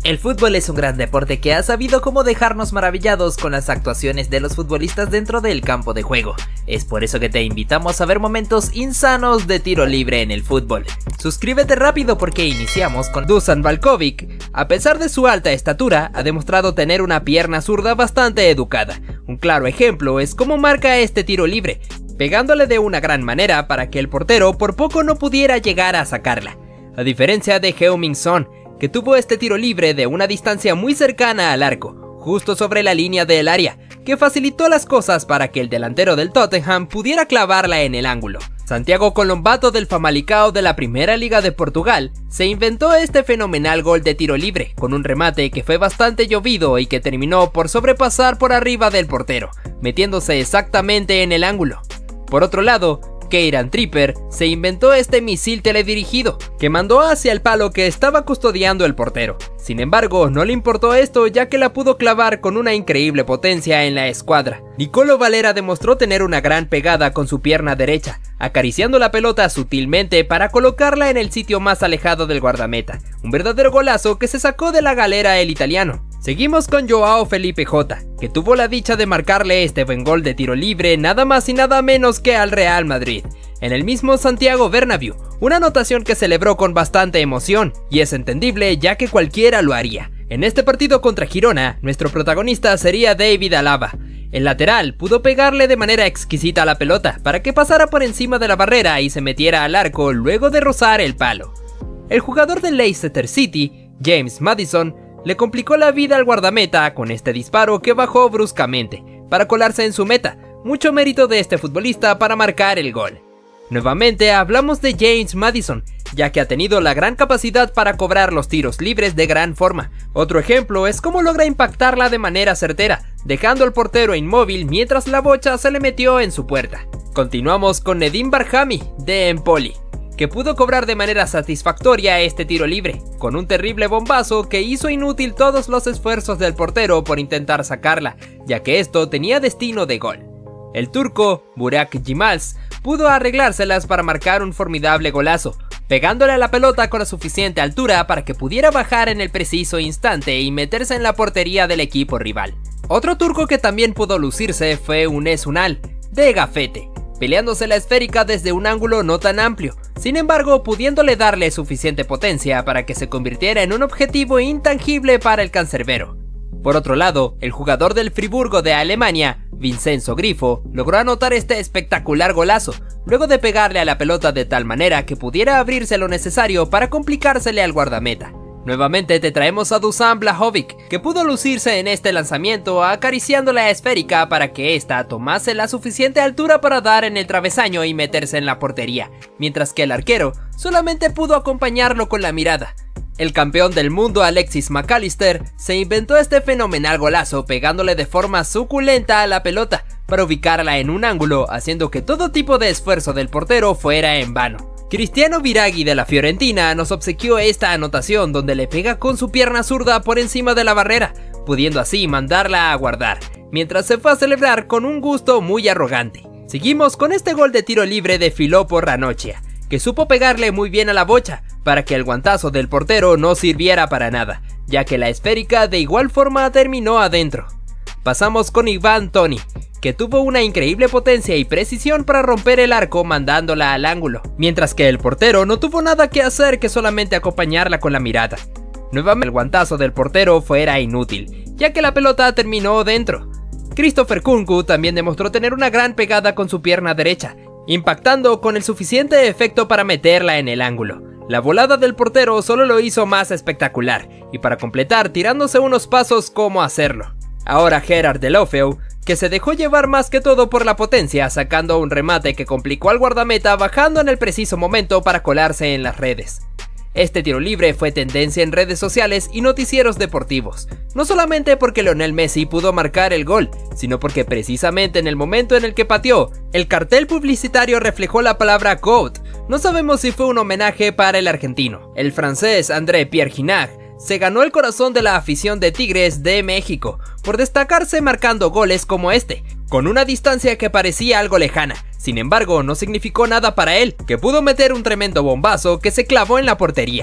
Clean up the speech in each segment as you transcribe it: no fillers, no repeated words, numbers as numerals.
El fútbol es un gran deporte que ha sabido cómo dejarnos maravillados con las actuaciones de los futbolistas dentro del campo de juego. Es por eso que te invitamos a ver momentos insanos de tiro libre en el fútbol. Suscríbete rápido porque iniciamos con Dusan Valkovic. A pesar de su alta estatura, ha demostrado tener una pierna zurda bastante educada. Un claro ejemplo es cómo marca este tiro libre, pegándole de una gran manera para que el portero por poco no pudiera llegar a sacarla. A diferencia de Heung-min Son, que tuvo este tiro libre de una distancia muy cercana al arco, justo sobre la línea del área, que facilitó las cosas para que el delantero del Tottenham pudiera clavarla en el ángulo. Santiago Colombato del Famalicão de la Primera Liga de Portugal se inventó este fenomenal gol de tiro libre, con un remate que fue bastante llovido y que terminó por sobrepasar por arriba del portero, metiéndose exactamente en el ángulo. Por otro lado, Kieran Trippier se inventó este misil teledirigido, que mandó hacia el palo que estaba custodiando el portero. Sin embargo, no le importó esto ya que la pudo clavar con una increíble potencia en la escuadra. Nicolo Valera demostró tener una gran pegada con su pierna derecha, acariciando la pelota sutilmente para colocarla en el sitio más alejado del guardameta. Un verdadero golazo que se sacó de la galera el italiano. Seguimos con Joao Felipe J, que tuvo la dicha de marcarle este buen gol de tiro libre nada más y nada menos que al Real Madrid, en el mismo Santiago Bernabéu, una anotación que celebró con bastante emoción, y es entendible ya que cualquiera lo haría. En este partido contra Girona, nuestro protagonista sería David Alaba. El lateral pudo pegarle de manera exquisita a la pelota para que pasara por encima de la barrera y se metiera al arco luego de rozar el palo. El jugador del Leicester City, James Maddison, le complicó la vida al guardameta con este disparo que bajó bruscamente para colarse en su meta. Mucho mérito de este futbolista para marcar el gol. Nuevamente hablamos de James Maddison, ya que ha tenido la gran capacidad para cobrar los tiros libres de gran forma. Otro ejemplo es cómo logra impactarla de manera certera, dejando al portero inmóvil mientras la bocha se le metió en su puerta. Continuamos con Nedim Barhami de Empoli, que pudo cobrar de manera satisfactoria este tiro libre, con un terrible bombazo que hizo inútil todos los esfuerzos del portero por intentar sacarla, ya que esto tenía destino de gol. El turco, Burak Yilmaz, pudo arreglárselas para marcar un formidable golazo, pegándole a la pelota con la suficiente altura para que pudiera bajar en el preciso instante y meterse en la portería del equipo rival. Otro turco que también pudo lucirse fue Unes Unal, de Gafete, peleándose la esférica desde un ángulo no tan amplio, sin embargo pudiéndole darle suficiente potencia para que se convirtiera en un objetivo intangible para el cancerbero. Por otro lado, el jugador del Friburgo de Alemania, Vincenzo Grifo, logró anotar este espectacular golazo, luego de pegarle a la pelota de tal manera que pudiera abrirse lo necesario para complicársele al guardameta. Nuevamente te traemos a Dusan Vlahovic, que pudo lucirse en este lanzamiento acariciando la esférica para que ésta tomase la suficiente altura para dar en el travesaño y meterse en la portería, mientras que el arquero solamente pudo acompañarlo con la mirada. El campeón del mundo Alexis McAllister se inventó este fenomenal golazo pegándole de forma suculenta a la pelota para ubicarla en un ángulo, haciendo que todo tipo de esfuerzo del portero fuera en vano. Cristiano Biraghi de la Fiorentina nos obsequió esta anotación donde le pega con su pierna zurda por encima de la barrera, pudiendo así mandarla a guardar, mientras se fue a celebrar con un gusto muy arrogante. Seguimos con este gol de tiro libre de Filippo Ranocchia, que supo pegarle muy bien a la bocha para que el guantazo del portero no sirviera para nada, ya que la esférica de igual forma terminó adentro. Pasamos con Ivan Toney, que tuvo una increíble potencia y precisión para romper el arco mandándola al ángulo, mientras que el portero no tuvo nada que hacer que solamente acompañarla con la mirada. Nuevamente el guantazo del portero fuera inútil, ya que la pelota terminó dentro. Christopher Nkunku también demostró tener una gran pegada con su pierna derecha, impactando con el suficiente efecto para meterla en el ángulo. La volada del portero solo lo hizo más espectacular, y para completar tirándose unos pasos cómo hacerlo. Ahora Gerard Deulofeu, que se dejó llevar más que todo por la potencia, sacando un remate que complicó al guardameta bajando en el preciso momento para colarse en las redes. Este tiro libre fue tendencia en redes sociales y noticieros deportivos, no solamente porque Lionel Messi pudo marcar el gol, sino porque precisamente en el momento en el que pateó, el cartel publicitario reflejó la palabra GOAT. No sabemos si fue un homenaje para el argentino. El francés André-Pierre Gignac se ganó el corazón de la afición de Tigres de México por destacarse marcando goles como este, con una distancia que parecía algo lejana. Sin embargo, no significó nada para él, que pudo meter un tremendo bombazo que se clavó en la portería.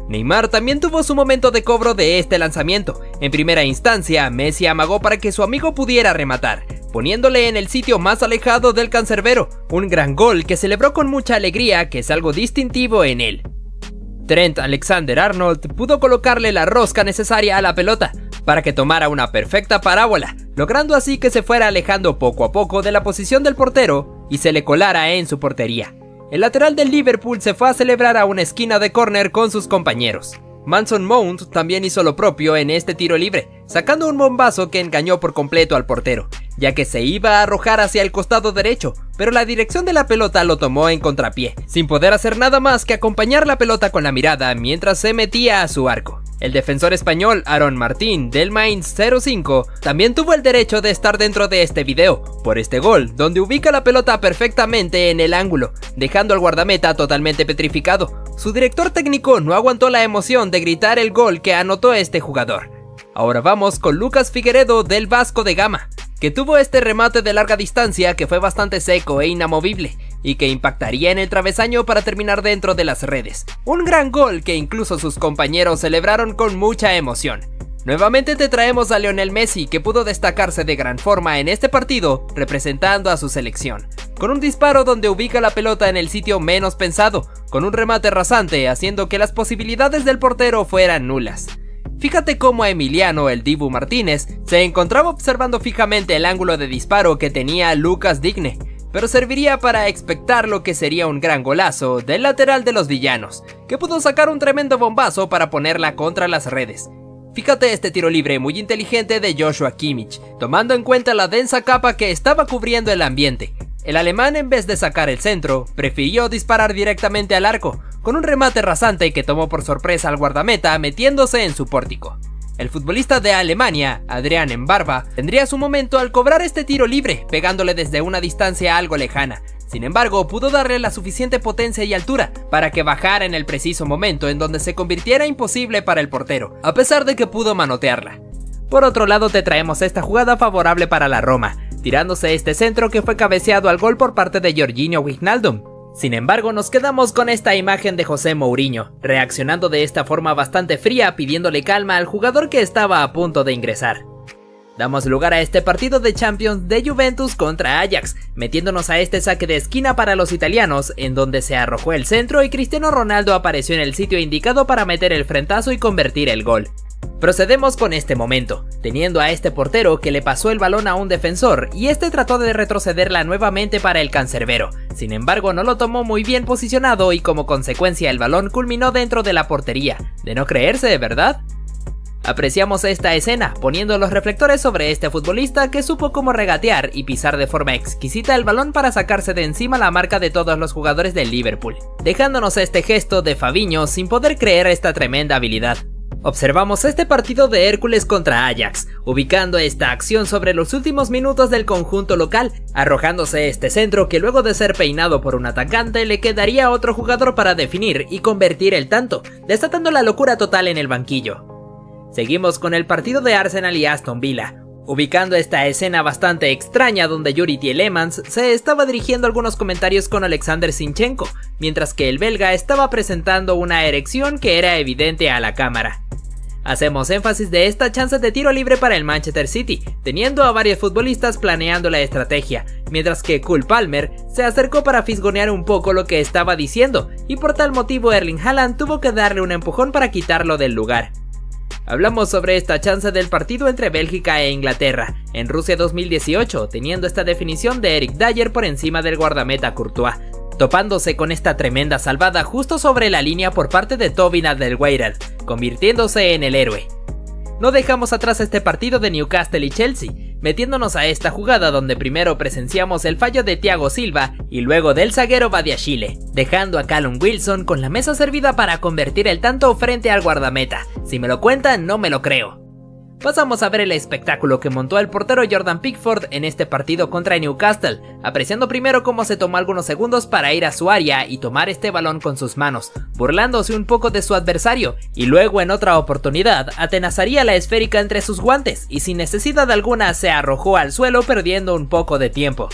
Neymar también tuvo su momento de cobro de este lanzamiento. En primera instancia, Messi amagó para que su amigo pudiera rematar, poniéndole en el sitio más alejado del cancerbero, un gran gol que celebró con mucha alegría, que es algo distintivo en él. Trent Alexander-Arnold pudo colocarle la rosca necesaria a la pelota para que tomara una perfecta parábola, logrando así que se fuera alejando poco a poco de la posición del portero y se le colara en su portería. El lateral del Liverpool se fue a celebrar a una esquina de córner con sus compañeros. Mason Mount también hizo lo propio en este tiro libre, sacando un bombazo que engañó por completo al portero, ya que se iba a arrojar hacia el costado derecho, pero la dirección de la pelota lo tomó en contrapié, sin poder hacer nada más que acompañar la pelota con la mirada mientras se metía a su arco. El defensor español Aaron Martín del Mainz 05 también tuvo el derecho de estar dentro de este video, por este gol, donde ubica la pelota perfectamente en el ángulo, dejando al guardameta totalmente petrificado. Su director técnico no aguantó la emoción de gritar el gol que anotó este jugador. Ahora vamos con Lucas Figueiredo del Vasco da Gama, que tuvo este remate de larga distancia que fue bastante seco e inamovible, y que impactaría en el travesaño para terminar dentro de las redes. Un gran gol que incluso sus compañeros celebraron con mucha emoción. Nuevamente te traemos a Lionel Messi, que pudo destacarse de gran forma en este partido representando a su selección, con un disparo donde ubica la pelota en el sitio menos pensado, con un remate rasante haciendo que las posibilidades del portero fueran nulas. Fíjate cómo Emiliano el Dibu Martínez se encontraba observando fijamente el ángulo de disparo que tenía Lucas Digne, pero serviría para expectar lo que sería un gran golazo del lateral de los villanos, que pudo sacar un tremendo bombazo para ponerla contra las redes. Fíjate este tiro libre muy inteligente de Joshua Kimmich, tomando en cuenta la densa capa que estaba cubriendo el ambiente. El alemán, en vez de sacar el centro, prefirió disparar directamente al arco, con un remate rasante que tomó por sorpresa al guardameta metiéndose en su pórtico. El futbolista de Alemania, Adrian Mbarva, tendría su momento al cobrar este tiro libre, pegándole desde una distancia algo lejana. Sin embargo, pudo darle la suficiente potencia y altura para que bajara en el preciso momento en donde se convirtiera imposible para el portero, a pesar de que pudo manotearla. Por otro lado, te traemos esta jugada favorable para la Roma, tirándose este centro que fue cabeceado al gol por parte de Georginio Wijnaldum. Sin embargo, nos quedamos con esta imagen de José Mourinho, reaccionando de esta forma bastante fría, pidiéndole calma al jugador que estaba a punto de ingresar. Damos lugar a este partido de Champions de Juventus contra Ajax, metiéndonos a este saque de esquina para los italianos, en donde se arrojó el centro y Cristiano Ronaldo apareció en el sitio indicado para meter el frentazo y convertir el gol. Procedemos con este momento, teniendo a este portero que le pasó el balón a un defensor y este trató de retrocederla nuevamente para el cancerbero. Sin embargo, no lo tomó muy bien posicionado y como consecuencia el balón culminó dentro de la portería. De no creerse, ¿verdad? Apreciamos esta escena, poniendo los reflectores sobre este futbolista que supo cómo regatear y pisar de forma exquisita el balón para sacarse de encima la marca de todos los jugadores del Liverpool, dejándonos este gesto de Fabinho sin poder creer esta tremenda habilidad. Observamos este partido de Hércules contra Ajax, ubicando esta acción sobre los últimos minutos del conjunto local, arrojándose este centro que luego de ser peinado por un atacante le quedaría a otro jugador para definir y convertir el tanto, desatando la locura total en el banquillo. Seguimos con el partido de Arsenal y Aston Villa, ubicando esta escena bastante extraña donde Yuri Tielemans se estaba dirigiendo algunos comentarios con Alexander Zinchenko, mientras que el belga estaba presentando una erección que era evidente a la cámara. Hacemos énfasis de esta chance de tiro libre para el Manchester City, teniendo a varios futbolistas planeando la estrategia, mientras que Cole Palmer se acercó para fisgonear un poco lo que estaba diciendo, y por tal motivo Erling Haaland tuvo que darle un empujón para quitarlo del lugar. Hablamos sobre esta chance del partido entre Bélgica e Inglaterra, en Rusia 2018, teniendo esta definición de Eric Dyer por encima del guardameta Courtois, topándose con esta tremenda salvada justo sobre la línea por parte de Tobin Alderweireld, convirtiéndose en el héroe. No dejamos atrás este partido de Newcastle y Chelsea, metiéndonos a esta jugada donde primero presenciamos el fallo de Thiago Silva y luego del zaguero Badiashile, dejando a Callum Wilson con la mesa servida para convertir el tanto frente al guardameta. Si me lo cuentan, no me lo creo. Pasamos a ver el espectáculo que montó el portero Jordan Pickford en este partido contra Newcastle, apreciando primero cómo se tomó algunos segundos para ir a su área y tomar este balón con sus manos, burlándose un poco de su adversario, y luego en otra oportunidad atenazaría la esférica entre sus guantes y sin necesidad alguna se arrojó al suelo perdiendo un poco de tiempo.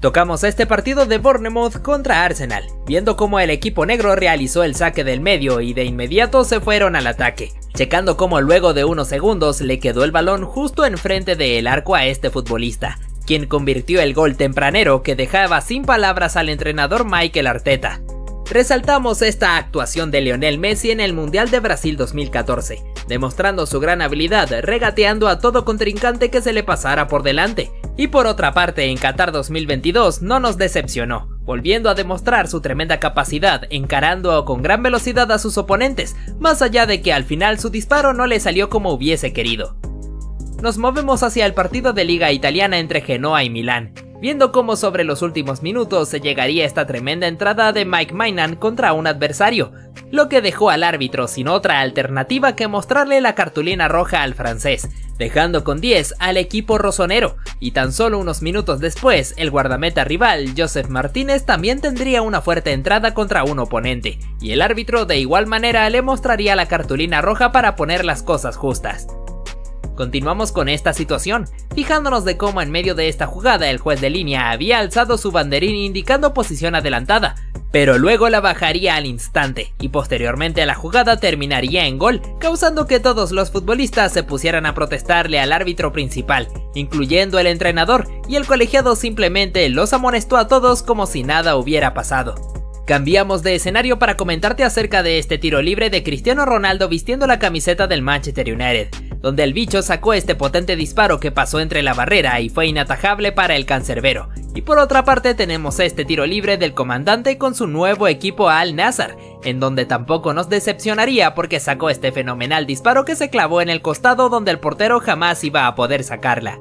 Tocamos este partido de Bournemouth contra Arsenal, viendo cómo el equipo negro realizó el saque del medio y de inmediato se fueron al ataque, checando cómo luego de unos segundos le quedó el balón justo enfrente del arco a este futbolista, quien convirtió el gol tempranero que dejaba sin palabras al entrenador Mikel Arteta. Resaltamos esta actuación de Lionel Messi en el Mundial de Brasil 2014, demostrando su gran habilidad regateando a todo contrincante que se le pasara por delante. Y por otra parte, en Qatar 2022 no nos decepcionó, volviendo a demostrar su tremenda capacidad encarando con gran velocidad a sus oponentes, más allá de que al final su disparo no le salió como hubiese querido. Nos movemos hacia el partido de Liga Italiana entre Genoa y Milán, viendo cómo sobre los últimos minutos se llegaría esta tremenda entrada de Mike Maignan contra un adversario, lo que dejó al árbitro sin otra alternativa que mostrarle la cartulina roja al francés, dejando con 10 al equipo rosonero, y tan solo unos minutos después el guardameta rival Joseph Martínez también tendría una fuerte entrada contra un oponente, y el árbitro de igual manera le mostraría la cartulina roja para poner las cosas justas. Continuamos con esta situación, fijándonos de cómo en medio de esta jugada el juez de línea había alzado su banderín indicando posición adelantada, pero luego la bajaría al instante y posteriormente la jugada terminaría en gol, causando que todos los futbolistas se pusieran a protestarle al árbitro principal, incluyendo el entrenador, y el colegiado simplemente los amonestó a todos como si nada hubiera pasado. Cambiamos de escenario para comentarte acerca de este tiro libre de Cristiano Ronaldo vistiendo la camiseta del Manchester United, donde el bicho sacó este potente disparo que pasó entre la barrera y fue inatajable para el cancerbero. Y por otra parte tenemos este tiro libre del comandante con su nuevo equipo Al Nassr, en donde tampoco nos decepcionaría porque sacó este fenomenal disparo que se clavó en el costado donde el portero jamás iba a poder sacarla.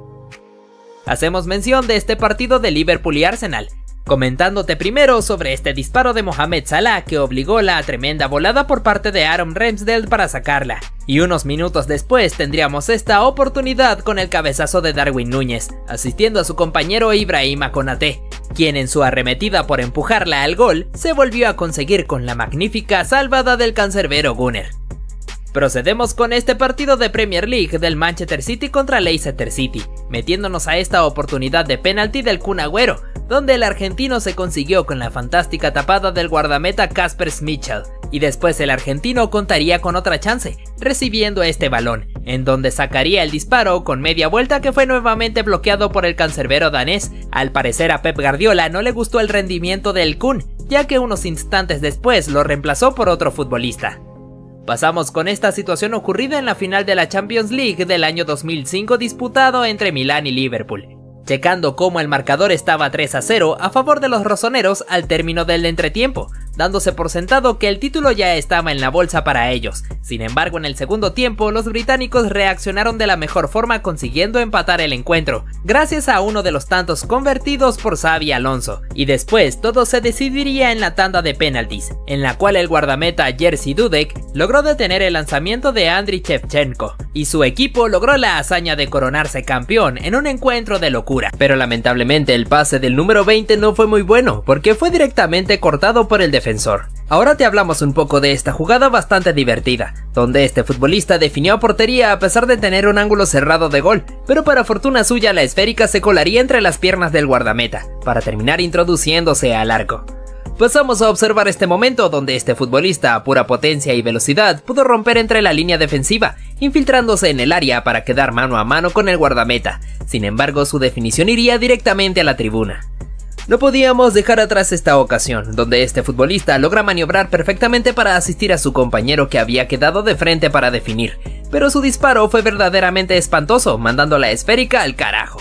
Hacemos mención de este partido de Liverpool y Arsenal, comentándote primero sobre este disparo de Mohamed Salah que obligó la tremenda volada por parte de Aaron Ramsdale para sacarla, y unos minutos después tendríamos esta oportunidad con el cabezazo de Darwin Núñez, asistiendo a su compañero Ibrahima Konaté, quien en su arremetida por empujarla al gol se volvió a conseguir con la magnífica salvada del cancerbero Gunner. Procedemos con este partido de Premier League del Manchester City contra Leicester City, metiéndonos a esta oportunidad de penalti del Kun Agüero, donde el argentino se consiguió con la fantástica tapada del guardameta Kasper Schmeichel, y después el argentino contaría con otra chance, recibiendo este balón, en donde sacaría el disparo con media vuelta que fue nuevamente bloqueado por el cancerbero danés. Al parecer a Pep Guardiola no le gustó el rendimiento del Kun, ya que unos instantes después lo reemplazó por otro futbolista. Pasamos con esta situación ocurrida en la final de la Champions League del año 2005 disputado entre Milán y Liverpool, checando cómo el marcador estaba 3-0 a favor de los rosoneros al término del entretiempo, dándose por sentado que el título ya estaba en la bolsa para ellos. Sin embargo, en el segundo tiempo los británicos reaccionaron de la mejor forma consiguiendo empatar el encuentro, gracias a uno de los tantos convertidos por Xabi Alonso, y después todo se decidiría en la tanda de penaltis, en la cual el guardameta Jerzy Dudek logró detener el lanzamiento de Andriy Shevchenko, y su equipo logró la hazaña de coronarse campeón en un encuentro de locura. Pero lamentablemente el pase del número 20 no fue muy bueno, porque fue directamente cortado por el defensor. Ahora te hablamos un poco de esta jugada bastante divertida, donde este futbolista definió a portería a pesar de tener un ángulo cerrado de gol, pero para fortuna suya la esférica se colaría entre las piernas del guardameta, para terminar introduciéndose al arco. Pasamos a observar este momento donde este futbolista a pura potencia y velocidad pudo romper entre la línea defensiva, infiltrándose en el área para quedar mano a mano con el guardameta. Sin embargo, su definición iría directamente a la tribuna. No podíamos dejar atrás esta ocasión, donde este futbolista logra maniobrar perfectamente para asistir a su compañero que había quedado de frente para definir, pero su disparo fue verdaderamente espantoso, mandando la esférica al carajo.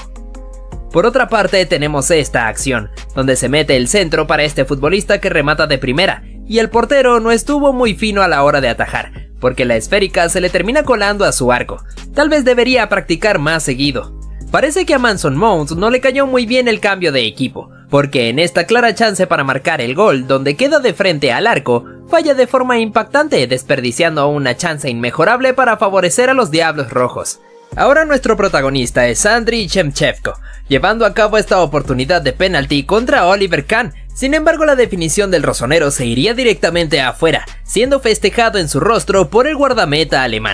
Por otra parte tenemos esta acción, donde se mete el centro para este futbolista que remata de primera, y el portero no estuvo muy fino a la hora de atajar, porque la esférica se le termina colando a su arco. Tal vez debería practicar más seguido. Parece que a Mason Mount no le cayó muy bien el cambio de equipo, porque en esta clara chance para marcar el gol donde queda de frente al arco, falla de forma impactante, desperdiciando una chance inmejorable para favorecer a los Diablos Rojos. Ahora nuestro protagonista es Andriy Shevchenko, llevando a cabo esta oportunidad de penalti contra Oliver Kahn. Sin embargo, la definición del rosonero se iría directamente afuera, siendo festejado en su rostro por el guardameta alemán.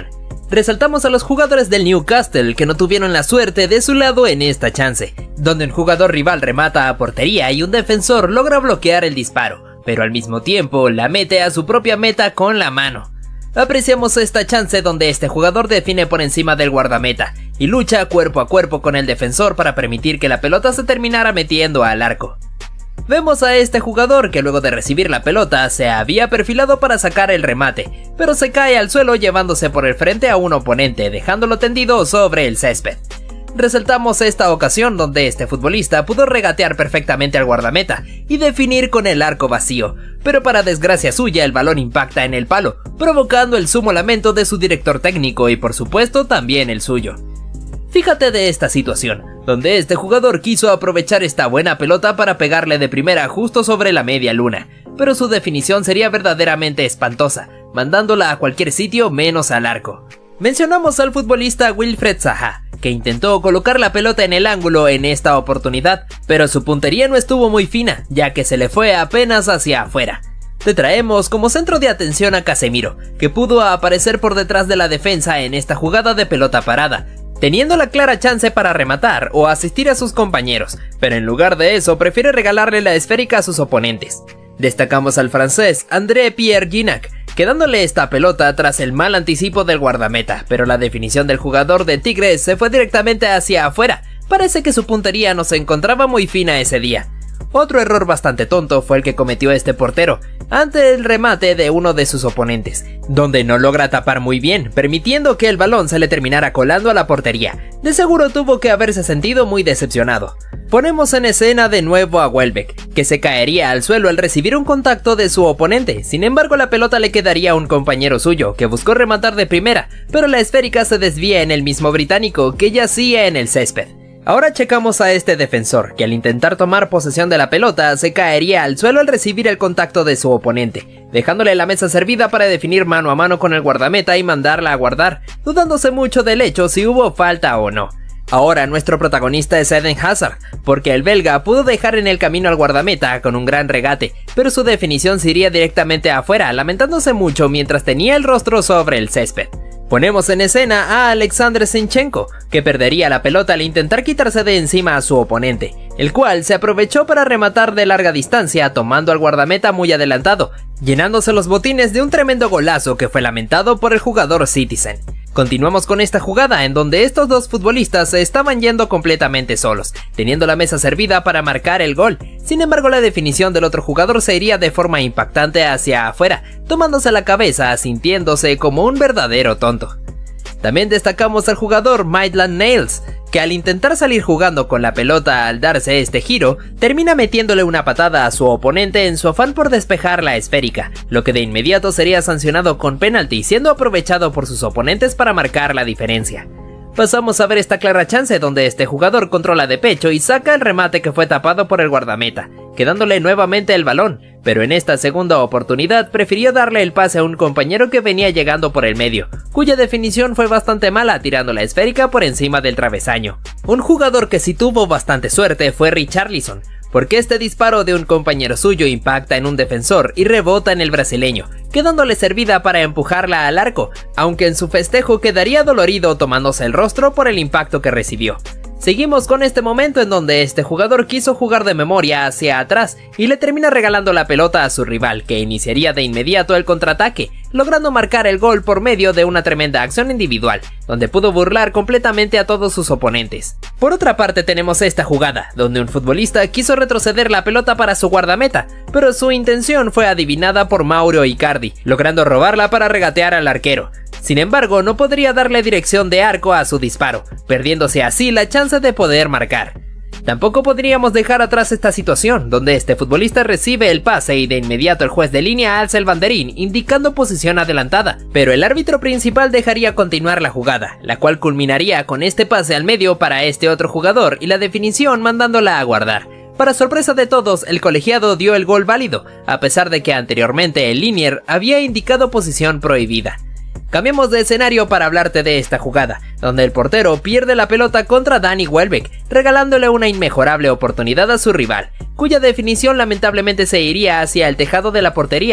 Resaltamos a los jugadores del Newcastle que no tuvieron la suerte de su lado en esta chance, donde un jugador rival remata a portería y un defensor logra bloquear el disparo, pero al mismo tiempo la mete a su propia meta con la mano. Apreciamos esta chance donde este jugador define por encima del guardameta y lucha cuerpo a cuerpo con el defensor para permitir que la pelota se terminara metiendo al arco. Vemos a este jugador que luego de recibir la pelota se había perfilado para sacar el remate, pero se cae al suelo llevándose por el frente a un oponente, dejándolo tendido sobre el césped. Resaltamos esta ocasión donde este futbolista pudo regatear perfectamente al guardameta y definir con el arco vacío, pero para desgracia suya el balón impacta en el palo, provocando el sumo lamento de su director técnico y por supuesto también el suyo. Fíjate de esta situación, donde este jugador quiso aprovechar esta buena pelota para pegarle de primera justo sobre la media luna, pero su definición sería verdaderamente espantosa, mandándola a cualquier sitio menos al arco. Mencionamos al futbolista Wilfried Zaha, que intentó colocar la pelota en el ángulo en esta oportunidad, pero su puntería no estuvo muy fina, ya que se le fue apenas hacia afuera. Te traemos como centro de atención a Casemiro, que pudo aparecer por detrás de la defensa en esta jugada de pelota parada, teniendo la clara chance para rematar o asistir a sus compañeros, pero en lugar de eso prefiere regalarle la esférica a sus oponentes. Destacamos al francés André-Pierre Gignac, quedándole esta pelota tras el mal anticipo del guardameta, pero la definición del jugador de Tigres se fue directamente hacia afuera. Parece que su puntería no se encontraba muy fina ese día. Otro error bastante tonto fue el que cometió este portero ante el remate de uno de sus oponentes, donde no logra tapar muy bien, permitiendo que el balón se le terminara colando a la portería. De seguro tuvo que haberse sentido muy decepcionado. Ponemos en escena de nuevo a Welbeck, que se caería al suelo al recibir un contacto de su oponente. Sin embargo, la pelota le quedaría a un compañero suyo, que buscó rematar de primera, pero la esférica se desvía en el mismo británico, que yacía en el césped. Ahora checamos a este defensor, que al intentar tomar posesión de la pelota se caería al suelo al recibir el contacto de su oponente, dejándole la mesa servida para definir mano a mano con el guardameta y mandarla a guardar, dudándose mucho del hecho si hubo falta o no. Ahora nuestro protagonista es Eden Hazard, porque el belga pudo dejar en el camino al guardameta con un gran regate, pero su definición se iría directamente afuera, lamentándose mucho mientras tenía el rostro sobre el césped. Ponemos en escena a Alexander Zinchenko, que perdería la pelota al intentar quitarse de encima a su oponente, el cual se aprovechó para rematar de larga distancia tomando al guardameta muy adelantado, llenándose los botines de un tremendo golazo que fue lamentado por el jugador Citizen. Continuamos con esta jugada en donde estos dos futbolistas se estaban yendo completamente solos, teniendo la mesa servida para marcar el gol. Sin embargo, la definición del otro jugador se iría de forma impactante hacia afuera, tomándose la cabeza, sintiéndose como un verdadero tonto. También destacamos al jugador Maitland-Niles, que al intentar salir jugando con la pelota al darse este giro, termina metiéndole una patada a su oponente en su afán por despejar la esférica, lo que de inmediato sería sancionado con penalti, siendo aprovechado por sus oponentes para marcar la diferencia. Pasamos a ver esta clara chance donde este jugador controla de pecho y saca el remate que fue tapado por el guardameta, quedándole nuevamente el balón, pero en esta segunda oportunidad prefirió darle el pase a un compañero que venía llegando por el medio, cuya definición fue bastante mala tirando la esférica por encima del travesaño. Un jugador que sí tuvo bastante suerte fue Richarlison, porque este disparo de un compañero suyo impacta en un defensor y rebota en el brasileño, quedándole servida para empujarla al arco, aunque en su festejo quedaría dolorido tomándose el rostro por el impacto que recibió. Seguimos con este momento en donde este jugador quiso jugar de memoria hacia atrás y le termina regalando la pelota a su rival, que iniciaría de inmediato el contraataque, logrando marcar el gol por medio de una tremenda acción individual, donde pudo burlar completamente a todos sus oponentes. Por otra parte tenemos esta jugada, donde un futbolista quiso retroceder la pelota para su guardameta, pero su intención fue adivinada por Mauro Icardi, logrando robarla para regatear al arquero. Sin embargo, no podría darle dirección de arco a su disparo, perdiéndose así la chance de poder marcar. Tampoco podríamos dejar atrás esta situación, donde este futbolista recibe el pase y de inmediato el juez de línea alza el banderín, indicando posición adelantada, pero el árbitro principal dejaría continuar la jugada, la cual culminaría con este pase al medio para este otro jugador y la definición mandándola a guardar. Para sorpresa de todos, el colegiado dio el gol válido, a pesar de que anteriormente el linier había indicado posición prohibida. Cambiemos de escenario para hablarte de esta jugada, donde el portero pierde la pelota contra Danny Welbeck, regalándole una inmejorable oportunidad a su rival, cuya definición lamentablemente se iría hacia el tejado de la portería,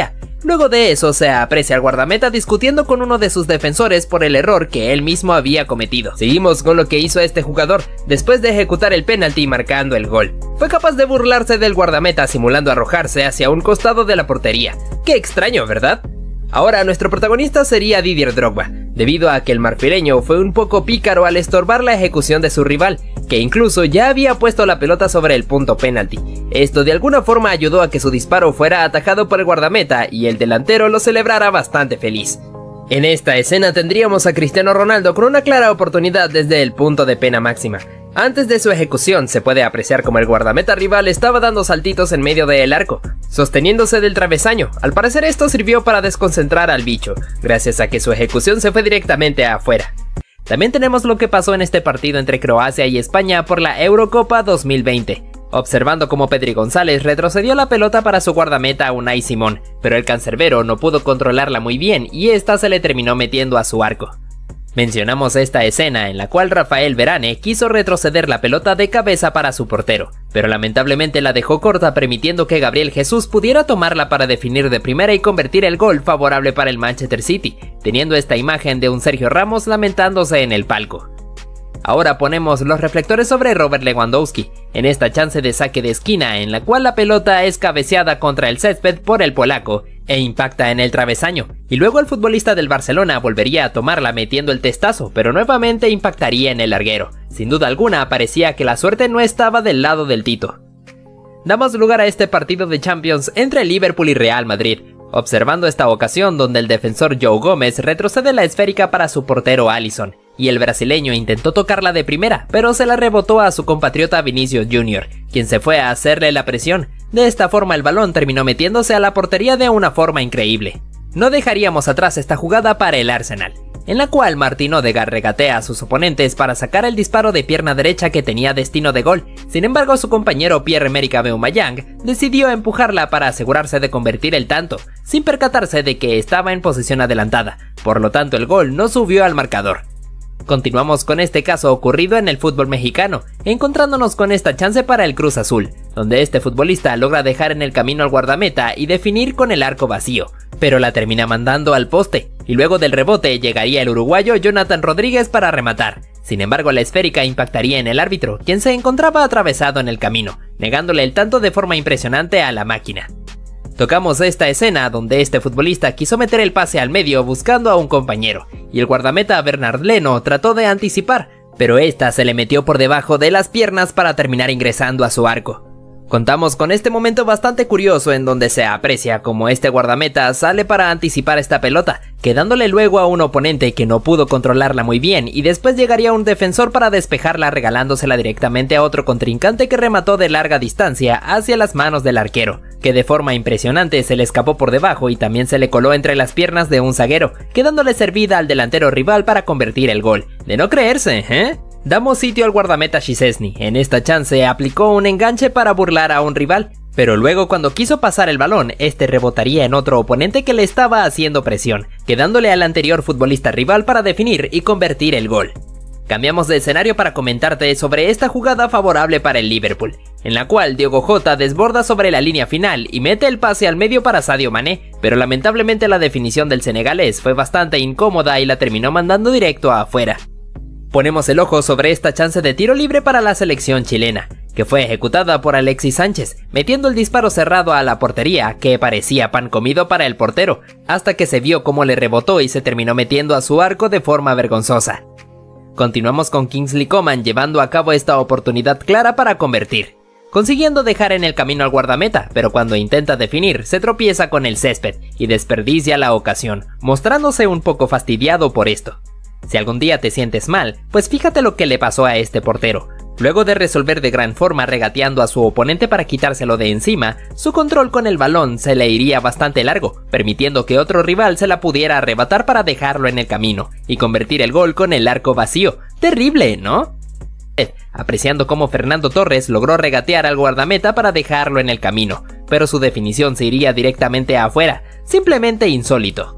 Luego de eso se aprecia al guardameta discutiendo con uno de sus defensores por el error que él mismo había cometido. Seguimos con lo que hizo este jugador después de ejecutar el penalti marcando el gol. Fue capaz de burlarse del guardameta simulando arrojarse hacia un costado de la portería. Qué extraño, ¿verdad? Ahora nuestro protagonista sería Didier Drogba, debido a que el marfileño fue un poco pícaro al estorbar la ejecución de su rival, que incluso ya había puesto la pelota sobre el punto penalti. Esto de alguna forma ayudó a que su disparo fuera atajado por el guardameta y el delantero lo celebrara bastante feliz. En esta escena tendríamos a Cristiano Ronaldo con una clara oportunidad desde el punto de pena máxima. Antes de su ejecución se puede apreciar como el guardameta rival estaba dando saltitos en medio del arco, sosteniéndose del travesaño. Al parecer esto sirvió para desconcentrar al bicho, gracias a que su ejecución se fue directamente afuera. También tenemos lo que pasó en este partido entre Croacia y España por la Eurocopa 2020. Observando cómo Pedri González retrocedió la pelota para su guardameta Unai Simón, pero el cancerbero no pudo controlarla muy bien y esta se le terminó metiendo a su arco. Mencionamos esta escena en la cual Rafael Varane quiso retroceder la pelota de cabeza para su portero, pero lamentablemente la dejó corta permitiendo que Gabriel Jesús pudiera tomarla para definir de primera y convertir el gol favorable para el Manchester City, teniendo esta imagen de un Sergio Ramos lamentándose en el palco. Ahora ponemos los reflectores sobre Robert Lewandowski, en esta chance de saque de esquina en la cual la pelota es cabeceada contra el césped por el polaco e impacta en el travesaño, y luego el futbolista del Barcelona volvería a tomarla metiendo el testazo, pero nuevamente impactaría en el larguero. Sin duda alguna parecía que la suerte no estaba del lado del Tito. Damos lugar a este partido de Champions entre Liverpool y Real Madrid, observando esta ocasión donde el defensor Joe Gómez retrocede la esférica para su portero Alisson, y el brasileño intentó tocarla de primera, pero se la rebotó a su compatriota Vinicius Jr., quien se fue a hacerle la presión. De esta forma el balón terminó metiéndose a la portería de una forma increíble. No dejaríamos atrás esta jugada para el Arsenal, en la cual Martin Odegaard regatea a sus oponentes para sacar el disparo de pierna derecha que tenía destino de gol. Sin embargo, su compañero Pierre-Emerick Aubameyang decidió empujarla para asegurarse de convertir el tanto, sin percatarse de que estaba en posición adelantada, por lo tanto el gol no subió al marcador. Continuamos con este caso ocurrido en el fútbol mexicano, encontrándonos con esta chance para el Cruz Azul, donde este futbolista logra dejar en el camino al guardameta y definir con el arco vacío, pero la termina mandando al poste, y luego del rebote llegaría el uruguayo Jonathan Rodríguez para rematar. Sin embargo, la esférica impactaría en el árbitro, quien se encontraba atravesado en el camino, negándole el tanto de forma impresionante a la máquina. Tocamos esta escena donde este futbolista quiso meter el pase al medio buscando a un compañero, y el guardameta Bernard Leno trató de anticipar, pero esta se le metió por debajo de las piernas para terminar ingresando a su arco. Contamos con este momento bastante curioso en donde se aprecia como este guardameta sale para anticipar esta pelota, quedándole luego a un oponente que no pudo controlarla muy bien, y después llegaría un defensor para despejarla regalándosela directamente a otro contrincante que remató de larga distancia hacia las manos del arquero, que de forma impresionante se le escapó por debajo y también se le coló entre las piernas de un zaguero, quedándole servida al delantero rival para convertir el gol. De no creerse, ¿eh? Damos sitio al guardameta Szczesny. En esta chance aplicó un enganche para burlar a un rival, pero luego cuando quiso pasar el balón, este rebotaría en otro oponente que le estaba haciendo presión, quedándole al anterior futbolista rival para definir y convertir el gol. Cambiamos de escenario para comentarte sobre esta jugada favorable para el Liverpool, en la cual Diogo Jota desborda sobre la línea final y mete el pase al medio para Sadio Mané, pero lamentablemente la definición del senegalés fue bastante incómoda y la terminó mandando directo afuera. Ponemos el ojo sobre esta chance de tiro libre para la selección chilena, que fue ejecutada por Alexis Sánchez, metiendo el disparo cerrado a la portería que parecía pan comido para el portero, hasta que se vio cómo le rebotó y se terminó metiendo a su arco de forma vergonzosa. Continuamos con Kingsley Coman llevando a cabo esta oportunidad clara para convertir, consiguiendo dejar en el camino al guardameta, pero cuando intenta definir se tropieza con el césped y desperdicia la ocasión, mostrándose un poco fastidiado por esto. Si algún día te sientes mal, pues fíjate lo que le pasó a este portero. Luego de resolver de gran forma regateando a su oponente para quitárselo de encima, su control con el balón se le iría bastante largo, permitiendo que otro rival se la pudiera arrebatar para dejarlo en el camino y convertir el gol con el arco vacío. Terrible, ¿no? Apreciando cómo Fernando Torres logró regatear al guardameta para dejarlo en el camino, pero su definición se iría directamente afuera, simplemente insólito.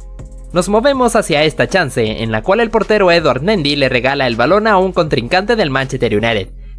Nos movemos hacia esta chance, en la cual el portero Edouard Mendy le regala el balón a un contrincante del Manchester United,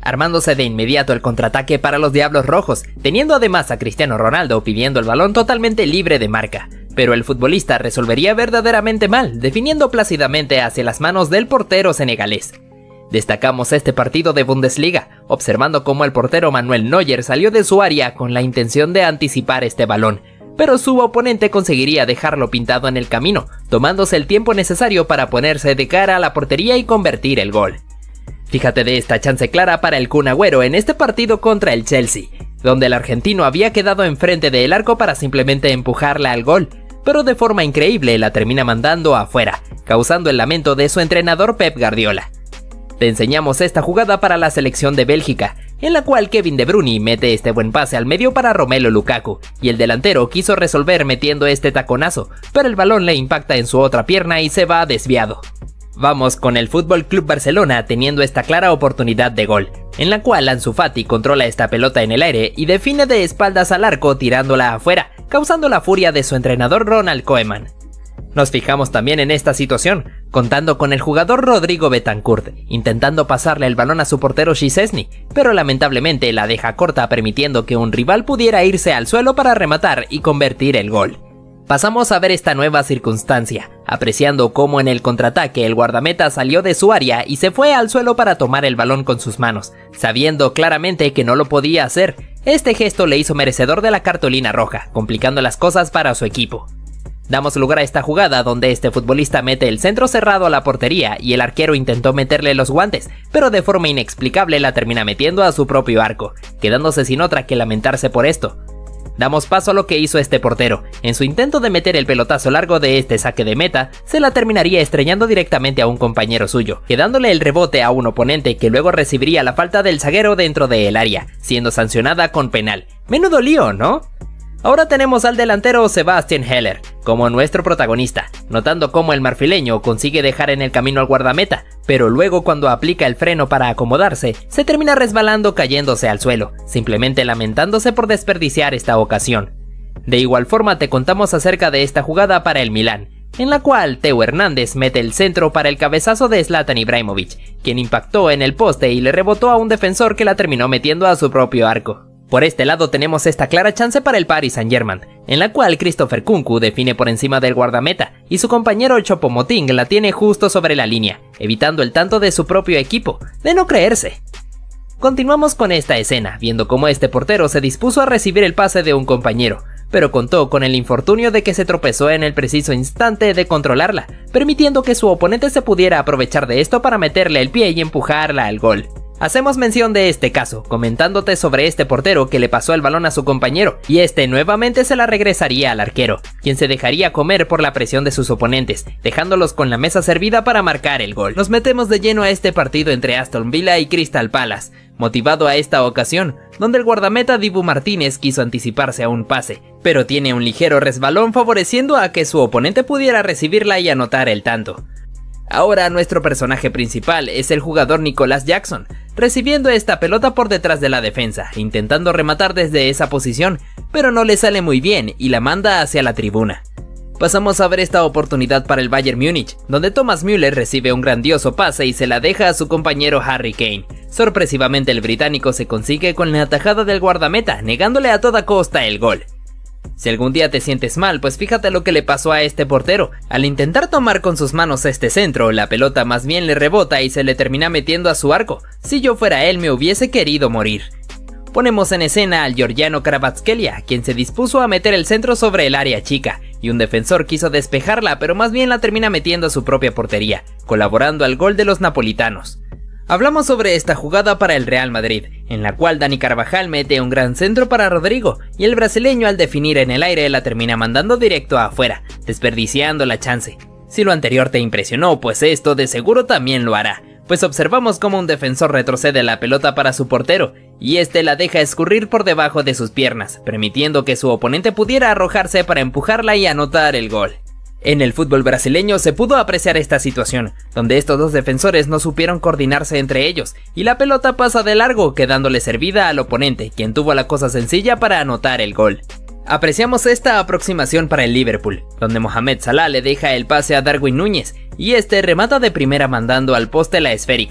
armándose de inmediato el contraataque para los Diablos Rojos, teniendo además a Cristiano Ronaldo pidiendo el balón totalmente libre de marca. Pero el futbolista resolvería verdaderamente mal, definiendo plácidamente hacia las manos del portero senegalés. Destacamos este partido de Bundesliga, observando cómo el portero Manuel Neuer salió de su área con la intención de anticipar este balón, pero su oponente conseguiría dejarlo pintado en el camino, tomándose el tiempo necesario para ponerse de cara a la portería y convertir el gol. Fíjate de esta chance clara para el Kun Agüero en este partido contra el Chelsea, donde el argentino había quedado enfrente del arco para simplemente empujarla al gol, pero de forma increíble la termina mandando afuera, causando el lamento de su entrenador Pep Guardiola. Te enseñamos esta jugada para la selección de Bélgica, en la cual Kevin De Bruyne mete este buen pase al medio para Romelu Lukaku, y el delantero quiso resolver metiendo este taconazo, pero el balón le impacta en su otra pierna y se va desviado. Vamos con el FC Barcelona teniendo esta clara oportunidad de gol, en la cual Ansu Fati controla esta pelota en el aire y define de espaldas al arco tirándola afuera, causando la furia de su entrenador Ronald Koeman. Nos fijamos también en esta situación, contando con el jugador Rodrigo Betancourt, intentando pasarle el balón a su portero Szczęsny, pero lamentablemente la deja corta permitiendo que un rival pudiera irse al suelo para rematar y convertir el gol. Pasamos a ver esta nueva circunstancia, apreciando cómo en el contraataque el guardameta salió de su área y se fue al suelo para tomar el balón con sus manos, sabiendo claramente que no lo podía hacer. Este gesto le hizo merecedor de la cartulina roja, complicando las cosas para su equipo. Damos lugar a esta jugada donde este futbolista mete el centro cerrado a la portería y el arquero intentó meterle los guantes, pero de forma inexplicable la termina metiendo a su propio arco, quedándose sin otra que lamentarse por esto. Damos paso a lo que hizo este portero. En su intento de meter el pelotazo largo de este saque de meta, se la terminaría estrellando directamente a un compañero suyo, quedándole el rebote a un oponente que luego recibiría la falta del zaguero dentro del área, siendo sancionada con penal. Menudo lío, ¿no? Ahora tenemos al delantero Sebastian Haller como nuestro protagonista, notando cómo el marfileño consigue dejar en el camino al guardameta, pero luego cuando aplica el freno para acomodarse, se termina resbalando cayéndose al suelo, simplemente lamentándose por desperdiciar esta ocasión. De igual forma te contamos acerca de esta jugada para el Milán, en la cual Theo Hernández mete el centro para el cabezazo de Zlatan Ibrahimovic, quien impactó en el poste y le rebotó a un defensor que la terminó metiendo a su propio arco. Por este lado tenemos esta clara chance para el Paris Saint-Germain, en la cual Christopher Nkunku define por encima del guardameta y su compañero Choupo-Moting la tiene justo sobre la línea, evitando el tanto de su propio equipo, de no creerse. Continuamos con esta escena, viendo cómo este portero se dispuso a recibir el pase de un compañero, pero contó con el infortunio de que se tropezó en el preciso instante de controlarla, permitiendo que su oponente se pudiera aprovechar de esto para meterle el pie y empujarla al gol. Hacemos mención de este caso, comentándote sobre este portero que le pasó el balón a su compañero, y este nuevamente se la regresaría al arquero, quien se dejaría comer por la presión de sus oponentes, dejándolos con la mesa servida para marcar el gol. Nos metemos de lleno a este partido entre Aston Villa y Crystal Palace, motivado a esta ocasión, donde el guardameta Dibu Martínez quiso anticiparse a un pase, pero tiene un ligero resbalón favoreciendo a que su oponente pudiera recibirla y anotar el tanto. Ahora nuestro personaje principal es el jugador Nicolas Jackson, recibiendo esta pelota por detrás de la defensa, intentando rematar desde esa posición, pero no le sale muy bien y la manda hacia la tribuna. Pasamos a ver esta oportunidad para el Bayern Múnich, donde Thomas Müller recibe un grandioso pase y se la deja a su compañero Harry Kane. Sorpresivamente el británico se consigue con la atajada del guardameta, negándole a toda costa el gol. Si algún día te sientes mal, pues fíjate lo que le pasó a este portero. Al intentar tomar con sus manos este centro, la pelota más bien le rebota y se le termina metiendo a su arco. Si yo fuera él me hubiese querido morir. Ponemos en escena al georgiano Kvaratskhelia, quien se dispuso a meter el centro sobre el área chica, y un defensor quiso despejarla, pero más bien la termina metiendo a su propia portería, colaborando al gol de los napolitanos. Hablamos sobre esta jugada para el Real Madrid, en la cual Dani Carvajal mete un gran centro para Rodrigo, y el brasileño al definir en el aire la termina mandando directo afuera, desperdiciando la chance. Si lo anterior te impresionó, pues esto de seguro también lo hará, pues observamos cómo un defensor retrocede la pelota para su portero, y este la deja escurrir por debajo de sus piernas, permitiendo que su oponente pudiera arrojarse para empujarla y anotar el gol. En el fútbol brasileño se pudo apreciar esta situación, donde estos dos defensores no supieron coordinarse entre ellos, y la pelota pasa de largo, quedándole servida al oponente, quien tuvo la cosa sencilla para anotar el gol. Apreciamos esta aproximación para el Liverpool, donde Mohamed Salah le deja el pase a Darwin Núñez, y este remata de primera mandando al poste la esférica,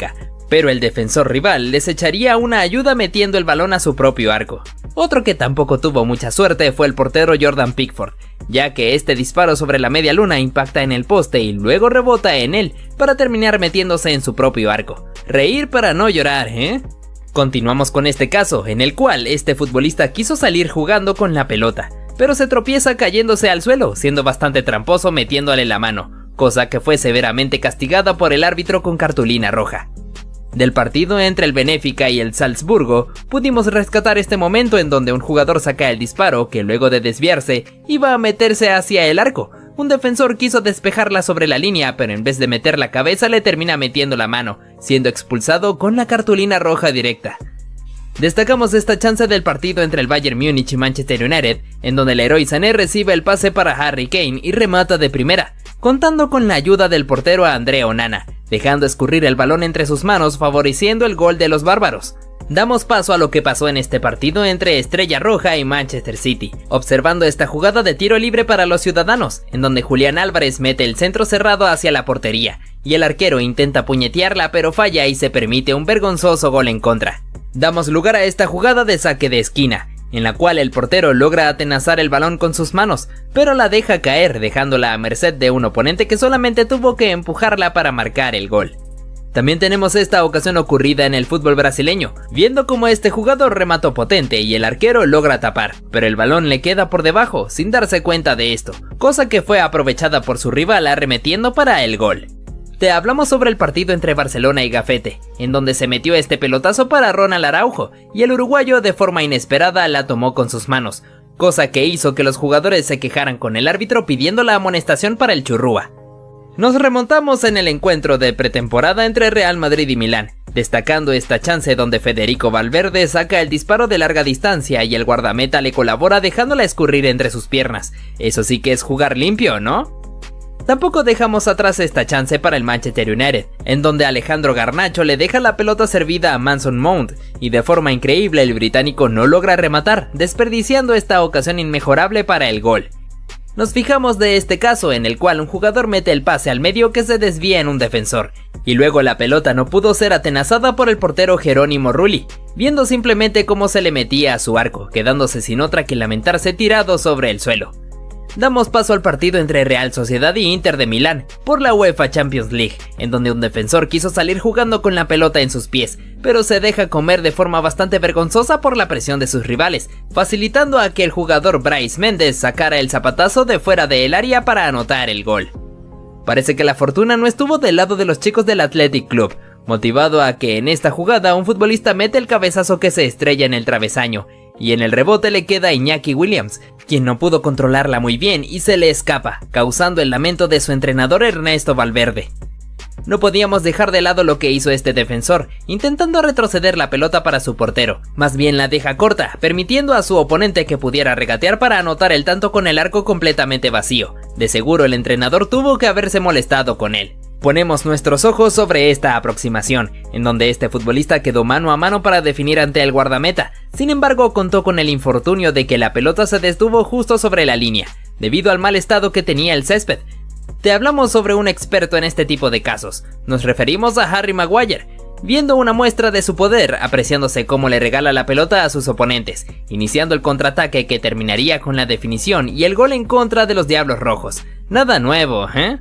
pero el defensor rival les echaría una ayuda metiendo el balón a su propio arco. Otro que tampoco tuvo mucha suerte fue el portero Jordan Pickford, ya que este disparo sobre la media luna impacta en el poste y luego rebota en él para terminar metiéndose en su propio arco. Reír para no llorar, ¿eh? Continuamos con este caso, en el cual este futbolista quiso salir jugando con la pelota, pero se tropieza cayéndose al suelo, siendo bastante tramposo metiéndole la mano, cosa que fue severamente castigada por el árbitro con cartulina roja. Del partido entre el Benfica y el Salzburgo, pudimos rescatar este momento en donde un jugador saca el disparo que luego de desviarse, iba a meterse hacia el arco. Un defensor quiso despejarla sobre la línea, pero en vez de meter la cabeza le termina metiendo la mano, siendo expulsado con la cartulina roja directa. Destacamos esta chance del partido entre el Bayern Múnich y Manchester United, en donde el Leroy Sané recibe el pase para Harry Kane y remata de primera, contando con la ayuda del portero André Onana, dejando escurrir el balón entre sus manos favoreciendo el gol de los bárbaros. Damos paso a lo que pasó en este partido entre Estrella Roja y Manchester City, observando esta jugada de tiro libre para los ciudadanos, en donde Julián Álvarez mete el centro cerrado hacia la portería, y el arquero intenta puñetearla pero falla y se permite un vergonzoso gol en contra. Damos lugar a esta jugada de saque de esquina, en la cual el portero logra atenazar el balón con sus manos, pero la deja caer dejándola a merced de un oponente que solamente tuvo que empujarla para marcar el gol. También tenemos esta ocasión ocurrida en el fútbol brasileño, viendo como este jugador remató potente y el arquero logra tapar, pero el balón le queda por debajo sin darse cuenta de esto, cosa que fue aprovechada por su rival arremetiendo para el gol. Te hablamos sobre el partido entre Barcelona y Gafete, en donde se metió este pelotazo para Ronald Araujo, y el uruguayo de forma inesperada la tomó con sus manos, cosa que hizo que los jugadores se quejaran con el árbitro pidiendo la amonestación para el Churrúa. Nos remontamos en el encuentro de pretemporada entre Real Madrid y Milán, destacando esta chance donde Federico Valverde saca el disparo de larga distancia y el guardameta le colabora dejándola escurrir entre sus piernas. Eso sí que es jugar limpio, ¿no? Tampoco dejamos atrás esta chance para el Manchester United, en donde Alejandro Garnacho le deja la pelota servida a Mason Mount, y de forma increíble el británico no logra rematar, desperdiciando esta ocasión inmejorable para el gol. Nos fijamos de este caso en el cual un jugador mete el pase al medio que se desvía en un defensor, y luego la pelota no pudo ser atenazada por el portero Jerónimo Rulli, viendo simplemente cómo se le metía a su arco, quedándose sin otra que lamentarse tirado sobre el suelo. Damos paso al partido entre Real Sociedad y Inter de Milán por la UEFA Champions League, en donde un defensor quiso salir jugando con la pelota en sus pies, pero se deja comer de forma bastante vergonzosa por la presión de sus rivales, facilitando a que el jugador Brais Méndez sacara el zapatazo de fuera del área para anotar el gol. Parece que la fortuna no estuvo del lado de los chicos del Athletic Club, motivado a que en esta jugada un futbolista mete el cabezazo que se estrella en el travesaño, y en el rebote le queda a Iñaki Williams, quien no pudo controlarla muy bien y se le escapa, causando el lamento de su entrenador Ernesto Valverde. No podíamos dejar de lado lo que hizo este defensor, intentando retroceder la pelota para su portero, más bien la deja corta, permitiendo a su oponente que pudiera regatear para anotar el tanto con el arco completamente vacío. De seguro el entrenador tuvo que haberse molestado con él. Ponemos nuestros ojos sobre esta aproximación, en donde este futbolista quedó mano a mano para definir ante el guardameta, sin embargo contó con el infortunio de que la pelota se detuvo justo sobre la línea, debido al mal estado que tenía el césped. Te hablamos sobre un experto en este tipo de casos, nos referimos a Harry Maguire, viendo una muestra de su poder, apreciándose cómo le regala la pelota a sus oponentes, iniciando el contraataque que terminaría con la definición y el gol en contra de los Diablos Rojos. Nada nuevo, ¿eh?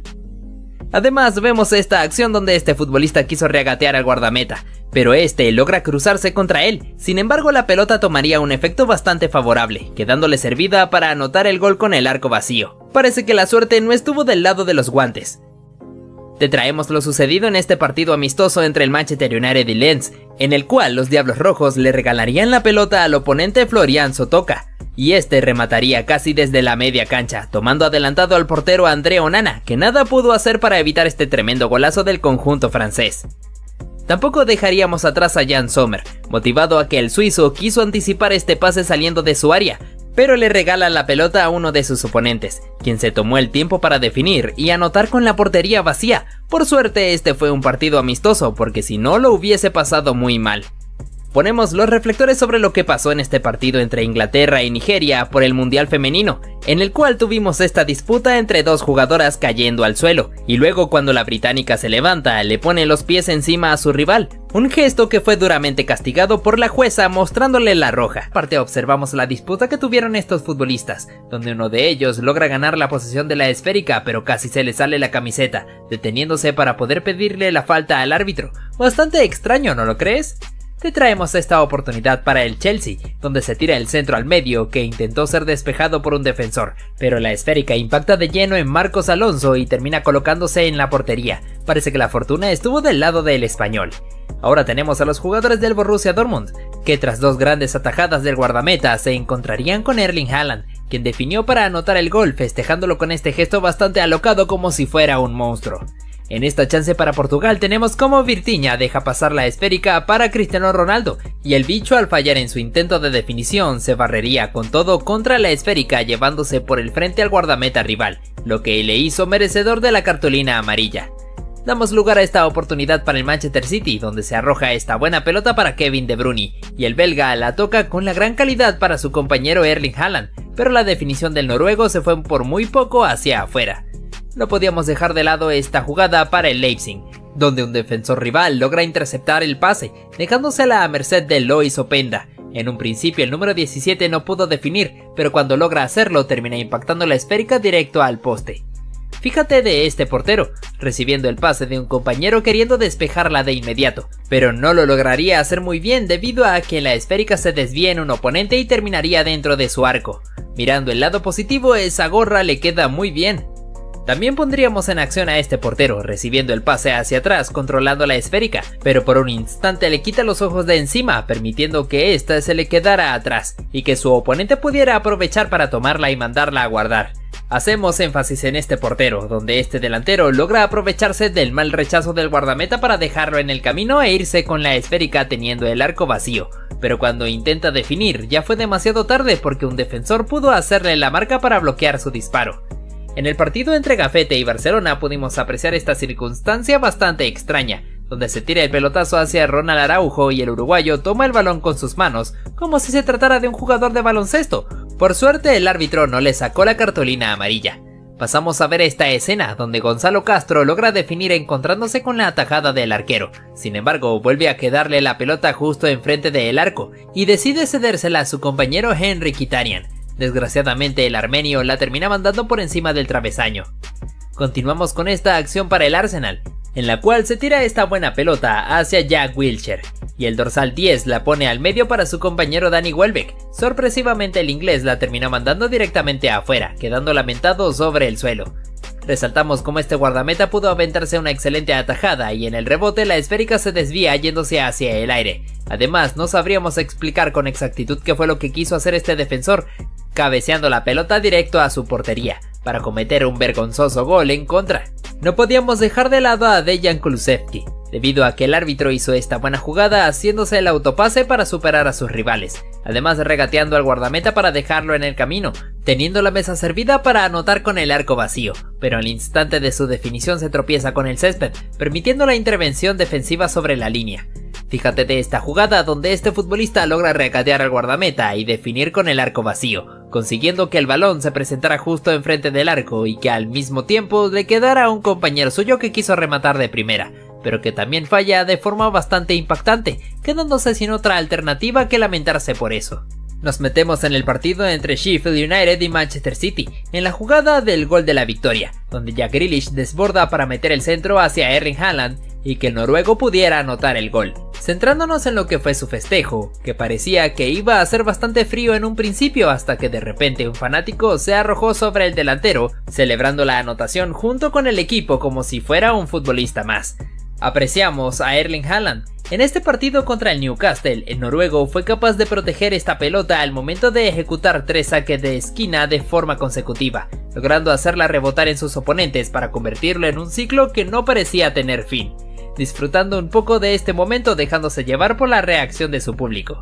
Además vemos esta acción donde este futbolista quiso regatear al guardameta, pero este logra cruzarse contra él, sin embargo la pelota tomaría un efecto bastante favorable, quedándole servida para anotar el gol con el arco vacío. Parece que la suerte no estuvo del lado de los guantes. Te traemos lo sucedido en este partido amistoso entre el Manchester United y Lens, en el cual los Diablos Rojos le regalarían la pelota al oponente Florian Sotoka, y este remataría casi desde la media cancha, tomando adelantado al portero André Onana, que nada pudo hacer para evitar este tremendo golazo del conjunto francés. Tampoco dejaríamos atrás a Jan Sommer, motivado a que el suizo quiso anticipar este pase saliendo de su área, pero le regala la pelota a uno de sus oponentes, quien se tomó el tiempo para definir y anotar con la portería vacía. Por suerte este fue un partido amistoso, porque si no lo hubiese pasado muy mal. Ponemos los reflectores sobre lo que pasó en este partido entre Inglaterra y Nigeria por el Mundial Femenino, en el cual tuvimos esta disputa entre dos jugadoras cayendo al suelo, y luego cuando la británica se levanta, le pone los pies encima a su rival, un gesto que fue duramente castigado por la jueza mostrándole la roja. Aparte observamos la disputa que tuvieron estos futbolistas, donde uno de ellos logra ganar la posesión de la esférica pero casi se le sale la camiseta, deteniéndose para poder pedirle la falta al árbitro. Bastante extraño, ¿no lo crees? Te traemos esta oportunidad para el Chelsea, donde se tira el centro al medio que intentó ser despejado por un defensor, pero la esférica impacta de lleno en Marcos Alonso y termina colocándose en la portería. Parece que la fortuna estuvo del lado del español. Ahora tenemos a los jugadores del Borussia Dortmund, que tras dos grandes atajadas del guardameta se encontrarían con Erling Haaland, quien definió para anotar el gol, festejándolo con este gesto bastante alocado como si fuera un monstruo. En esta chance para Portugal tenemos como Virtiña deja pasar la esférica para Cristiano Ronaldo, y el bicho al fallar en su intento de definición se barrería con todo contra la esférica llevándose por el frente al guardameta rival, lo que le hizo merecedor de la cartulina amarilla. Damos lugar a esta oportunidad para el Manchester City, donde se arroja esta buena pelota para Kevin De Bruyne, y el belga la toca con la gran calidad para su compañero Erling Haaland, pero la definición del noruego se fue por muy poco hacia afuera. No podíamos dejar de lado esta jugada para el Leipzig, donde un defensor rival logra interceptar el pase, dejándosela a merced de Lois Openda. En un principio el número 17 no pudo definir, pero cuando logra hacerlo termina impactando la esférica directo al poste. Fíjate de este portero, recibiendo el pase de un compañero queriendo despejarla de inmediato, pero no lo lograría hacer muy bien debido a que la esférica se desvía en un oponente y terminaría dentro de su arco. Mirando el lado positivo, esa gorra le queda muy bien. También pondríamos en acción a este portero, recibiendo el pase hacia atrás, controlando la esférica, pero por un instante le quita los ojos de encima, permitiendo que ésta se le quedara atrás, y que su oponente pudiera aprovechar para tomarla y mandarla a guardar. Hacemos énfasis en este portero, donde este delantero logra aprovecharse del mal rechazo del guardameta para dejarlo en el camino e irse con la esférica teniendo el arco vacío, pero cuando intenta definir ya fue demasiado tarde porque un defensor pudo hacerle la marca para bloquear su disparo. En el partido entre Gafete y Barcelona pudimos apreciar esta circunstancia bastante extraña, donde se tira el pelotazo hacia Ronald Araujo y el uruguayo toma el balón con sus manos, como si se tratara de un jugador de baloncesto. Por suerte el árbitro no le sacó la cartulina amarilla. Pasamos a ver esta escena, donde Gonzalo Castro logra definir encontrándose con la atajada del arquero. Sin embargo, vuelve a quedarle la pelota justo enfrente del arco, y decide cedérsela a su compañero Henry Mkhitaryan. Desgraciadamente el armenio la termina mandando por encima del travesaño. Continuamos con esta acción para el Arsenal, en la cual se tira esta buena pelota hacia Jack Wilshere, y el dorsal 10 la pone al medio para su compañero Danny Welbeck. Sorpresivamente el inglés la terminó mandando directamente afuera, quedando lamentado sobre el suelo. Resaltamos cómo este guardameta pudo aventarse una excelente atajada y en el rebote la esférica se desvía yéndose hacia el aire. Además, no sabríamos explicar con exactitud qué fue lo que quiso hacer este defensor, cabeceando la pelota directo a su portería, para cometer un vergonzoso gol en contra. No podíamos dejar de lado a Dejan Kulusevski, debido a que el árbitro hizo esta buena jugada haciéndose el autopase para superar a sus rivales, además regateando al guardameta para dejarlo en el camino, teniendo la mesa servida para anotar con el arco vacío, pero al instante de su definición se tropieza con el césped, permitiendo la intervención defensiva sobre la línea. Fíjate de esta jugada donde este futbolista logra regatear al guardameta y definir con el arco vacío, consiguiendo que el balón se presentara justo enfrente del arco y que al mismo tiempo le quedara a un compañero suyo que quiso rematar de primera, pero que también falla de forma bastante impactante, quedándose sin otra alternativa que lamentarse por eso. Nos metemos en el partido entre Sheffield United y Manchester City, en la jugada del gol de la victoria, donde Jack Grealish desborda para meter el centro hacia Erling Haaland y que el noruego pudiera anotar el gol. Centrándonos en lo que fue su festejo, que parecía que iba a ser bastante frío en un principio hasta que de repente un fanático se arrojó sobre el delantero, celebrando la anotación junto con el equipo como si fuera un futbolista más. Apreciamos a Erling Haaland. En este partido contra el Newcastle, el noruego fue capaz de proteger esta pelota al momento de ejecutar 3 saques de esquina de forma consecutiva, logrando hacerla rebotar en sus oponentes para convertirlo en un ciclo que no parecía tener fin, disfrutando un poco de este momento dejándose llevar por la reacción de su público.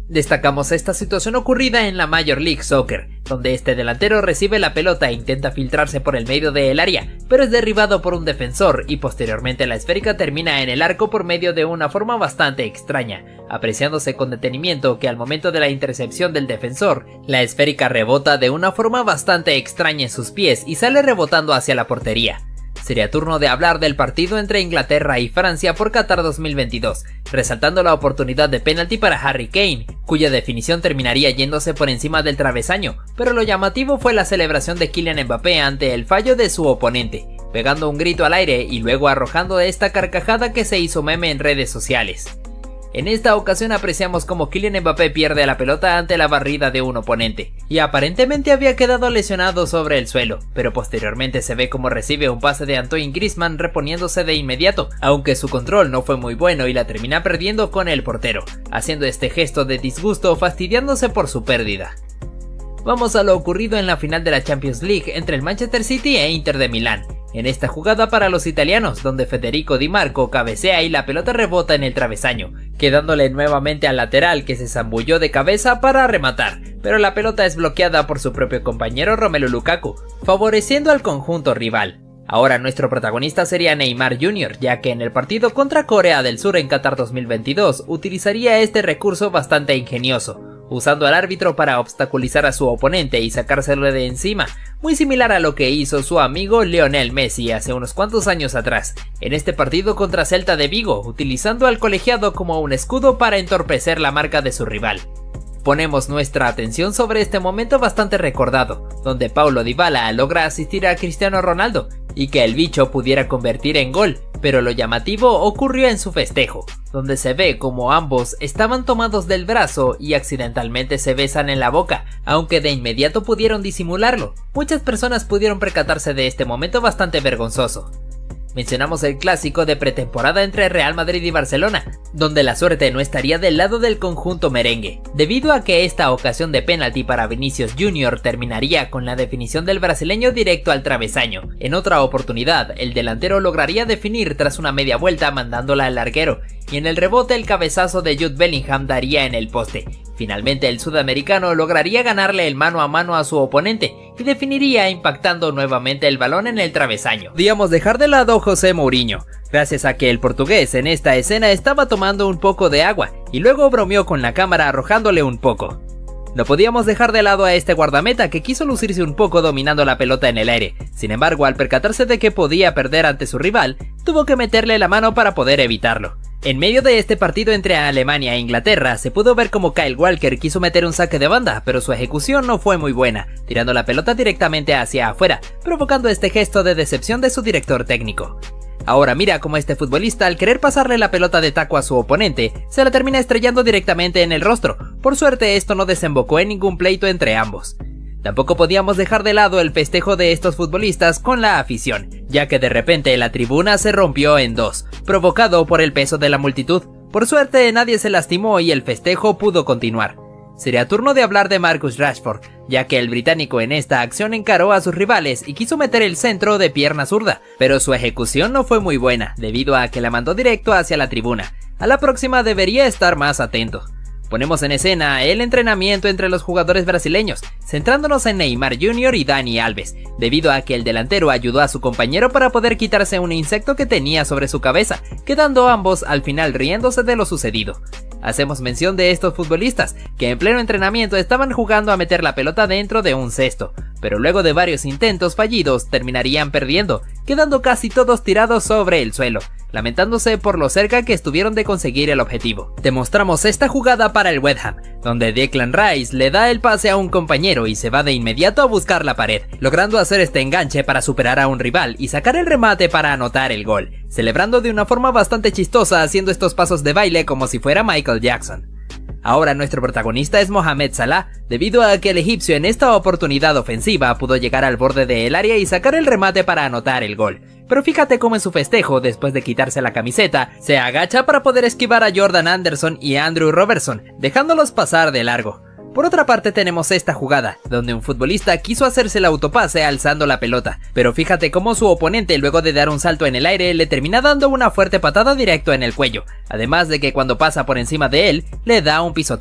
Destacamos esta situación ocurrida en la Major League Soccer, donde este delantero recibe la pelota e intenta filtrarse por el medio del área, pero es derribado por un defensor y posteriormente la esférica termina en el arco por medio de una forma bastante extraña, apreciándose con detenimiento que al momento de la intercepción del defensor, la esférica rebota de una forma bastante extraña en sus pies y sale rebotando hacia la portería. Sería turno de hablar del partido entre Inglaterra y Francia por Qatar 2022, resaltando la oportunidad de penalti para Harry Kane, cuya definición terminaría yéndose por encima del travesaño, pero lo llamativo fue la celebración de Kylian Mbappé ante el fallo de su oponente, pegando un grito al aire y luego arrojando esta carcajada que se hizo meme en redes sociales. En esta ocasión apreciamos como Kylian Mbappé pierde la pelota ante la barrida de un oponente, y aparentemente había quedado lesionado sobre el suelo, pero posteriormente se ve como recibe un pase de Antoine Griezmann reponiéndose de inmediato, aunque su control no fue muy bueno y la termina perdiendo con el portero, haciendo este gesto de disgusto fastidiándose por su pérdida. Vamos a lo ocurrido en la final de la Champions League entre el Manchester City e Inter de Milán. En esta jugada para los italianos, donde Federico Di Marco cabecea y la pelota rebota en el travesaño, quedándole nuevamente al lateral que se zambulló de cabeza para rematar, pero la pelota es bloqueada por su propio compañero Romelu Lukaku, favoreciendo al conjunto rival. Ahora nuestro protagonista sería Neymar Jr., ya que en el partido contra Corea del Sur en Qatar 2022 utilizaría este recurso bastante ingenioso, usando al árbitro para obstaculizar a su oponente y sacárselo de encima, muy similar a lo que hizo su amigo Lionel Messi hace unos cuantos años atrás, en este partido contra Celta de Vigo, utilizando al colegiado como un escudo para entorpecer la marca de su rival. Ponemos nuestra atención sobre este momento bastante recordado, donde Paulo Dybala logra asistir a Cristiano Ronaldo, y que el bicho pudiera convertir en gol, pero lo llamativo ocurrió en su festejo, donde se ve como ambos estaban tomados del brazo y accidentalmente se besan en la boca, aunque de inmediato pudieron disimularlo. Muchas personas pudieron percatarse de este momento bastante vergonzoso. Mencionamos el clásico de pretemporada entre Real Madrid y Barcelona, donde la suerte no estaría del lado del conjunto merengue, debido a que esta ocasión de penalti para Vinicius Jr. terminaría con la definición del brasileño directo al travesaño. En otra oportunidad, el delantero lograría definir tras una media vuelta mandándola al larguero, y en el rebote el cabezazo de Jude Bellingham daría en el poste. Finalmente el sudamericano lograría ganarle el mano a mano a su oponente y definiría impactando nuevamente el balón en el travesaño. Podíamos dejar de lado a José Mourinho, gracias a que el portugués en esta escena estaba tomando un poco de agua y luego bromeó con la cámara arrojándole un poco. No podíamos dejar de lado a este guardameta que quiso lucirse un poco dominando la pelota en el aire, sin embargo al percatarse de que podía perder ante su rival, tuvo que meterle la mano para poder evitarlo. En medio de este partido entre Alemania e Inglaterra, se pudo ver como Kyle Walker quiso meter un saque de banda, pero su ejecución no fue muy buena, tirando la pelota directamente hacia afuera, provocando este gesto de decepción de su director técnico. Ahora mira cómo este futbolista, al querer pasarle la pelota de taco a su oponente, se la termina estrellando directamente en el rostro. Por suerte esto no desembocó en ningún pleito entre ambos. Tampoco podíamos dejar de lado el festejo de estos futbolistas con la afición, ya que de repente la tribuna se rompió en dos, provocado por el peso de la multitud. Por suerte nadie se lastimó y el festejo pudo continuar. Sería turno de hablar de Marcus Rashford, ya que el británico en esta acción encaró a sus rivales y quiso meter el centro de pierna zurda, pero su ejecución no fue muy buena, debido a que la mandó directo hacia la tribuna. A la próxima debería estar más atento. Ponemos en escena el entrenamiento entre los jugadores brasileños, centrándonos en Neymar Jr. y Dani Alves, debido a que el delantero ayudó a su compañero para poder quitarse un insecto que tenía sobre su cabeza, quedando ambos al final riéndose de lo sucedido. Hacemos mención de estos futbolistas, que en pleno entrenamiento estaban jugando a meter la pelota dentro de un cesto, pero luego de varios intentos fallidos terminarían perdiendo, quedando casi todos tirados sobre el suelo, lamentándose por lo cerca que estuvieron de conseguir el objetivo. Te mostramos esta jugada para el West Ham, donde Declan Rice le da el pase a un compañero y se va de inmediato a buscar la pared, logrando hacer este enganche para superar a un rival y sacar el remate para anotar el gol, celebrando de una forma bastante chistosa haciendo estos pasos de baile como si fuera Michael Jackson. Ahora nuestro protagonista es Mohamed Salah, debido a que el egipcio en esta oportunidad ofensiva pudo llegar al borde del área y sacar el remate para anotar el gol. Pero fíjate cómo en su festejo, después de quitarse la camiseta, se agacha para poder esquivar a Jordan Anderson y Andrew Robertson, dejándolos pasar de largo. Por otra parte tenemos esta jugada, donde un futbolista quiso hacerse el autopase alzando la pelota, pero fíjate cómo su oponente luego de dar un salto en el aire le termina dando una fuerte patada directo en el cuello, además de que cuando pasa por encima de él, le da un pisotón.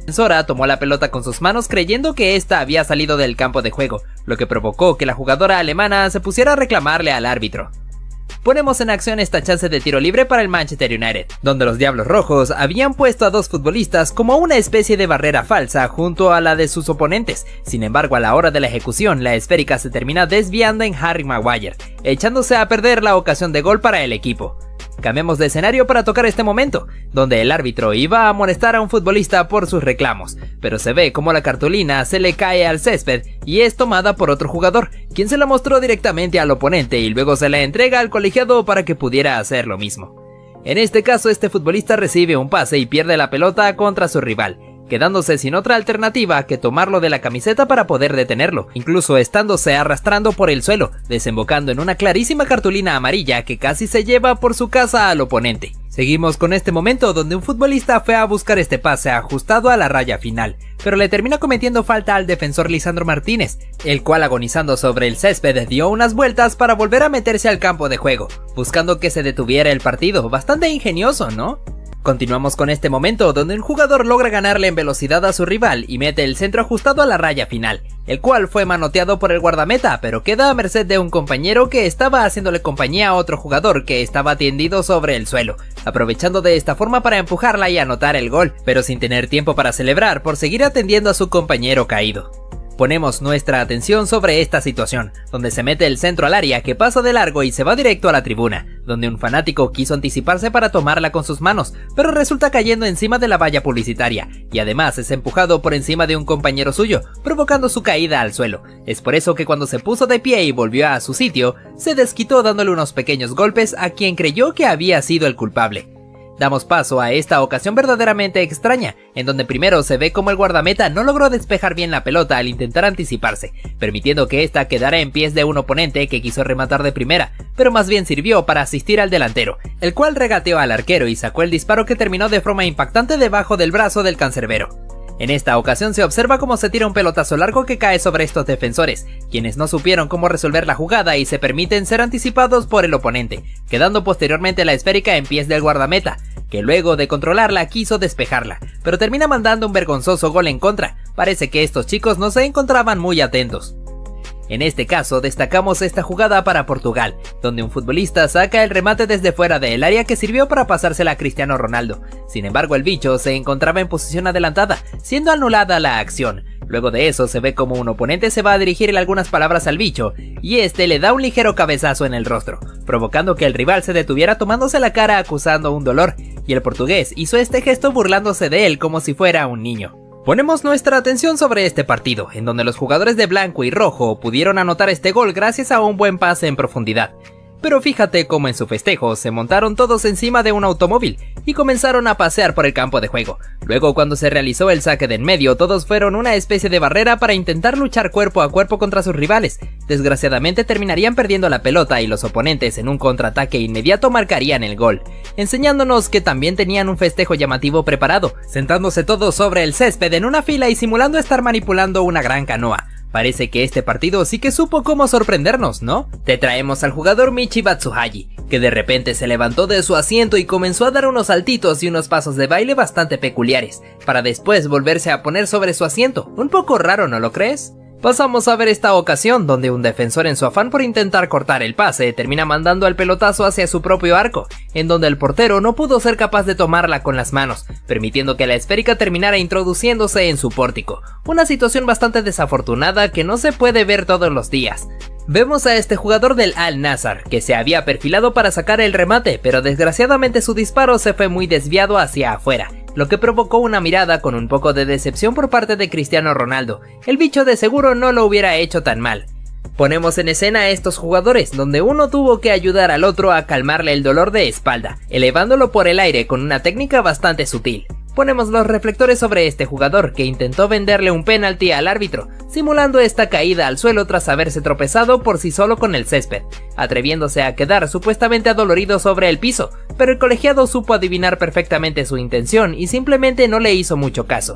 defensora tomó la pelota con sus manos creyendo que ésta había salido del campo de juego, lo que provocó que la jugadora alemana se pusiera a reclamarle al árbitro. Ponemos en acción esta chance de tiro libre para el Manchester United, donde los Diablos Rojos habían puesto a dos futbolistas como una especie de barrera falsa junto a la de sus oponentes. Sin embargo, a la hora de la ejecución, la esférica se termina desviando en Harry Maguire, echándose a perder la ocasión de gol para el equipo. Cambiemos de escenario para tocar este momento, donde el árbitro iba a amonestar a un futbolista por sus reclamos, pero se ve como la cartulina se le cae al césped y es tomada por otro jugador, quien se la mostró directamente al oponente y luego se la entrega al colegiado para que pudiera hacer lo mismo. En este caso, este futbolista recibe un pase y pierde la pelota contra su rival, quedándose sin otra alternativa que tomarlo de la camiseta para poder detenerlo, incluso estándose arrastrando por el suelo, desembocando en una clarísima cartulina amarilla que casi se lleva por su casa al oponente. Seguimos con este momento donde un futbolista fue a buscar este pase ajustado a la raya final, pero le termina cometiendo falta al defensor Lisandro Martínez, el cual agonizando sobre el césped dio unas vueltas para volver a meterse al campo de juego, buscando que se detuviera el partido. Bastante ingenioso, ¿no? Continuamos con este momento donde un jugador logra ganarle en velocidad a su rival y mete el centro ajustado a la raya final, el cual fue manoteado por el guardameta, pero queda a merced de un compañero que estaba haciéndole compañía a otro jugador que estaba tendido sobre el suelo, aprovechando de esta forma para empujarla y anotar el gol, pero sin tener tiempo para celebrar por seguir atendiendo a su compañero caído. Ponemos nuestra atención sobre esta situación, donde se mete el centro al área que pasa de largo y se va directo a la tribuna, donde un fanático quiso anticiparse para tomarla con sus manos, pero resulta cayendo encima de la valla publicitaria, y además es empujado por encima de un compañero suyo, provocando su caída al suelo. Es por eso que cuando se puso de pie y volvió a su sitio, se desquitó dándole unos pequeños golpes a quien creyó que había sido el culpable. Damos paso a esta ocasión verdaderamente extraña, en donde primero se ve como el guardameta no logró despejar bien la pelota al intentar anticiparse, permitiendo que ésta quedara en pies de un oponente que quiso rematar de primera, pero más bien sirvió para asistir al delantero, el cual regateó al arquero y sacó el disparo que terminó de forma impactante debajo del brazo del cancerbero. En esta ocasión se observa cómo se tira un pelotazo largo que cae sobre estos defensores, quienes no supieron cómo resolver la jugada y se permiten ser anticipados por el oponente, quedando posteriormente la esférica en pies del guardameta, que luego de controlarla quiso despejarla, pero termina mandando un vergonzoso gol en contra. Parece que estos chicos no se encontraban muy atentos. En este caso destacamos esta jugada para Portugal, donde un futbolista saca el remate desde fuera del área que sirvió para pasársela a Cristiano Ronaldo. Sin embargo, el bicho se encontraba en posición adelantada, siendo anulada la acción. Luego de eso se ve como un oponente se va a dirigirle algunas palabras al bicho, y este le da un ligero cabezazo en el rostro, provocando que el rival se detuviera tomándose la cara acusando un dolor, y el portugués hizo este gesto burlándose de él como si fuera un niño. Ponemos nuestra atención sobre este partido, en donde los jugadores de blanco y rojo pudieron anotar este gol gracias a un buen pase en profundidad. Pero fíjate cómo en su festejo se montaron todos encima de un automóvil y comenzaron a pasear por el campo de juego. Luego, cuando se realizó el saque de en medio, todos fueron una especie de barrera para intentar luchar cuerpo a cuerpo contra sus rivales. Desgraciadamente terminarían perdiendo la pelota y los oponentes en un contraataque inmediato marcarían el gol, enseñándonos que también tenían un festejo llamativo preparado, sentándose todos sobre el césped en una fila y simulando estar manipulando una gran canoa. Parece que este partido sí que supo cómo sorprendernos, ¿no? Te traemos al jugador Michi Batshuayi, que de repente se levantó de su asiento y comenzó a dar unos saltitos y unos pasos de baile bastante peculiares, para después volverse a poner sobre su asiento. Un poco raro, ¿no lo crees? Pasamos a ver esta ocasión donde un defensor en su afán por intentar cortar el pase termina mandando el pelotazo hacia su propio arco, en donde el portero no pudo ser capaz de tomarla con las manos, permitiendo que la esférica terminara introduciéndose en su pórtico, una situación bastante desafortunada que no se puede ver todos los días. Vemos a este jugador del Al-Nassr, que se había perfilado para sacar el remate, pero desgraciadamente su disparo se fue muy desviado hacia afuera, lo que provocó una mirada con un poco de decepción por parte de Cristiano Ronaldo. El bicho de seguro no lo hubiera hecho tan mal. Ponemos en escena a estos jugadores, donde uno tuvo que ayudar al otro a calmarle el dolor de espalda, elevándolo por el aire con una técnica bastante sutil. Ponemos los reflectores sobre este jugador que intentó venderle un penalti al árbitro, simulando esta caída al suelo tras haberse tropezado por sí solo con el césped, atreviéndose a quedar supuestamente adolorido sobre el piso, pero el colegiado supo adivinar perfectamente su intención y simplemente no le hizo mucho caso.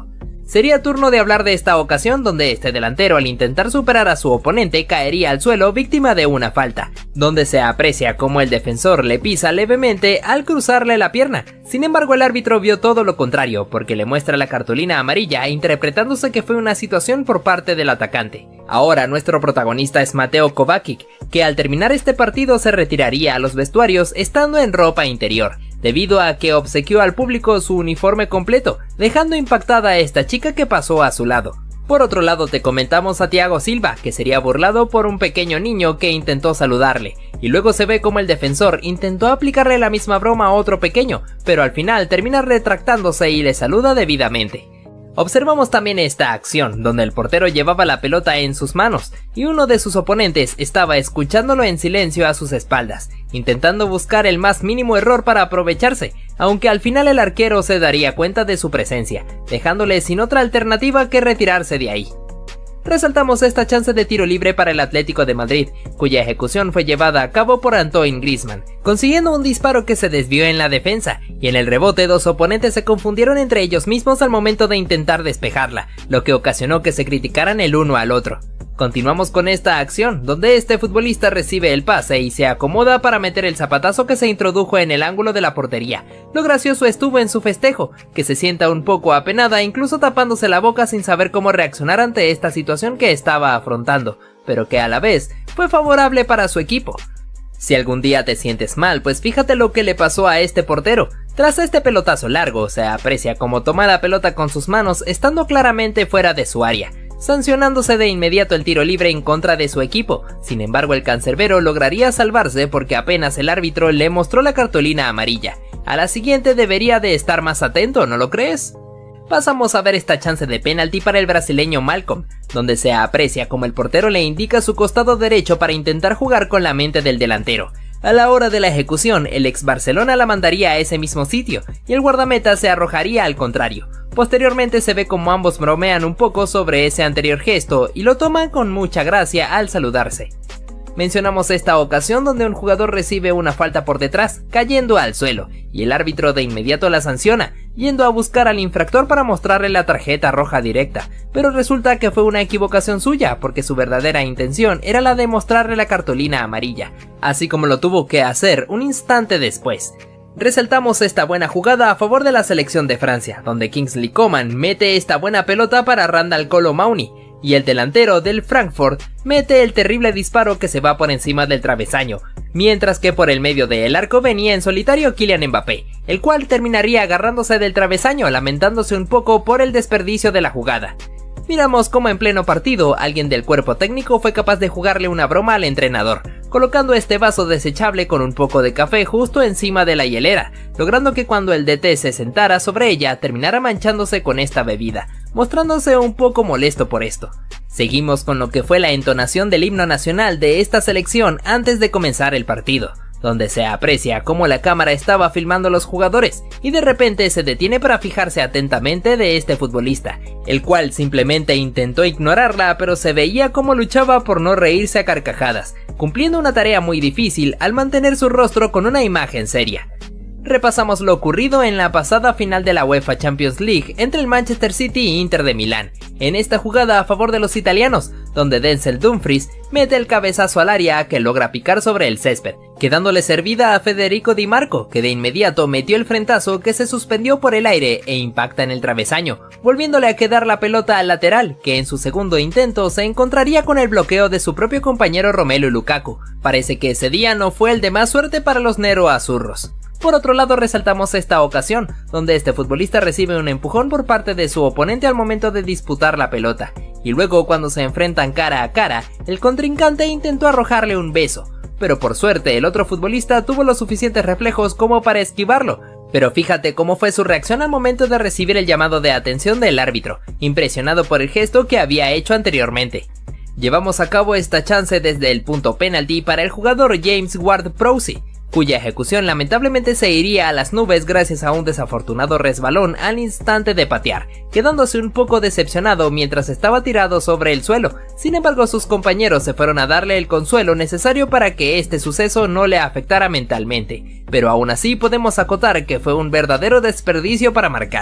Sería turno de hablar de esta ocasión donde este delantero al intentar superar a su oponente caería al suelo víctima de una falta, donde se aprecia cómo el defensor le pisa levemente al cruzarle la pierna. Sin embargo, el árbitro vio todo lo contrario porque le muestra la cartulina amarilla interpretándose que fue una situación por parte del atacante. Ahora nuestro protagonista es Mateo Kovacic, que al terminar este partido se retiraría a los vestuarios estando en ropa interior, debido a que obsequió al público su uniforme completo, dejando impactada a esta chica que pasó a su lado. Por otro lado te comentamos a Thiago Silva, que sería burlado por un pequeño niño que intentó saludarle, y luego se ve como el defensor intentó aplicarle la misma broma a otro pequeño, pero al final termina retractándose y le saluda debidamente. Observamos también esta acción, donde el portero llevaba la pelota en sus manos, y uno de sus oponentes estaba escuchándolo en silencio a sus espaldas, intentando buscar el más mínimo error para aprovecharse, aunque al final el arquero se daría cuenta de su presencia, dejándole sin otra alternativa que retirarse de ahí. Resaltamos esta chance de tiro libre para el Atlético de Madrid, cuya ejecución fue llevada a cabo por Antoine Griezmann, consiguiendo un disparo que se desvió en la defensa, y en el rebote dos oponentes se confundieron entre ellos mismos al momento de intentar despejarla, lo que ocasionó que se criticaran el uno al otro. Continuamos con esta acción, donde este futbolista recibe el pase y se acomoda para meter el zapatazo que se introdujo en el ángulo de la portería. Lo gracioso estuvo en su festejo, que se sienta un poco apenada, incluso tapándose la boca sin saber cómo reaccionar ante esta situación que estaba afrontando, pero que a la vez fue favorable para su equipo. Si algún día te sientes mal, pues fíjate lo que le pasó a este portero. Tras este pelotazo largo, se aprecia cómo toma la pelota con sus manos estando claramente fuera de su área, sancionándose de inmediato el tiro libre en contra de su equipo. Sin embargo, el cancerbero lograría salvarse porque apenas el árbitro le mostró la cartulina amarilla. A la siguiente debería de estar más atento, ¿no lo crees? Pasamos a ver esta chance de penalti para el brasileño Malcom, donde se aprecia como el portero le indica su costado derecho para intentar jugar con la mente del delantero. A la hora de la ejecución, el ex Barcelona la mandaría a ese mismo sitio, y el guardameta se arrojaría al contrario. Posteriormente se ve como ambos bromean un poco sobre ese anterior gesto y lo toman con mucha gracia al saludarse. Mencionamos esta ocasión donde un jugador recibe una falta por detrás, cayendo al suelo, y el árbitro de inmediato la sanciona, yendo a buscar al infractor para mostrarle la tarjeta roja directa, pero resulta que fue una equivocación suya, porque su verdadera intención era la de mostrarle la cartulina amarilla, así como lo tuvo que hacer un instante después. Resaltamos esta buena jugada a favor de la selección de Francia, donde Kingsley Coman mete esta buena pelota para Randal Kolo Muani, y el delantero del Frankfurt mete el terrible disparo que se va por encima del travesaño, mientras que por el medio del arco venía en solitario Kylian Mbappé, el cual terminaría agarrándose del travesaño lamentándose un poco por el desperdicio de la jugada. Miramos cómo en pleno partido alguien del cuerpo técnico fue capaz de jugarle una broma al entrenador, colocando este vaso desechable con un poco de café justo encima de la hielera, logrando que cuando el DT se sentara sobre ella terminara manchándose con esta bebida, mostrándose un poco molesto por esto. Seguimos con lo que fue la entonación del himno nacional de esta selección antes de comenzar el partido, donde se aprecia cómo la cámara estaba filmando a los jugadores y de repente se detiene para fijarse atentamente de este futbolista, el cual simplemente intentó ignorarla, pero se veía cómo luchaba por no reírse a carcajadas, cumpliendo una tarea muy difícil al mantener su rostro con una imagen seria. Repasamos lo ocurrido en la pasada final de la UEFA Champions League entre el Manchester City y Inter de Milán, en esta jugada a favor de los italianos, donde Denzel Dumfries mete el cabezazo al área que logra picar sobre el césped, quedándole servida a Federico Di Marco, que de inmediato metió el frentazo que se suspendió por el aire e impacta en el travesaño, volviéndole a quedar la pelota al lateral, que en su segundo intento se encontraría con el bloqueo de su propio compañero Romelu Lukaku. Parece que ese día no fue el de más suerte para los Nero Azzurros. Por otro lado, resaltamos esta ocasión, donde este futbolista recibe un empujón por parte de su oponente al momento de disputar la pelota, y luego cuando se enfrentan cara a cara, el contrincante intentó arrojarle un beso, pero por suerte el otro futbolista tuvo los suficientes reflejos como para esquivarlo, pero fíjate cómo fue su reacción al momento de recibir el llamado de atención del árbitro, impresionado por el gesto que había hecho anteriormente. Llevamos a cabo esta chance desde el punto penalti para el jugador James Ward-Prowse, cuya ejecución lamentablemente se iría a las nubes gracias a un desafortunado resbalón al instante de patear, quedándose un poco decepcionado mientras estaba tirado sobre el suelo. Sin embargo, sus compañeros se fueron a darle el consuelo necesario para que este suceso no le afectara mentalmente, pero aún así podemos acotar que fue un verdadero desperdicio para marcar.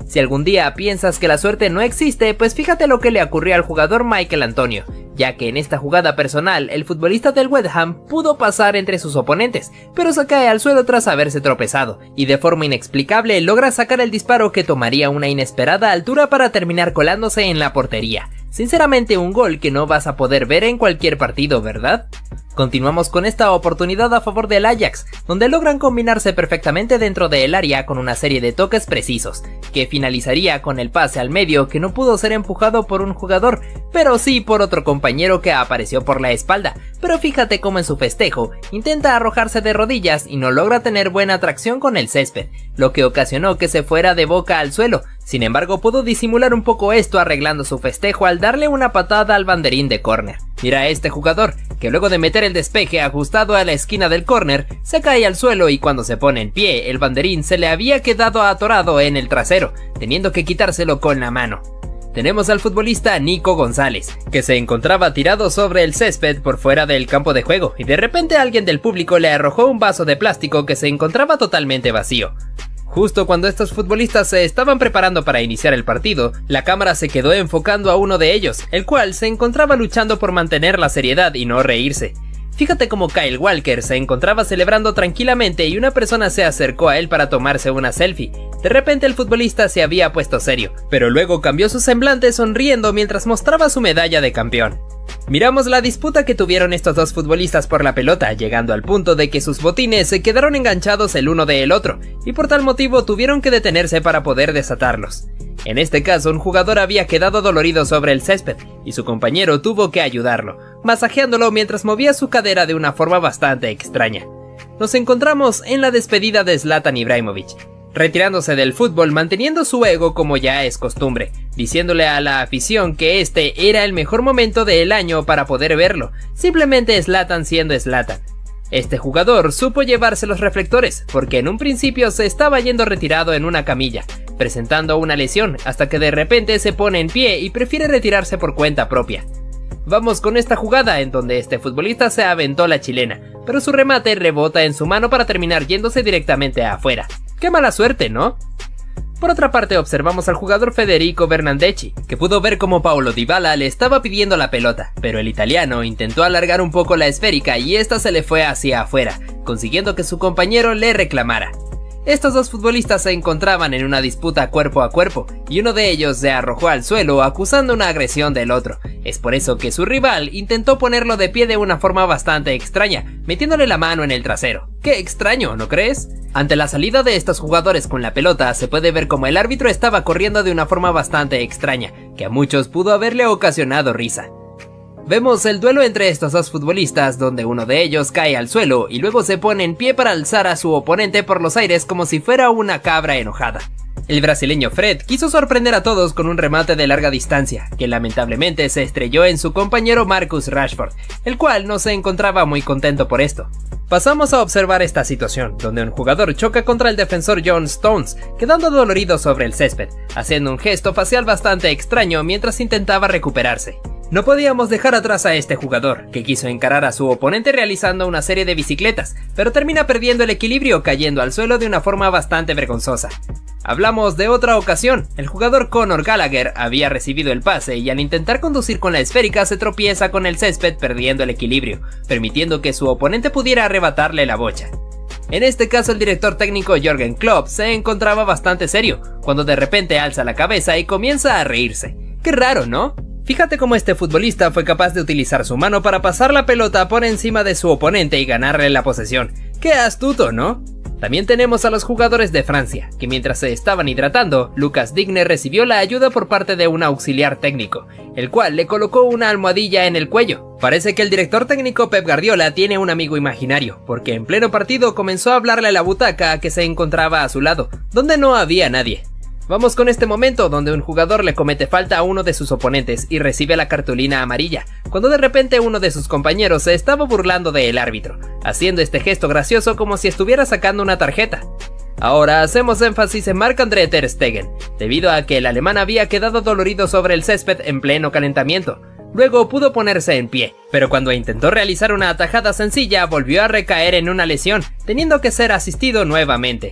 Si algún día piensas que la suerte no existe, pues fíjate lo que le ocurrió al jugador Michael Antonio, ya que en esta jugada personal el futbolista del West Ham pudo pasar entre sus oponentes, pero se cae al suelo tras haberse tropezado, y de forma inexplicable logra sacar el disparo que tomaría una inesperada altura para terminar colándose en la portería. Sinceramente un gol que no vas a poder ver en cualquier partido, ¿verdad? Continuamos con esta oportunidad a favor del Ajax, donde logran combinarse perfectamente dentro del área con una serie de toques precisos, que finalizaría con el pase al medio que no pudo ser empujado por un jugador, pero sí por otro compañero que apareció por la espalda, pero fíjate cómo en su festejo intenta arrojarse de rodillas y no logra tener buena tracción con el césped, lo que ocasionó que se fuera de boca al suelo. Sin embargo, pudo disimular un poco esto arreglando su festejo al darle una patada al banderín de córner. Mira a este jugador, que luego de meter el despeje ajustado a la esquina del córner, se cae al suelo y cuando se pone en pie, el banderín se le había quedado atorado en el trasero, teniendo que quitárselo con la mano. Tenemos al futbolista Nico González, que se encontraba tirado sobre el césped por fuera del campo de juego, y de repente alguien del público le arrojó un vaso de plástico que se encontraba totalmente vacío. Justo cuando estos futbolistas se estaban preparando para iniciar el partido, la cámara se quedó enfocando a uno de ellos, el cual se encontraba luchando por mantener la seriedad y no reírse. Fíjate cómo Kyle Walker se encontraba celebrando tranquilamente y una persona se acercó a él para tomarse una selfie. De repente el futbolista se había puesto serio, pero luego cambió su semblante sonriendo mientras mostraba su medalla de campeón. Miramos la disputa que tuvieron estos dos futbolistas por la pelota, llegando al punto de que sus botines se quedaron enganchados el uno del otro, y por tal motivo tuvieron que detenerse para poder desatarlos. En este caso, un jugador había quedado dolorido sobre el césped, y su compañero tuvo que ayudarlo, masajeándolo mientras movía su cadera de una forma bastante extraña. Nos encontramos en la despedida de Zlatan Ibrahimović, retirándose del fútbol manteniendo su ego como ya es costumbre, diciéndole a la afición que este era el mejor momento del año para poder verlo, simplemente Zlatan siendo Zlatan. Este jugador supo llevarse los reflectores, porque en un principio se estaba yendo retirado en una camilla, presentando una lesión, hasta que de repente se pone en pie y prefiere retirarse por cuenta propia. Vamos con esta jugada en donde este futbolista se aventó la chilena, pero su remate rebota en su mano para terminar yéndose directamente afuera. ¡Qué mala suerte!, ¿no? Por otra parte observamos al jugador Federico Bernardeschi, que pudo ver cómo Paulo Dybala le estaba pidiendo la pelota, pero el italiano intentó alargar un poco la esférica y esta se le fue hacia afuera, consiguiendo que su compañero le reclamara. Estos dos futbolistas se encontraban en una disputa cuerpo a cuerpo, y uno de ellos se arrojó al suelo acusando una agresión del otro. Es por eso que su rival intentó ponerlo de pie de una forma bastante extraña, metiéndole la mano en el trasero. ¡Qué extraño!, ¿no crees? Ante la salida de estos jugadores con la pelota, se puede ver como el árbitro estaba corriendo de una forma bastante extraña, que a muchos pudo haberle ocasionado risa. Vemos el duelo entre estos dos futbolistas, donde uno de ellos cae al suelo y luego se pone en pie para alzar a su oponente por los aires como si fuera una cabra enojada. El brasileño Fred quiso sorprender a todos con un remate de larga distancia, que lamentablemente se estrelló en su compañero Marcus Rashford, el cual no se encontraba muy contento por esto. Pasamos a observar esta situación, donde un jugador choca contra el defensor John Stones, quedando dolorido sobre el césped, haciendo un gesto facial bastante extraño mientras intentaba recuperarse. No podíamos dejar atrás a este jugador, que quiso encarar a su oponente realizando una serie de bicicletas, pero termina perdiendo el equilibrio cayendo al suelo de una forma bastante vergonzosa. Hablamos de otra ocasión, el jugador Conor Gallagher había recibido el pase y al intentar conducir con la esférica se tropieza con el césped perdiendo el equilibrio, permitiendo que su oponente pudiera arrebatarle la bocha. En este caso el director técnico Jürgen Klopp se encontraba bastante serio, cuando de repente alza la cabeza y comienza a reírse. ¡Qué raro!, ¿no? Fíjate cómo este futbolista fue capaz de utilizar su mano para pasar la pelota por encima de su oponente y ganarle la posesión. ¡Qué astuto!, ¿no? También tenemos a los jugadores de Francia, que mientras se estaban hidratando, Lucas Digne recibió la ayuda por parte de un auxiliar técnico, el cual le colocó una almohadilla en el cuello. Parece que el director técnico Pep Guardiola tiene un amigo imaginario, porque en pleno partido comenzó a hablarle a la butaca que se encontraba a su lado, donde no había nadie. Vamos con este momento donde un jugador le comete falta a uno de sus oponentes y recibe la cartulina amarilla, cuando de repente uno de sus compañeros se estaba burlando del árbitro, haciendo este gesto gracioso como si estuviera sacando una tarjeta. Ahora hacemos énfasis en Marc-André ter Stegen, debido a que el alemán había quedado dolorido sobre el césped en pleno calentamiento. Luego pudo ponerse en pie, pero cuando intentó realizar una atajada sencilla volvió a recaer en una lesión, teniendo que ser asistido nuevamente.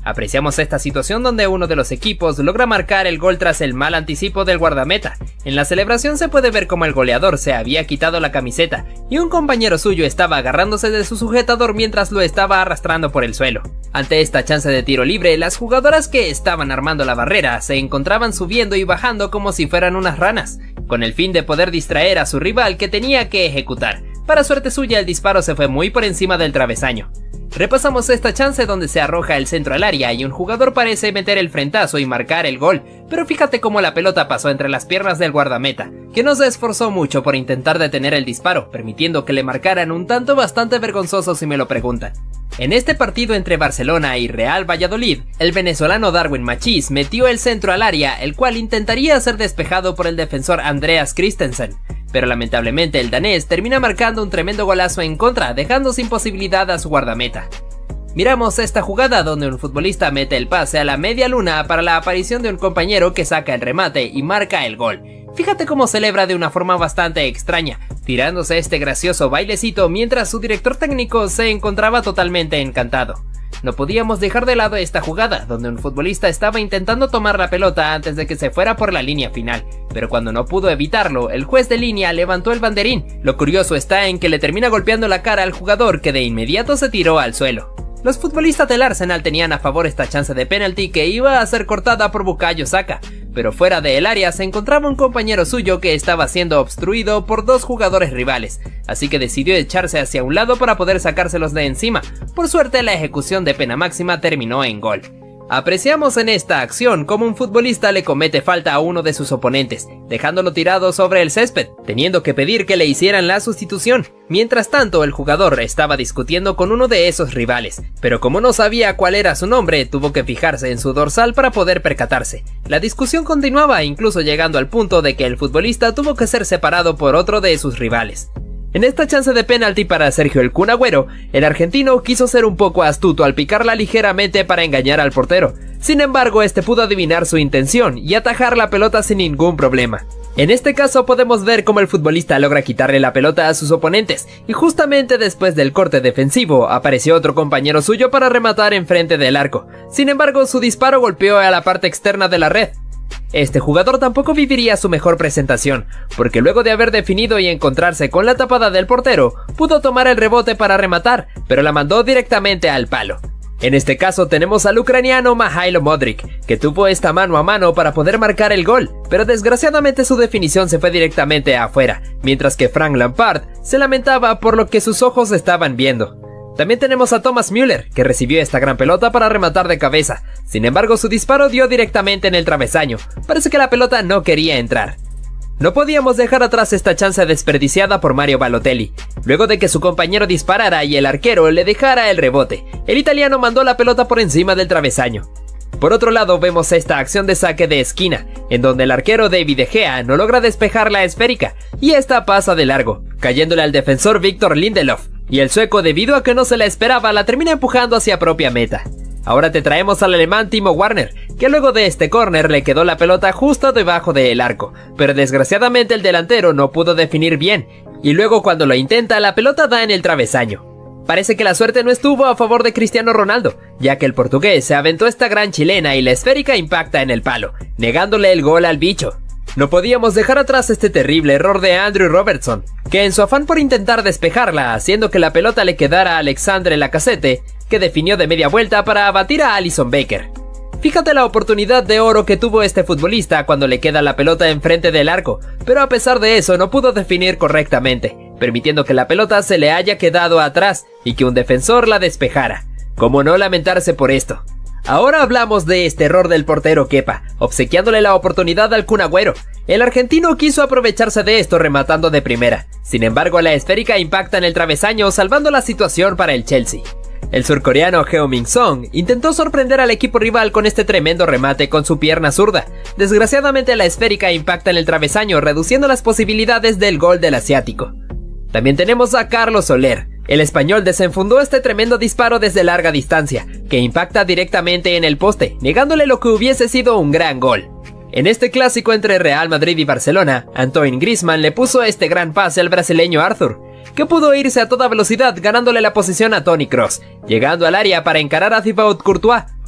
Apreciamos esta situación donde uno de los equipos logra marcar el gol tras el mal anticipo del guardameta. En la celebración se puede ver como el goleador se había quitado la camiseta y un compañero suyo estaba agarrándose de su sujetador mientras lo estaba arrastrando por el suelo. Ante esta chance de tiro libre, las jugadoras que estaban armando la barrera se encontraban subiendo y bajando como si fueran unas ranas, con el fin de poder distraer a su rival que tenía que ejecutar. Para suerte suya, el disparo se fue muy por encima del travesaño. Repasamos esta chance donde se arroja el centro al área y un jugador parece meter el frentazo y marcar el gol, pero fíjate cómo la pelota pasó entre las piernas del guardameta, que no se esforzó mucho por intentar detener el disparo, permitiendo que le marcaran un tanto bastante vergonzoso si me lo preguntan. En este partido entre Barcelona y Real Valladolid, el venezolano Darwin Machís metió el centro al área, el cual intentaría ser despejado por el defensor Andreas Christensen, pero lamentablemente el danés termina marcando un tremendo golazo en contra, dejando sin posibilidad a su guardameta. Miramos esta jugada donde un futbolista mete el pase a la media luna para la aparición de un compañero que saca el remate y marca el gol. Fíjate cómo celebra de una forma bastante extraña, tirándose este gracioso bailecito mientras su director técnico se encontraba totalmente encantado. No podíamos dejar de lado esta jugada, donde un futbolista estaba intentando tomar la pelota antes de que se fuera por la línea final, pero cuando no pudo evitarlo, el juez de línea levantó el banderín. Lo curioso está en que le termina golpeando la cara al jugador, que de inmediato se tiró al suelo. Los futbolistas del Arsenal tenían a favor esta chance de penalti que iba a ser cortada por Bukayo Saka, pero fuera del área se encontraba un compañero suyo que estaba siendo obstruido por dos jugadores rivales, así que decidió echarse hacia un lado para poder sacárselos de encima. Por suerte, la ejecución de pena máxima terminó en gol. Apreciamos en esta acción cómo un futbolista le comete falta a uno de sus oponentes, dejándolo tirado sobre el césped, teniendo que pedir que le hicieran la sustitución. Mientras tanto, el jugador estaba discutiendo con uno de esos rivales, pero como no sabía cuál era su nombre, tuvo que fijarse en su dorsal para poder percatarse. La discusión continuaba, incluso llegando al punto de que el futbolista tuvo que ser separado por otro de sus rivales. En esta chance de penalti para Sergio el Kun Agüero, el argentino quiso ser un poco astuto al picarla ligeramente para engañar al portero. Sin embargo, este pudo adivinar su intención y atajar la pelota sin ningún problema. En este caso podemos ver cómo el futbolista logra quitarle la pelota a sus oponentes, y justamente después del corte defensivo apareció otro compañero suyo para rematar enfrente del arco. Sin embargo, su disparo golpeó a la parte externa de la red. Este jugador tampoco viviría su mejor presentación, porque luego de haber definido y encontrarse con la tapada del portero, pudo tomar el rebote para rematar, pero la mandó directamente al palo. En este caso tenemos al ucraniano Mihailo Modric, que tuvo esta mano a mano para poder marcar el gol, pero desgraciadamente su definición se fue directamente afuera, mientras que Frank Lampard se lamentaba por lo que sus ojos estaban viendo. También tenemos a Thomas Müller, que recibió esta gran pelota para rematar de cabeza. Sin embargo, su disparo dio directamente en el travesaño. Parece que la pelota no quería entrar. No podíamos dejar atrás esta chance desperdiciada por Mario Balotelli. Luego de que su compañero disparara y el arquero le dejara el rebote, el italiano mandó la pelota por encima del travesaño. Por otro lado, vemos esta acción de saque de esquina, en donde el arquero David De Gea no logra despejar la esférica, y esta pasa de largo, cayéndole al defensor Victor Lindelof, y el sueco, debido a que no se la esperaba, la termina empujando hacia propia meta. Ahora te traemos al alemán Timo Werner, que luego de este córner le quedó la pelota justo debajo del arco, pero desgraciadamente el delantero no pudo definir bien, y luego cuando lo intenta la pelota da en el travesaño. Parece que la suerte no estuvo a favor de Cristiano Ronaldo, ya que el portugués se aventó esta gran chilena y la esférica impacta en el palo, negándole el gol al bicho. No podíamos dejar atrás este terrible error de Andrew Robertson, que en su afán por intentar despejarla, haciendo que la pelota le quedara a Alexandre Lacazette, que definió de media vuelta para abatir a Alisson Becker. Fíjate la oportunidad de oro que tuvo este futbolista cuando le queda la pelota enfrente del arco, pero a pesar de eso no pudo definir correctamente, permitiendo que la pelota se le haya quedado atrás y que un defensor la despejara. ¿Cómo no lamentarse por esto? Ahora hablamos de este error del portero Kepa, obsequiándole la oportunidad al Kun Agüero. El argentino quiso aprovecharse de esto rematando de primera. Sin embargo, la esférica impacta en el travesaño, salvando la situación para el Chelsea. El surcoreano Heung-min Son intentó sorprender al equipo rival con este tremendo remate con su pierna zurda. Desgraciadamente, la esférica impacta en el travesaño, reduciendo las posibilidades del gol del asiático. También tenemos a Carlos Soler. El español desenfundó este tremendo disparo desde larga distancia, que impacta directamente en el poste, negándole lo que hubiese sido un gran gol. En este clásico entre Real Madrid y Barcelona, Antoine Griezmann le puso este gran pase al brasileño Arthur, que pudo irse a toda velocidad ganándole la posición a Toni Kroos, llegando al área para encarar a Thibaut Courtois,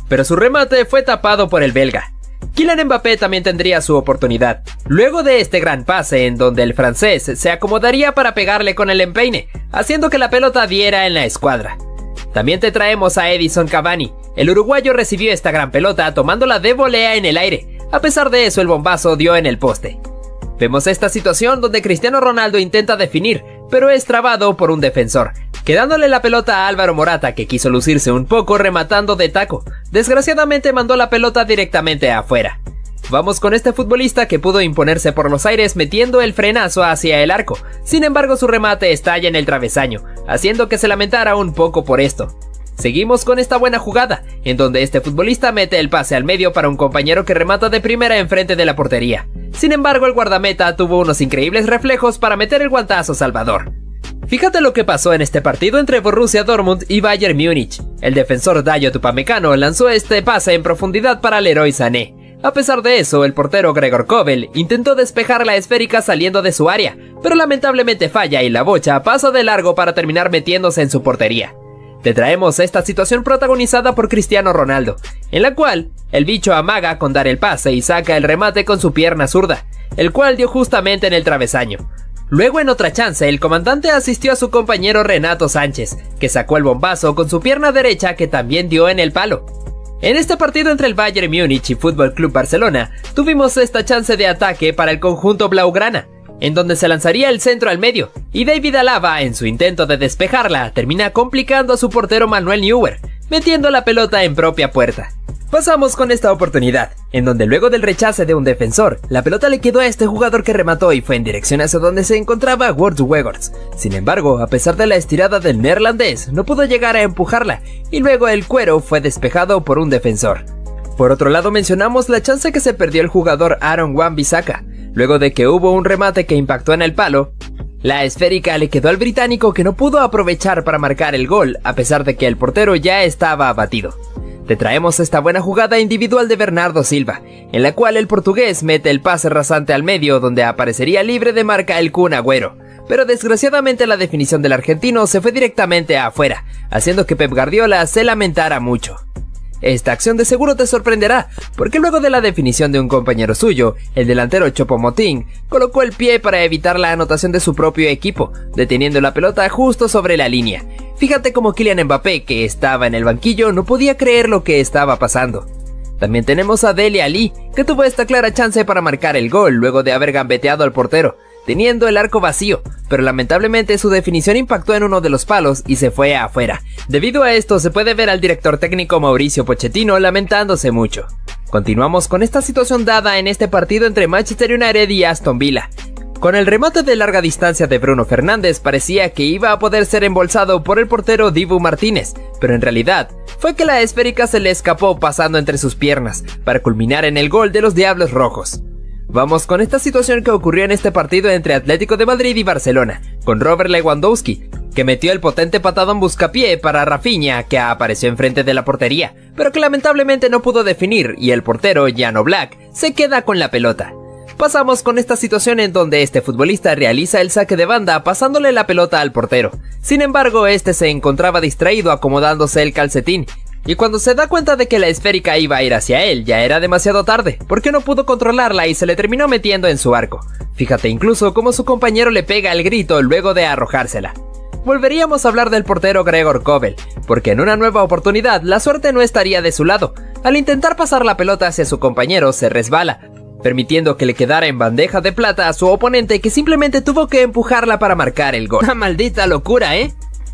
pero su remate fue tapado por el belga. Kylian Mbappé también tendría su oportunidad, luego de este gran pase en donde el francés se acomodaría para pegarle con el empeine, haciendo que la pelota diera en la escuadra. También te traemos a Edinson Cavani. El uruguayo recibió esta gran pelota tomándola de volea en el aire. A pesar de eso, el bombazo dio en el poste. Vemos esta situación donde Cristiano Ronaldo intenta definir, pero es trabado por un defensor, quedándole la pelota a Álvaro Morata, que quiso lucirse un poco rematando de taco. Desgraciadamente mandó la pelota directamente afuera. Vamos con este futbolista que pudo imponerse por los aires metiendo el frenazo hacia el arco. Sin embargo, su remate estalla en el travesaño, haciendo que se lamentara un poco por esto. Seguimos con esta buena jugada, en donde este futbolista mete el pase al medio para un compañero que remata de primera enfrente de la portería. Sin embargo, el guardameta tuvo unos increíbles reflejos para meter el guantazo salvador. Fíjate lo que pasó en este partido entre Borussia Dortmund y Bayern Múnich. El defensor Dayot Upamecano lanzó este pase en profundidad para Leroy Sané. A pesar de eso, el portero Gregor Kobel intentó despejar la esférica saliendo de su área, pero lamentablemente falla y la bocha pasa de largo para terminar metiéndose en su portería. Te traemos esta situación protagonizada por Cristiano Ronaldo, en la cual el bicho amaga con dar el pase y saca el remate con su pierna zurda, el cual dio justamente en el travesaño. Luego en otra chance, el comandante asistió a su compañero Renato Sánchez, que sacó el bombazo con su pierna derecha que también dio en el palo. En este partido entre el Bayern Múnich y Fútbol Club Barcelona, tuvimos esta chance de ataque para el conjunto blaugrana, en donde se lanzaría el centro al medio, y David Alaba, en su intento de despejarla, termina complicando a su portero Manuel Neuer, metiendo la pelota en propia puerta. Pasamos con esta oportunidad, en donde luego del rechace de un defensor, la pelota le quedó a este jugador que remató y fue en dirección hacia donde se encontraba Wout Weghorst. Sin embargo, a pesar de la estirada del neerlandés, no pudo llegar a empujarla, y luego el cuero fue despejado por un defensor. Por otro lado, mencionamos la chance que se perdió el jugador Aaron Wan-Bissaka, luego de que hubo un remate que impactó en el palo. La esférica le quedó al británico, que no pudo aprovechar para marcar el gol, a pesar de que el portero ya estaba abatido. Te traemos esta buena jugada individual de Bernardo Silva, en la cual el portugués mete el pase rasante al medio, donde aparecería libre de marca el Kun Agüero, pero desgraciadamente la definición del argentino se fue directamente afuera, haciendo que Pep Guardiola se lamentara mucho. Esta acción de seguro te sorprenderá, porque luego de la definición de un compañero suyo, el delantero Choupo-Moting colocó el pie para evitar la anotación de su propio equipo, deteniendo la pelota justo sobre la línea. Fíjate cómo Kylian Mbappé, que estaba en el banquillo, no podía creer lo que estaba pasando. También tenemos a Dele Alli, que tuvo esta clara chance para marcar el gol luego de haber gambeteado al portero, teniendo el arco vacío, pero lamentablemente su definición impactó en uno de los palos y se fue afuera. Debido a esto se puede ver al director técnico Mauricio Pochettino lamentándose mucho. Continuamos con esta situación dada en este partido entre Manchester United y Aston Villa. Con el remate de larga distancia de Bruno Fernández parecía que iba a poder ser embolsado por el portero Dibu Martínez, pero en realidad fue que la esférica se le escapó pasando entre sus piernas, para culminar en el gol de los Diablos Rojos. Vamos con esta situación que ocurrió en este partido entre Atlético de Madrid y Barcelona, con Robert Lewandowski, que metió el potente patadón buscapié para Rafinha, que apareció enfrente de la portería, pero que lamentablemente no pudo definir, y el portero Jan Oblak se queda con la pelota. Pasamos con esta situación en donde este futbolista realiza el saque de banda pasándole la pelota al portero. Sin embargo, este se encontraba distraído acomodándose el calcetín, y cuando se da cuenta de que la esférica iba a ir hacia él, ya era demasiado tarde, porque no pudo controlarla y se le terminó metiendo en su arco. Fíjate incluso cómo su compañero le pega el grito luego de arrojársela. Volveríamos a hablar del portero Gregor Kobel, porque en una nueva oportunidad la suerte no estaría de su lado. Al intentar pasar la pelota hacia su compañero se resbala, permitiendo que le quedara en bandeja de plata a su oponente, que simplemente tuvo que empujarla para marcar el gol. ¡Una maldita locura, eh!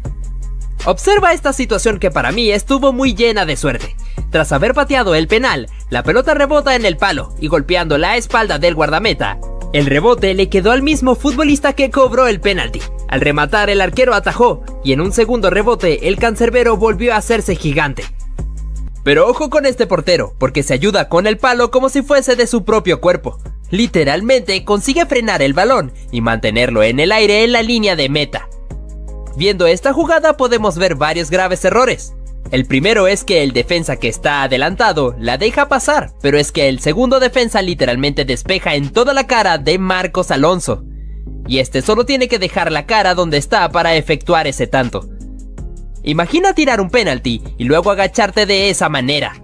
Observa esta situación que para mí estuvo muy llena de suerte. Tras haber pateado el penal, la pelota rebota en el palo y golpeando la espalda del guardameta. El rebote le quedó al mismo futbolista que cobró el penalti. Al rematar, el arquero atajó y en un segundo rebote el cancerbero volvió a hacerse gigante. Pero ojo con este portero, porque se ayuda con el palo como si fuese de su propio cuerpo. Literalmente consigue frenar el balón y mantenerlo en el aire en la línea de meta. Viendo esta jugada podemos ver varios graves errores. El primero es que el defensa que está adelantado la deja pasar, pero es que el segundo defensa literalmente despeja en toda la cara de Marcos Alonso. Y este solo tiene que dejar la cara donde está para efectuar ese tanto. Imagina tirar un penalti y luego agacharte de esa manera.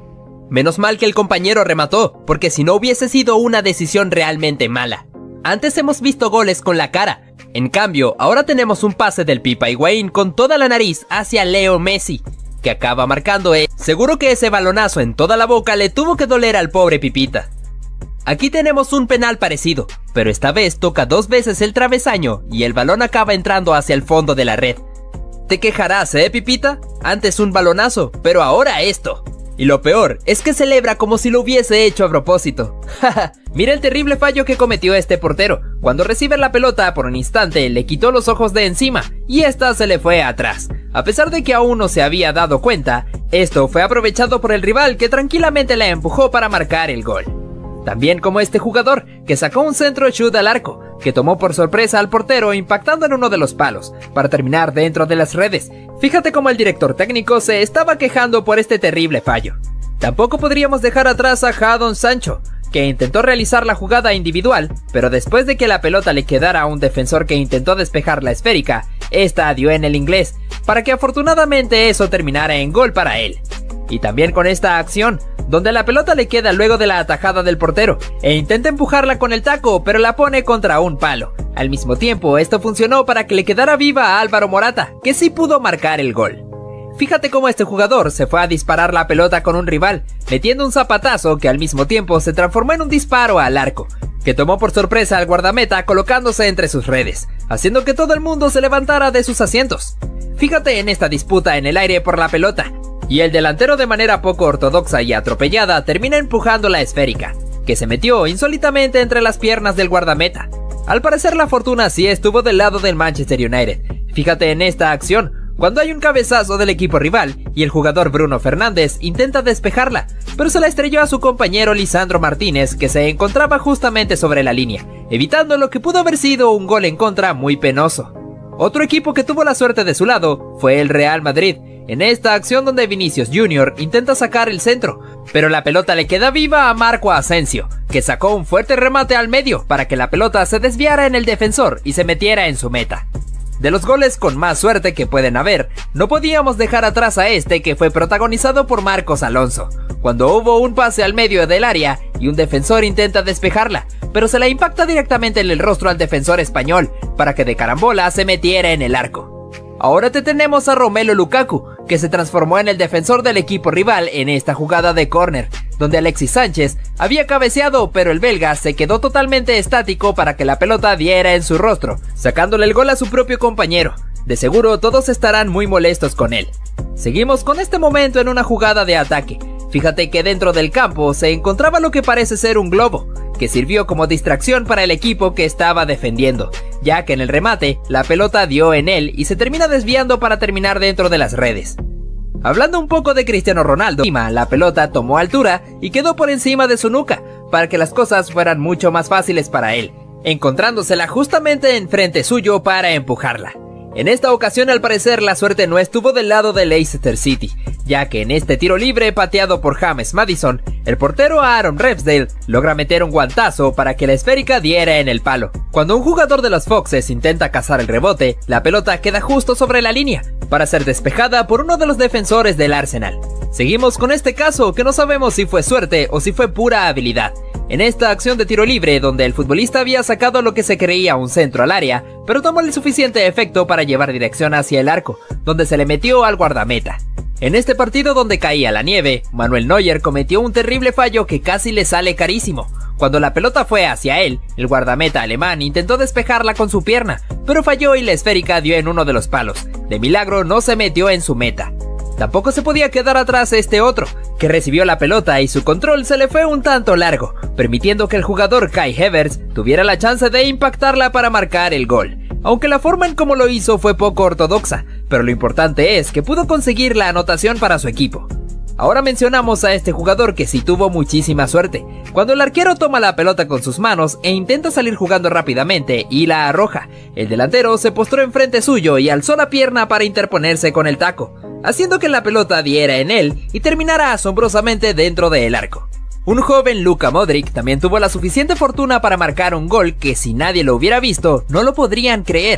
Menos mal que el compañero remató, porque si no hubiese sido una decisión realmente mala. Antes hemos visto goles con la cara, en cambio ahora tenemos un pase del Pipa Higuaín con toda la nariz hacia Leo Messi, que acaba marcando. Seguro que ese balonazo en toda la boca le tuvo que doler al pobre Pipita. Aquí tenemos un penal parecido, pero esta vez toca 2 veces el travesaño y el balón acaba entrando hacia el fondo de la red. Te quejarás, Pipita? Antes un balonazo, pero ahora esto. Y lo peor es que celebra como si lo hubiese hecho a propósito. Mira el terrible fallo que cometió este portero. Cuando recibe la pelota por un instante le quitó los ojos de encima y esta se le fue atrás. A pesar de que aún no se había dado cuenta, esto fue aprovechado por el rival que tranquilamente la empujó para marcar el gol. También como este jugador que sacó un centro shoot al arco, que tomó por sorpresa al portero impactando en uno de los palos, para terminar dentro de las redes. Fíjate cómo el director técnico se estaba quejando por este terrible fallo. Tampoco podríamos dejar atrás a Jadon Sancho, que intentó realizar la jugada individual, pero después de que la pelota le quedara a un defensor que intentó despejar la esférica, esta dio en el inglés, para que afortunadamente eso terminara en gol para él. Y también con esta acción, donde la pelota le queda luego de la atajada del portero, e intenta empujarla con el taco, pero la pone contra un palo. Al mismo tiempo, esto funcionó para que le quedara viva a Álvaro Morata, que sí pudo marcar el gol. Fíjate cómo este jugador se fue a disparar la pelota con un rival, metiendo un zapatazo que al mismo tiempo se transformó en un disparo al arco, que tomó por sorpresa al guardameta colocándose entre sus redes, haciendo que todo el mundo se levantara de sus asientos. Fíjate en esta disputa en el aire por la pelota, y el delantero de manera poco ortodoxa y atropellada termina empujando la esférica, que se metió insólitamente entre las piernas del guardameta. Al parecer la fortuna sí estuvo del lado del Manchester United. Fíjate en esta acción, cuando hay un cabezazo del equipo rival y el jugador Bruno Fernández intenta despejarla, pero se la estrelló a su compañero Lisandro Martínez, que se encontraba justamente sobre la línea, evitando lo que pudo haber sido un gol en contra muy penoso. Otro equipo que tuvo la suerte de su lado fue el Real Madrid, en esta acción donde Vinicius Jr. intenta sacar el centro, pero la pelota le queda viva a Marco Asensio, que sacó un fuerte remate al medio para que la pelota se desviara en el defensor y se metiera en su meta. De los goles con más suerte que pueden haber, no podíamos dejar atrás a este que fue protagonizado por Marcos Alonso, cuando hubo un pase al medio del área y un defensor intenta despejarla, pero se la impacta directamente en el rostro al defensor español, para que de carambola se metiera en el arco. Ahora te tenemos a Romelu Lukaku, que se transformó en el defensor del equipo rival en esta jugada de córner, donde Alexis Sánchez había cabeceado, pero el belga se quedó totalmente estático para que la pelota diera en su rostro, sacándole el gol a su propio compañero. De seguro todos estarán muy molestos con él. Seguimos con este momento en una jugada de ataque. Fíjate que dentro del campo se encontraba lo que parece ser un globo, que sirvió como distracción para el equipo que estaba defendiendo, ya que en el remate la pelota dio en él y se termina desviando para terminar dentro de las redes. Hablando un poco de Cristiano Ronaldo, la pelota tomó altura y quedó por encima de su nuca, para que las cosas fueran mucho más fáciles para él, encontrándosela justamente enfrente suyo para empujarla. En esta ocasión al parecer la suerte no estuvo del lado del Leicester City, ya que en este tiro libre pateado por James Maddison, el portero Aaron Ramsdale logra meter un guantazo para que la esférica diera en el palo. Cuando un jugador de los Foxes intenta cazar el rebote, la pelota queda justo sobre la línea, para ser despejada por uno de los defensores del Arsenal. Seguimos con este caso que no sabemos si fue suerte o si fue pura habilidad. En esta acción de tiro libre, donde el futbolista había sacado lo que se creía un centro al área, pero tomó el suficiente efecto para llevar dirección hacia el arco, donde se le metió al guardameta. En este partido donde caía la nieve, Manuel Neuer cometió un terrible fallo que casi le sale carísimo. Cuando la pelota fue hacia él, el guardameta alemán intentó despejarla con su pierna, pero falló y la esférica dio en uno de los palos. De milagro no se metió en su meta. Tampoco se podía quedar atrás este otro, que recibió la pelota y su control se le fue un tanto largo, permitiendo que el jugador Kai Havertz tuviera la chance de impactarla para marcar el gol, aunque la forma en cómo lo hizo fue poco ortodoxa, pero lo importante es que pudo conseguir la anotación para su equipo. Ahora mencionamos a este jugador que sí tuvo muchísima suerte, cuando el arquero toma la pelota con sus manos e intenta salir jugando rápidamente y la arroja. El delantero se postró enfrente suyo y alzó la pierna para interponerse con el taco, haciendo que la pelota diera en él y terminara asombrosamente dentro del arco. Un joven Luka Modric también tuvo la suficiente fortuna para marcar un gol que si nadie lo hubiera visto no lo podrían creer.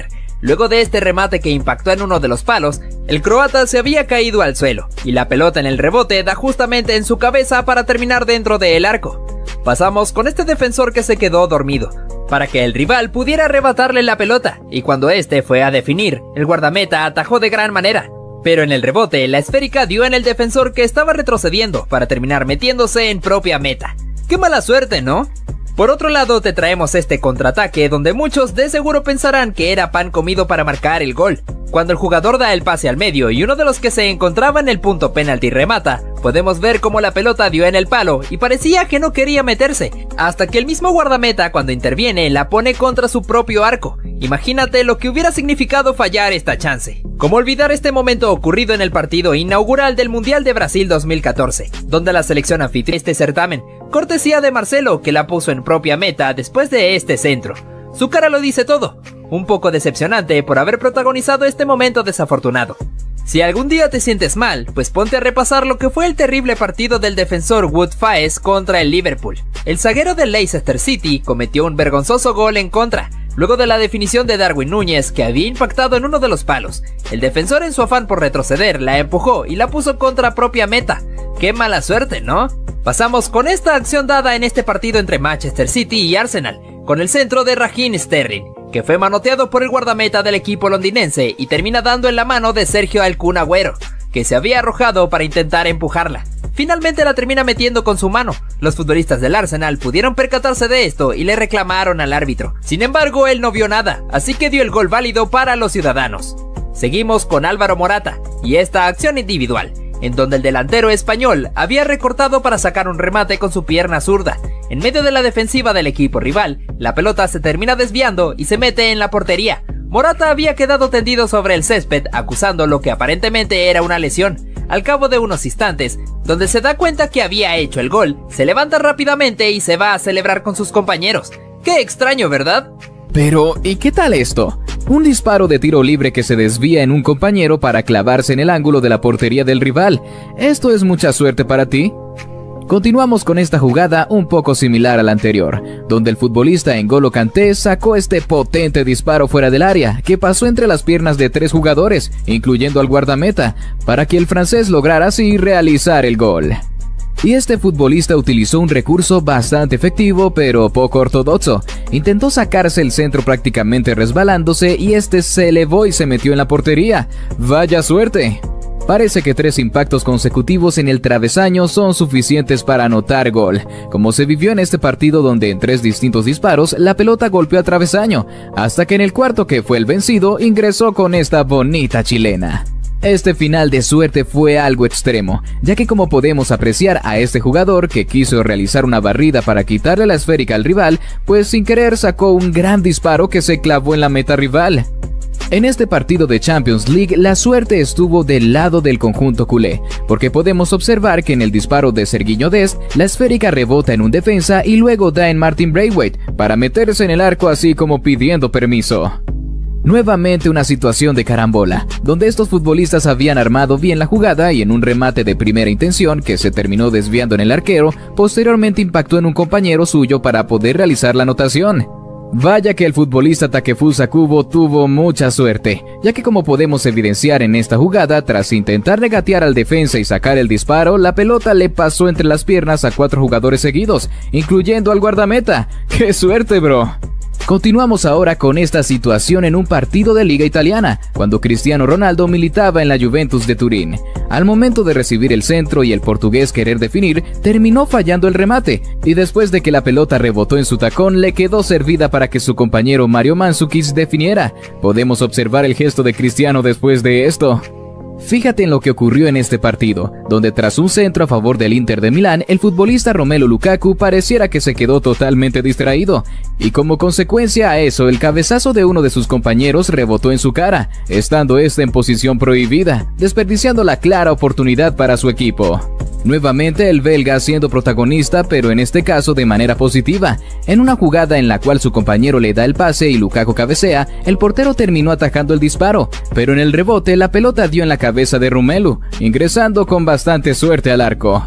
Luego de este remate que impactó en uno de los palos, el croata se había caído al suelo, y la pelota en el rebote da justamente en su cabeza para terminar dentro del arco. Pasamos con este defensor que se quedó dormido, para que el rival pudiera arrebatarle la pelota, y cuando este fue a definir, el guardameta atajó de gran manera. Pero en el rebote, la esférica dio en el defensor que estaba retrocediendo para terminar metiéndose en propia meta. ¡Qué mala suerte!, ¿no? Por otro lado, te traemos este contraataque donde muchos de seguro pensarán que era pan comido para marcar el gol. Cuando el jugador da el pase al medio y uno de los que se encontraba en el punto penalti remata, podemos ver cómo la pelota dio en el palo y parecía que no quería meterse, hasta que el mismo guardameta cuando interviene la pone contra su propio arco. Imagínate lo que hubiera significado fallar esta chance. ¿Cómo olvidar este momento ocurrido en el partido inaugural del Mundial de Brasil 2014, donde la selección anfitriona este certamen, cortesía de Marcelo, que la puso en propia meta después de este centro? Su cara lo dice todo, un poco decepcionante por haber protagonizado este momento desafortunado. Si algún día te sientes mal, pues ponte a repasar lo que fue el terrible partido del defensor Wout Faes contra el Liverpool. El zaguero del Leicester City cometió un vergonzoso gol en contra, luego de la definición de Darwin Núñez que había impactado en uno de los palos. El defensor en su afán por retroceder la empujó y la puso contra propia meta. ¡Qué mala suerte!, ¿no? Pasamos con esta acción dada en este partido entre Manchester City y Arsenal, con el centro de Raheem Sterling, que fue manoteado por el guardameta del equipo londinense y termina dando en la mano de Sergio El Kun Agüero, que se había arrojado para intentar empujarla. Finalmente la termina metiendo con su mano. Los futbolistas del Arsenal pudieron percatarse de esto y le reclamaron al árbitro. Sin embargo, él no vio nada, así que dio el gol válido para los ciudadanos. Seguimos con Álvaro Morata y esta acción individual, en donde el delantero español había recortado para sacar un remate con su pierna zurda. En medio de la defensiva del equipo rival, la pelota se termina desviando y se mete en la portería. Morata había quedado tendido sobre el césped acusando lo que aparentemente era una lesión. Al cabo de unos instantes, donde se da cuenta que había hecho el gol, se levanta rápidamente y se va a celebrar con sus compañeros. ¡Qué extraño!, ¿verdad? Pero, ¿y qué tal esto? Un disparo de tiro libre que se desvía en un compañero para clavarse en el ángulo de la portería del rival. ¿Esto es mucha suerte para ti? Continuamos con esta jugada un poco similar a la anterior, donde el futbolista N'Golo Kanté sacó este potente disparo fuera del área, que pasó entre las piernas de 3 jugadores, incluyendo al guardameta, para que el francés lograra así realizar el gol. Y este futbolista utilizó un recurso bastante efectivo pero poco ortodoxo. Intentó sacarse el centro prácticamente resbalándose y este se elevó y se metió en la portería. ¡Vaya suerte! Parece que 3 impactos consecutivos en el travesaño son suficientes para anotar gol, como se vivió en este partido donde en 3 distintos disparos la pelota golpeó a travesaño, hasta que en el cuarto, que fue el vencido, ingresó con esta bonita chilena. Este final de suerte fue algo extremo, ya que como podemos apreciar a este jugador que quiso realizar una barrida para quitarle la esférica al rival, pues sin querer sacó un gran disparo que se clavó en la meta rival. En este partido de Champions League, la suerte estuvo del lado del conjunto culé, porque podemos observar que en el disparo de Sergiño Dest, la esférica rebota en un defensa y luego da en Martin Braithwaite para meterse en el arco así como pidiendo permiso. Nuevamente una situación de carambola, donde estos futbolistas habían armado bien la jugada y en un remate de primera intención que se terminó desviando en el arquero, posteriormente impactó en un compañero suyo para poder realizar la anotación. Vaya que el futbolista Takefusa Kubo tuvo mucha suerte, ya que como podemos evidenciar en esta jugada, tras intentar regatear al defensa y sacar el disparo, la pelota le pasó entre las piernas a 4 jugadores seguidos, incluyendo al guardameta. ¡Qué suerte, bro! Continuamos ahora con esta situación en un partido de Liga Italiana, cuando Cristiano Ronaldo militaba en la Juventus de Turín. Al momento de recibir el centro y el portugués querer definir, terminó fallando el remate, y después de que la pelota rebotó en su tacón, le quedó servida para que su compañero Mario Mandzukic definiera. Podemos observar el gesto de Cristiano después de esto. Fíjate en lo que ocurrió en este partido, donde tras un centro a favor del Inter de Milán, el futbolista Romelu Lukaku pareciera que se quedó totalmente distraído, y como consecuencia a eso, el cabezazo de uno de sus compañeros rebotó en su cara, estando este en posición prohibida, desperdiciando la clara oportunidad para su equipo. Nuevamente el belga siendo protagonista, pero en este caso de manera positiva. En una jugada en la cual su compañero le da el pase y Lukaku cabecea, el portero terminó atajando el disparo, pero en el rebote la pelota dio en la cabeza de Romelu, ingresando con bastante suerte al arco.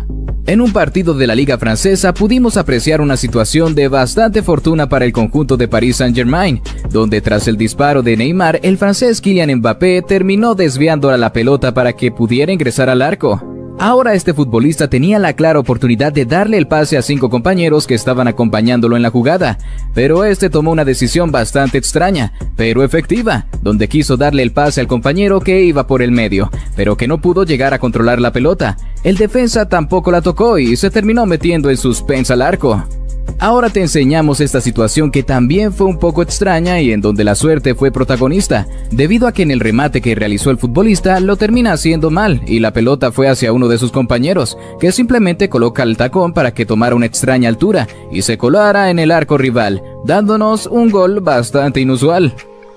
En un partido de la Liga Francesa pudimos apreciar una situación de bastante fortuna para el conjunto de Paris Saint-Germain, donde tras el disparo de Neymar, el francés Kylian Mbappé terminó desviando a la pelota para que pudiera ingresar al arco. Ahora este futbolista tenía la clara oportunidad de darle el pase a 5 compañeros que estaban acompañándolo en la jugada, pero este tomó una decisión bastante extraña, pero efectiva, donde quiso darle el pase al compañero que iba por el medio, pero que no pudo llegar a controlar la pelota. El defensa tampoco la tocó y se terminó metiendo en suspensa al arco. Ahora te enseñamos esta situación que también fue un poco extraña y en donde la suerte fue protagonista, debido a que en el remate que realizó el futbolista lo termina haciendo mal y la pelota fue hacia uno de sus compañeros, que simplemente coloca el tacón para que tomara una extraña altura y se colara en el arco rival, dándonos un gol bastante inusual.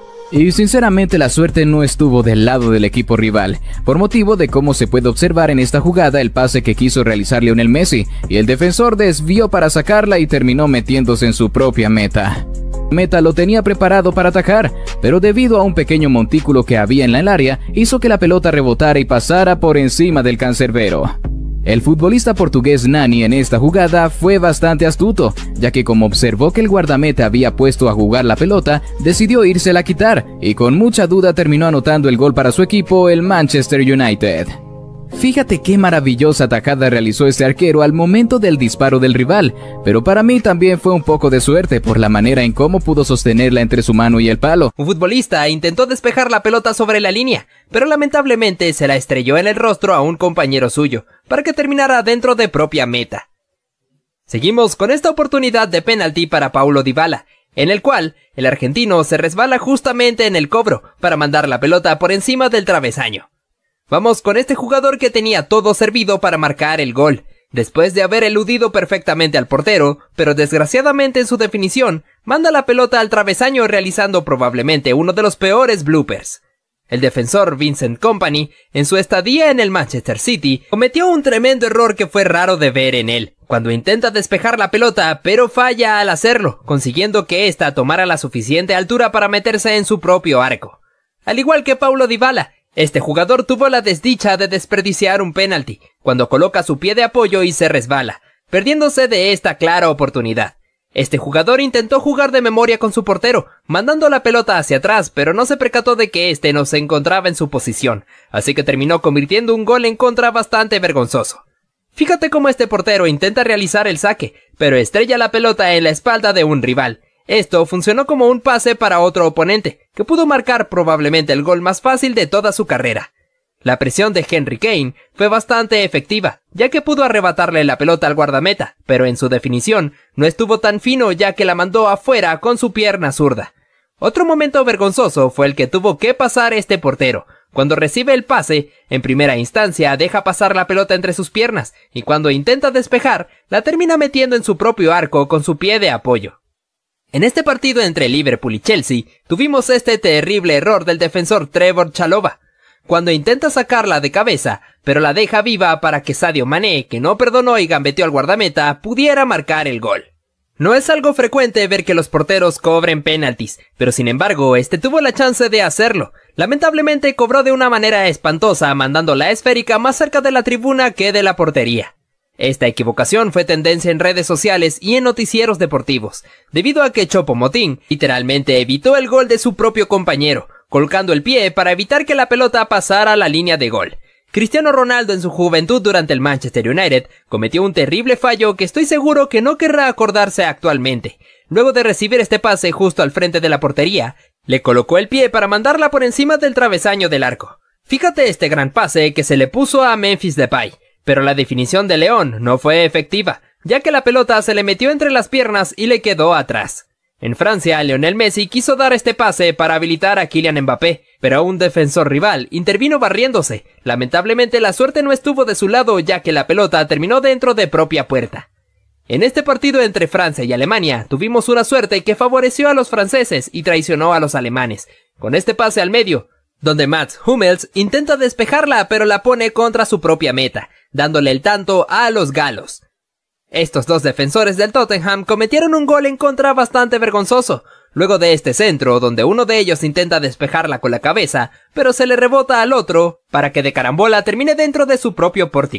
Y sinceramente la suerte no estuvo del lado del equipo rival, por motivo de cómo se puede observar en esta jugada el pase que quiso realizar Lionel Messi, y el defensor desvió para sacarla y terminó metiéndose en su propia meta. Meta lo tenía preparado para atajar, pero debido a un pequeño montículo que había en el área, hizo que la pelota rebotara y pasara por encima del cancerbero. El futbolista portugués Nani en esta jugada fue bastante astuto, ya que como observó que el guardameta había puesto a jugar la pelota, decidió írsela a quitar, y con mucha duda terminó anotando el gol para su equipo, el Manchester United. Fíjate qué maravillosa atajada realizó este arquero al momento del disparo del rival, pero para mí también fue un poco de suerte por la manera en cómo pudo sostenerla entre su mano y el palo. Un futbolista intentó despejar la pelota sobre la línea, pero lamentablemente se la estrelló en el rostro a un compañero suyo, para que terminara dentro de propia meta. Seguimos con esta oportunidad de penalti para Paulo Dybala, en el cual el argentino se resbala justamente en el cobro para mandar la pelota por encima del travesaño. Vamos con este jugador que tenía todo servido para marcar el gol, después de haber eludido perfectamente al portero, pero desgraciadamente en su definición, manda la pelota al travesaño realizando probablemente uno de los peores bloopers. El defensor Vincent Kompany, en su estadía en el Manchester City, cometió un tremendo error que fue raro de ver en él, cuando intenta despejar la pelota, pero falla al hacerlo, consiguiendo que ésta tomara la suficiente altura para meterse en su propio arco. Al igual que Paulo Dybala, este jugador tuvo la desdicha de desperdiciar un penalti, cuando coloca su pie de apoyo y se resbala, perdiéndose de esta clara oportunidad. Este jugador intentó jugar de memoria con su portero, mandando la pelota hacia atrás, pero no se percató de que este no se encontraba en su posición, así que terminó convirtiendo un gol en contra bastante vergonzoso. Fíjate cómo este portero intenta realizar el saque, pero estrella la pelota en la espalda de un rival. Esto funcionó como un pase para otro oponente, que pudo marcar probablemente el gol más fácil de toda su carrera. La presión de Henry Kane fue bastante efectiva, ya que pudo arrebatarle la pelota al guardameta, pero en su definición no estuvo tan fino ya que la mandó afuera con su pierna zurda. Otro momento vergonzoso fue el que tuvo que pasar este portero. Cuando recibe el pase, en primera instancia deja pasar la pelota entre sus piernas, y cuando intenta despejar, la termina metiendo en su propio arco con su pie de apoyo. En este partido entre Liverpool y Chelsea, tuvimos este terrible error del defensor Trevoh Chalobah, cuando intenta sacarla de cabeza, pero la deja viva para que Sadio Mané, que no perdonó y gambeteó al guardameta, pudiera marcar el gol. No es algo frecuente ver que los porteros cobren penaltis, pero sin embargo, este tuvo la chance de hacerlo. Lamentablemente cobró de una manera espantosa, mandando la esférica más cerca de la tribuna que de la portería. Esta equivocación fue tendencia en redes sociales y en noticieros deportivos, debido a que Choupo-Moting literalmente evitó el gol de su propio compañero, colocando el pie para evitar que la pelota pasara a la línea de gol. Cristiano Ronaldo en su juventud durante el Manchester United cometió un terrible fallo que estoy seguro que no querrá acordarse actualmente. Luego de recibir este pase justo al frente de la portería, le colocó el pie para mandarla por encima del travesaño del arco. Fíjate este gran pase que se le puso a Memphis Depay. Pero la definición de León no fue efectiva, ya que la pelota se le metió entre las piernas y le quedó atrás. En Francia, Lionel Messi quiso dar este pase para habilitar a Kylian Mbappé, pero un defensor rival intervino barriéndose. Lamentablemente la suerte no estuvo de su lado, ya que la pelota terminó dentro de propia puerta. En este partido entre Francia y Alemania, tuvimos una suerte que favoreció a los franceses y traicionó a los alemanes, con este pase al medio, donde Mats Hummels intenta despejarla pero la pone contra su propia meta, dándole el tanto a los galos. Estos dos defensores del Tottenham cometieron un gol en contra bastante vergonzoso, luego de este centro donde uno de ellos intenta despejarla con la cabeza, pero se le rebota al otro para que de carambola termine dentro de su propio pórtico.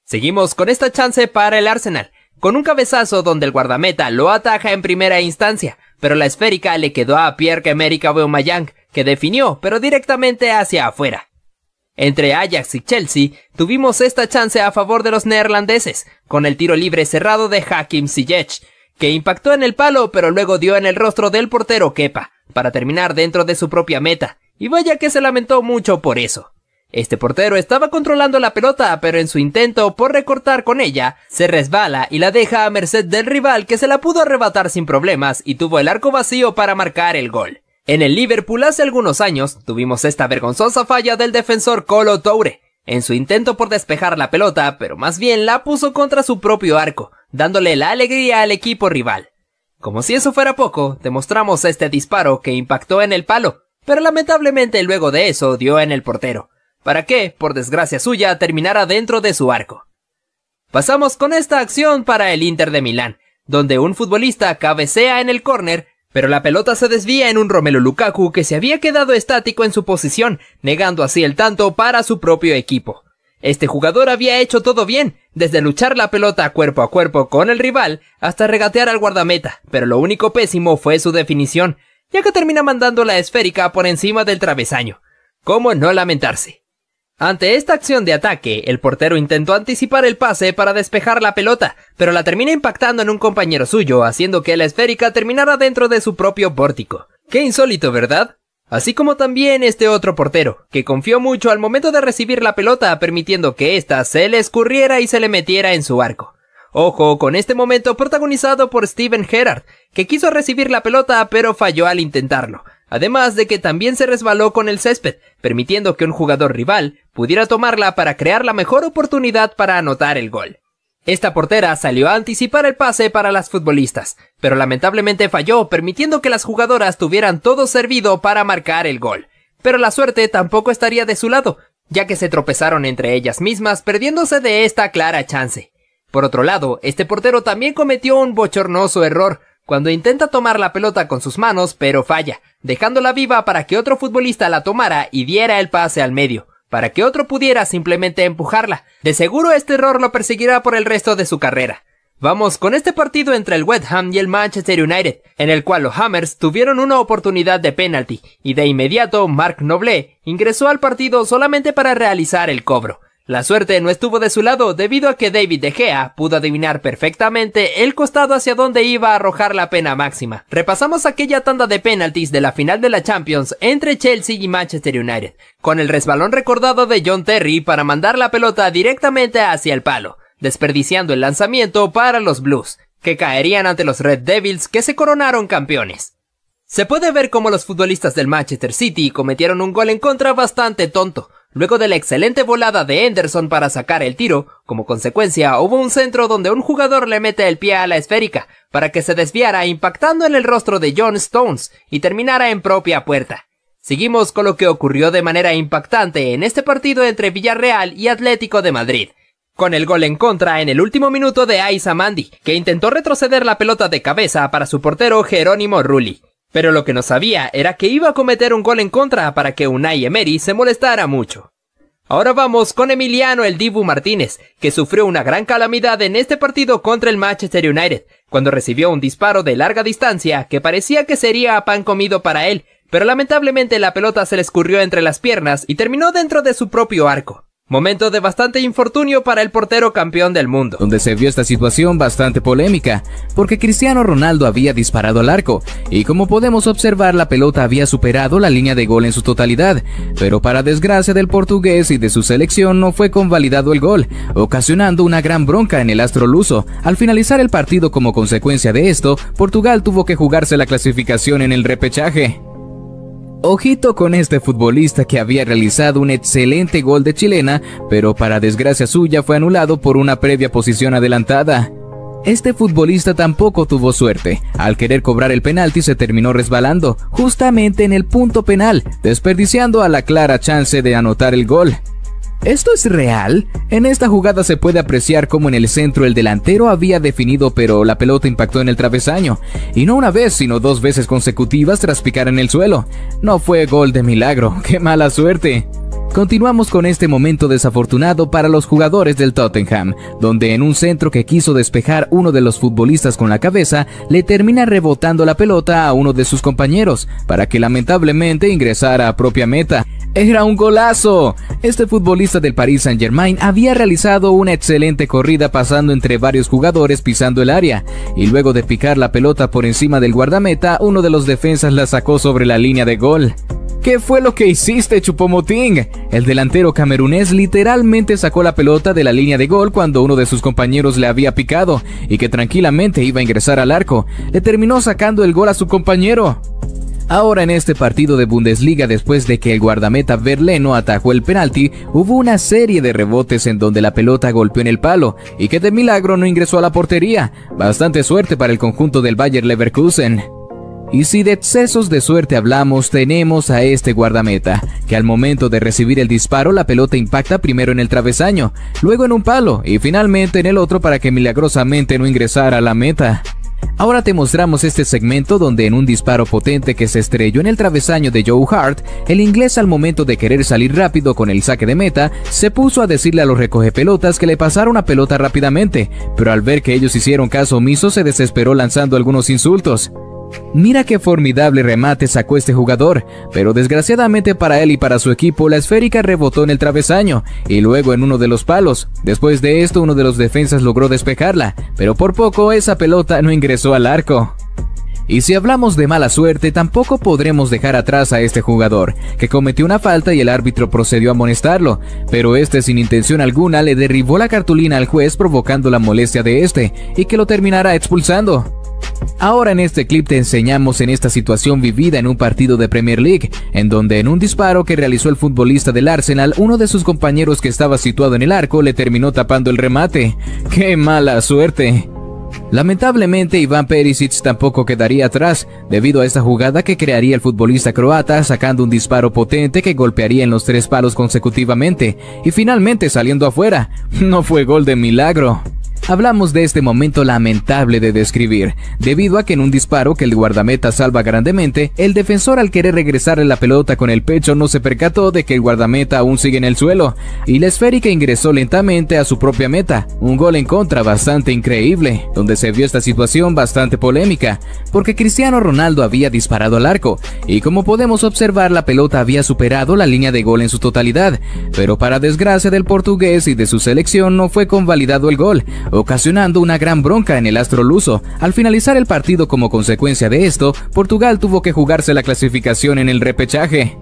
Seguimos con esta chance para el Arsenal, con un cabezazo donde el guardameta lo ataja en primera instancia, pero la esférica le quedó a Pierre-Emerick Aubameyang, que definió, pero directamente hacia afuera. Entre Ajax y Chelsea, tuvimos esta chance a favor de los neerlandeses, con el tiro libre cerrado de Hakim Ziyech, que impactó en el palo pero luego dio en el rostro del portero Kepa, para terminar dentro de su propia meta, y vaya que se lamentó mucho por eso. Este portero estaba controlando la pelota, pero en su intento por recortar con ella, se resbala y la deja a merced del rival, que se la pudo arrebatar sin problemas y tuvo el arco vacío para marcar el gol. En el Liverpool hace algunos años, tuvimos esta vergonzosa falla del defensor Kolo Toure, en su intento por despejar la pelota, pero más bien la puso contra su propio arco, dándole la alegría al equipo rival. Como si eso fuera poco, demostramos este disparo que impactó en el palo, pero lamentablemente luego de eso dio en el portero, para que, por desgracia suya, terminara dentro de su arco. Pasamos con esta acción para el Inter de Milán, donde un futbolista cabecea en el córner, pero la pelota se desvía en un Romelu Lukaku que se había quedado estático en su posición, negando así el tanto para su propio equipo. Este jugador había hecho todo bien, desde luchar la pelota a cuerpo con el rival, hasta regatear al guardameta, pero lo único pésimo fue su definición, ya que termina mandando la esférica por encima del travesaño. ¿Cómo no lamentarse? Ante esta acción de ataque, el portero intentó anticipar el pase para despejar la pelota, pero la termina impactando en un compañero suyo, haciendo que la esférica terminara dentro de su propio pórtico. ¡Qué insólito!, ¿verdad? Así como también este otro portero, que confió mucho al momento de recibir la pelota, permitiendo que ésta se le escurriera y se le metiera en su arco. Ojo con este momento protagonizado por Steven Gerrard, que quiso recibir la pelota pero falló al intentarlo, además de que también se resbaló con el césped, permitiendo que un jugador rival pudiera tomarla para crear la mejor oportunidad para anotar el gol. Esta portera salió a anticipar el pase para las futbolistas, pero lamentablemente falló, permitiendo que las jugadoras tuvieran todo servido para marcar el gol. Pero la suerte tampoco estaría de su lado, ya que se tropezaron entre ellas mismas, perdiéndose de esta clara chance. Por otro lado, este portero también cometió un bochornoso error, cuando intenta tomar la pelota con sus manos, pero falla, dejándola viva para que otro futbolista la tomara y diera el pase al medio, para que otro pudiera simplemente empujarla. De seguro este error lo perseguirá por el resto de su carrera. Vamos con este partido entre el West Ham y el Manchester United, en el cual los Hammers tuvieron una oportunidad de penalti, y de inmediato Marc Noble ingresó al partido solamente para realizar el cobro. La suerte no estuvo de su lado debido a que David De Gea pudo adivinar perfectamente el costado hacia donde iba a arrojar la pena máxima. Repasamos aquella tanda de penaltis de la final de la Champions entre Chelsea y Manchester United, con el resbalón recordado de John Terry para mandar la pelota directamente hacia el palo, desperdiciando el lanzamiento para los Blues, que caerían ante los Red Devils, que se coronaron campeones. Se puede ver cómo los futbolistas del Manchester City cometieron un gol en contra bastante tonto. Luego de la excelente volada de Henderson para sacar el tiro, como consecuencia hubo un centro donde un jugador le mete el pie a la esférica para que se desviara impactando en el rostro de John Stones y terminara en propia puerta. Seguimos con lo que ocurrió de manera impactante en este partido entre Villarreal y Atlético de Madrid, con el gol en contra en el último minuto de Aissa Mandi, que intentó retroceder la pelota de cabeza para su portero Jerónimo Rulli. Pero lo que no sabía era que iba a cometer un gol en contra para que Unai Emery se molestara mucho. Ahora vamos con Emiliano el Dibu Martínez, que sufrió una gran calamidad en este partido contra el Manchester United, cuando recibió un disparo de larga distancia que parecía que sería pan comido para él, pero lamentablemente la pelota se le escurrió entre las piernas y terminó dentro de su propio arco. Momento de bastante infortunio para el portero campeón del mundo, donde se vio esta situación bastante polémica, porque Cristiano Ronaldo había disparado al arco, y como podemos observar la pelota había superado la línea de gol en su totalidad, pero para desgracia del portugués y de su selección no fue convalidado el gol, ocasionando una gran bronca en el astro luso. Al finalizar el partido como consecuencia de esto, Portugal tuvo que jugarse la clasificación en el repechaje. Ojito con este futbolista que había realizado un excelente gol de chilena, pero para desgracia suya fue anulado por una previa posición adelantada. Este futbolista tampoco tuvo suerte, al querer cobrar el penalti se terminó resbalando, justamente en el punto penal, desperdiciando a la clara chance de anotar el gol. ¿Esto es real? En esta jugada se puede apreciar cómo en el centro el delantero había definido, pero la pelota impactó en el travesaño, y no una vez sino 2 veces consecutivas tras picar en el suelo. No fue gol de milagro, ¡qué mala suerte! Continuamos con este momento desafortunado para los jugadores del Tottenham, donde en un centro que quiso despejar uno de los futbolistas con la cabeza, le termina rebotando la pelota a uno de sus compañeros, para que lamentablemente ingresara a propia meta. ¡Era un golazo! Este futbolista del Paris Saint-Germain había realizado una excelente corrida pasando entre varios jugadores pisando el área, y luego de picar la pelota por encima del guardameta, uno de los defensas la sacó sobre la línea de gol. ¿Qué fue lo que hiciste, Choupo-Moting? El delantero camerunés literalmente sacó la pelota de la línea de gol cuando uno de sus compañeros le había picado y que tranquilamente iba a ingresar al arco. Le terminó sacando el gol a su compañero. Ahora en este partido de Bundesliga, después de que el guardameta Verleno atajó el penalti, hubo una serie de rebotes en donde la pelota golpeó en el palo y que de milagro no ingresó a la portería. Bastante suerte para el conjunto del Bayer Leverkusen. Y si de excesos de suerte hablamos, tenemos a este guardameta, que al momento de recibir el disparo la pelota impacta primero en el travesaño, luego en un palo y finalmente en el otro para que milagrosamente no ingresara a la meta. Ahora te mostramos este segmento donde en un disparo potente que se estrelló en el travesaño de Joe Hart, el inglés al momento de querer salir rápido con el saque de meta, se puso a decirle a los recogepelotas que le pasara una pelota rápidamente, pero al ver que ellos hicieron caso omiso se desesperó lanzando algunos insultos. Mira qué formidable remate sacó este jugador, pero desgraciadamente para él y para su equipo la esférica rebotó en el travesaño y luego en uno de los palos. Después de esto uno de los defensas logró despejarla, pero por poco esa pelota no ingresó al arco. Y si hablamos de mala suerte, tampoco podremos dejar atrás a este jugador, que cometió una falta y el árbitro procedió a amonestarlo, pero este sin intención alguna le derribó la cartulina al juez provocando la molestia de este y que lo terminará expulsando. Ahora en este clip te enseñamos en esta situación vivida en un partido de Premier League, en donde en un disparo que realizó el futbolista del Arsenal, uno de sus compañeros que estaba situado en el arco le terminó tapando el remate. ¡Qué mala suerte! Lamentablemente Ivan Perisic tampoco quedaría atrás, debido a esta jugada que crearía el futbolista croata sacando un disparo potente que golpearía en los 3 palos consecutivamente, y finalmente saliendo afuera. No fue gol de milagro. Hablamos de este momento lamentable de describir, debido a que en un disparo que el guardameta salva grandemente, el defensor al querer regresarle la pelota con el pecho no se percató de que el guardameta aún sigue en el suelo, y la esférica ingresó lentamente a su propia meta, un gol en contra bastante increíble, donde se vio esta situación bastante polémica, porque Cristiano Ronaldo había disparado al arco, y como podemos observar la pelota había superado la línea de gol en su totalidad, pero para desgracia del portugués y de su selección no fue convalidado el gol, ocasionando una gran bronca en el astro luso. Al finalizar el partido como consecuencia de esto, Portugal tuvo que jugarse la clasificación en el repechaje.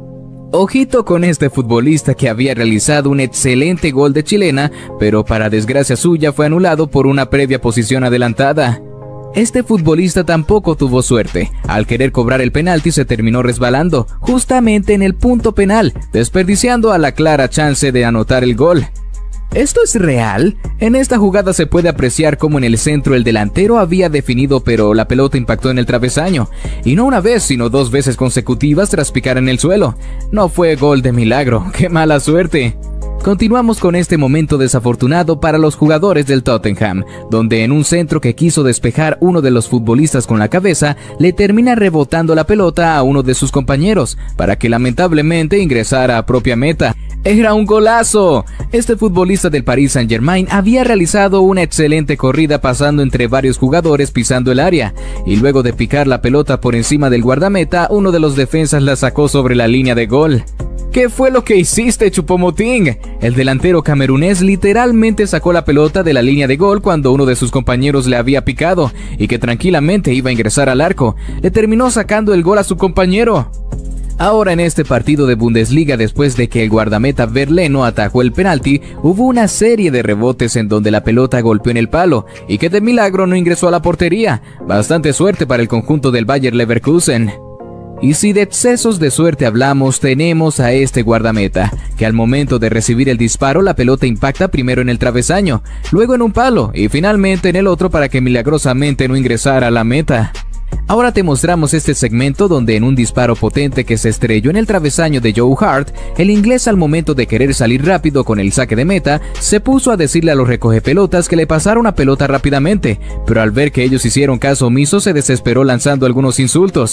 Ojito con este futbolista que había realizado un excelente gol de chilena, pero para desgracia suya fue anulado por una previa posición adelantada. Este futbolista tampoco tuvo suerte, al querer cobrar el penalti se terminó resbalando, justamente en el punto penal, desperdiciando a la clara chance de anotar el gol. ¿Esto es real? En esta jugada se puede apreciar cómo en el centro el delantero había definido pero la pelota impactó en el travesaño, y no una vez sino 2 veces consecutivas tras picar en el suelo. No fue gol de milagro, ¡qué mala suerte! Continuamos con este momento desafortunado para los jugadores del Tottenham, donde en un centro que quiso despejar uno de los futbolistas con la cabeza, le termina rebotando la pelota a uno de sus compañeros, para que lamentablemente ingresara a propia meta. ¡Era un golazo! Este futbolista del Paris Saint-Germain había realizado una excelente corrida pasando entre varios jugadores pisando el área, y luego de picar la pelota por encima del guardameta, uno de los defensas la sacó sobre la línea de gol. ¿Qué fue lo que hiciste, Choupo-Moting? El delantero camerunés literalmente sacó la pelota de la línea de gol cuando uno de sus compañeros le había picado y que tranquilamente iba a ingresar al arco. Le terminó sacando el gol a su compañero. Ahora en este partido de Bundesliga, después de que el guardameta Verleno atajó el penalti, hubo una serie de rebotes en donde la pelota golpeó en el palo y que de milagro no ingresó a la portería. Bastante suerte para el conjunto del Bayer Leverkusen. Y si de excesos de suerte hablamos, tenemos a este guardameta, que al momento de recibir el disparo la pelota impacta primero en el travesaño, luego en un palo y finalmente en el otro para que milagrosamente no ingresara a la meta. Ahora te mostramos este segmento donde en un disparo potente que se estrelló en el travesaño de Joe Hart, el inglés al momento de querer salir rápido con el saque de meta, se puso a decirle a los recogepelotas que le pasara una pelota rápidamente, pero al ver que ellos hicieron caso omiso se desesperó lanzando algunos insultos.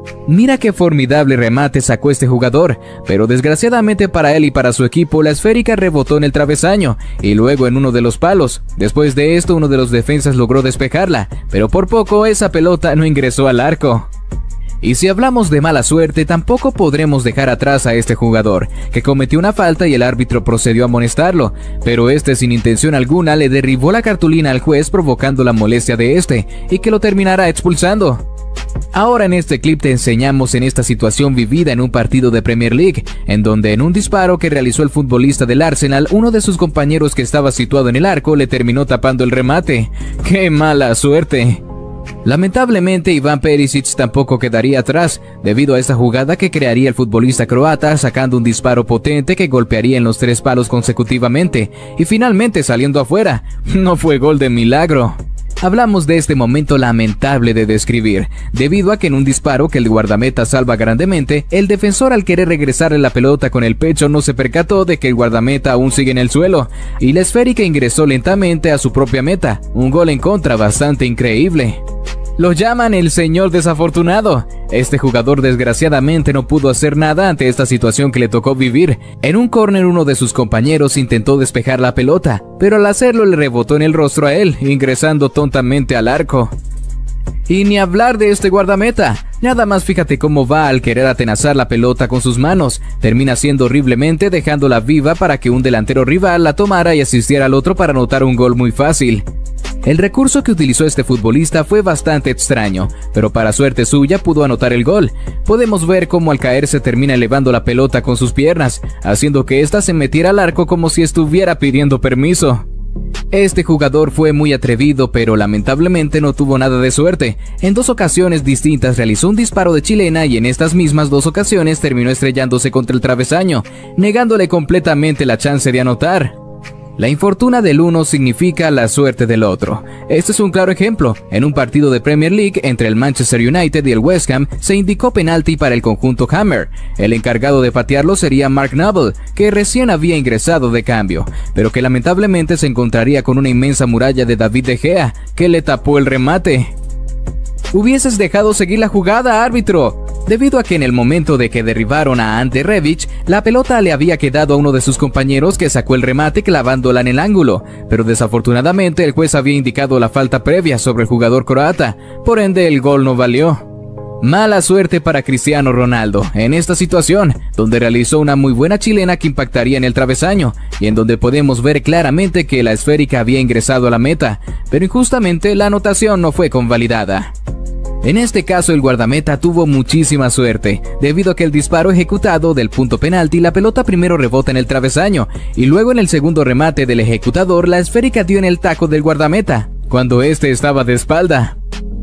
Mira qué formidable remate sacó este jugador, pero desgraciadamente para él y para su equipo la esférica rebotó en el travesaño y luego en uno de los palos. Después de esto uno de los defensas logró despejarla, pero por poco esa pelota no ingresó al arco. Y si hablamos de mala suerte, tampoco podremos dejar atrás a este jugador, que cometió una falta y el árbitro procedió a amonestarlo, pero este sin intención alguna le derribó la cartulina al juez provocando la molestia de este, y que lo terminará expulsando. Ahora en este clip te enseñamos en esta situación vivida en un partido de Premier League, en donde en un disparo que realizó el futbolista del Arsenal, uno de sus compañeros que estaba situado en el arco le terminó tapando el remate. ¡Qué mala suerte! Lamentablemente Ivan Perisic tampoco quedaría atrás, debido a esta jugada que crearía el futbolista croata sacando un disparo potente que golpearía en los 3 palos consecutivamente, y finalmente saliendo afuera. No fue gol de milagro. Hablamos de este momento lamentable de describir, debido a que en un disparo que el guardameta salva grandemente, el defensor al querer regresarle la pelota con el pecho no se percató de que el guardameta aún sigue en el suelo, y la esférica ingresó lentamente a su propia meta, un gol en contra bastante increíble. Lo llaman el señor desafortunado. Este jugador desgraciadamente no pudo hacer nada ante esta situación que le tocó vivir. En un córner uno de sus compañeros intentó despejar la pelota, pero al hacerlo le rebotó en el rostro a él, ingresando tontamente al arco. Y ni hablar de este guardameta. Nada más fíjate cómo va al querer atenazar la pelota con sus manos. Termina siendo horriblemente dejándola viva para que un delantero rival la tomara y asistiera al otro para anotar un gol muy fácil. El recurso que utilizó este futbolista fue bastante extraño, pero para suerte suya pudo anotar el gol. Podemos ver cómo al caerse termina elevando la pelota con sus piernas, haciendo que ésta se metiera al arco como si estuviera pidiendo permiso. Este jugador fue muy atrevido, pero lamentablemente no tuvo nada de suerte. En 2 ocasiones distintas realizó un disparo de chilena y en estas mismas 2 ocasiones terminó estrellándose contra el travesaño, negándole completamente la chance de anotar. La infortuna del uno significa la suerte del otro. Este es un claro ejemplo. En un partido de Premier League entre el Manchester United y el West Ham se indicó penalti para el conjunto Hammer. El encargado de patearlo sería Mark Noble, que recién había ingresado de cambio, pero que lamentablemente se encontraría con una inmensa muralla de David De Gea, que le tapó el remate. Hubieses dejado seguir la jugada, árbitro. Debido a que en el momento de que derribaron a Ante Rebic, la pelota le había quedado a uno de sus compañeros que sacó el remate clavándola en el ángulo, pero desafortunadamente el juez había indicado la falta previa sobre el jugador croata, por ende el gol no valió. Mala suerte para Cristiano Ronaldo en esta situación, donde realizó una muy buena chilena que impactaría en el travesaño, y en donde podemos ver claramente que la esférica había ingresado a la meta, pero injustamente la anotación no fue convalidada. En este caso el guardameta tuvo muchísima suerte, debido a que el disparo ejecutado del punto penalti la pelota primero rebota en el travesaño, y luego en el segundo remate del ejecutador la esférica dio en el taco del guardameta, cuando este estaba de espalda.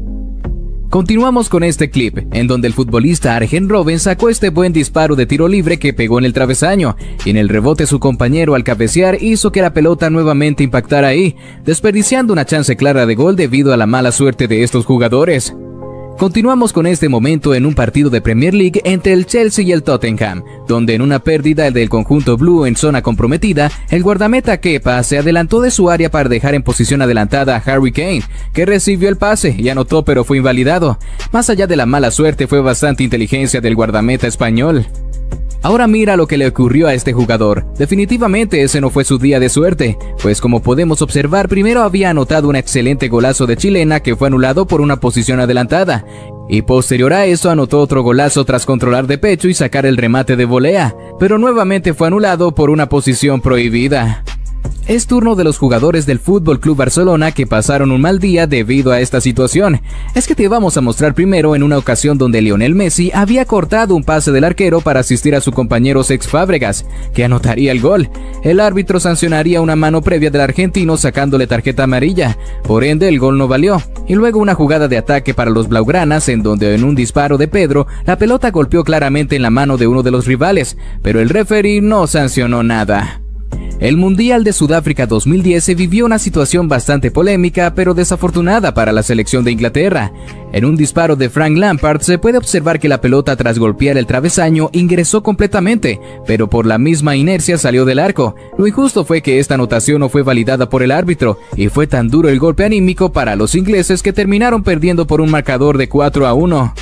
Continuamos con este clip, en donde el futbolista Arjen Robben sacó este buen disparo de tiro libre que pegó en el travesaño, y en el rebote su compañero al cabecear hizo que la pelota nuevamente impactara ahí, desperdiciando una chance clara de gol debido a la mala suerte de estos jugadores. Continuamos con este momento en un partido de Premier League entre el Chelsea y el Tottenham, donde en una pérdida del conjunto blue en zona comprometida, el guardameta Kepa se adelantó de su área para dejar en posición adelantada a Harry Kane, que recibió el pase y anotó pero fue invalidado. Más allá de la mala suerte fue bastante inteligencia del guardameta español. Ahora mira lo que le ocurrió a este jugador. Definitivamente ese no fue su día de suerte, pues como podemos observar, primero había anotado un excelente golazo de chilena que fue anulado por una posición adelantada, y posterior a eso anotó otro golazo tras controlar de pecho y sacar el remate de volea, pero nuevamente fue anulado por una posición prohibida. Es turno de los jugadores del Fútbol Club Barcelona que pasaron un mal día debido a esta situación. Es que te vamos a mostrar primero en una ocasión donde Lionel Messi había cortado un pase del arquero para asistir a su compañero Cesc Fábregas, que anotaría el gol. El árbitro sancionaría una mano previa del argentino sacándole tarjeta amarilla, por ende el gol no valió. Y luego una jugada de ataque para los blaugranas en donde en un disparo de Pedro, la pelota golpeó claramente en la mano de uno de los rivales, pero el referee no sancionó nada. El Mundial de Sudáfrica 2010 se vivió una situación bastante polémica pero desafortunada para la selección de Inglaterra. En un disparo de Frank Lampard se puede observar que la pelota tras golpear el travesaño ingresó completamente, pero por la misma inercia salió del arco. Lo injusto fue que esta anotación no fue validada por el árbitro y fue tan duro el golpe anímico para los ingleses que terminaron perdiendo por un marcador de 4-1.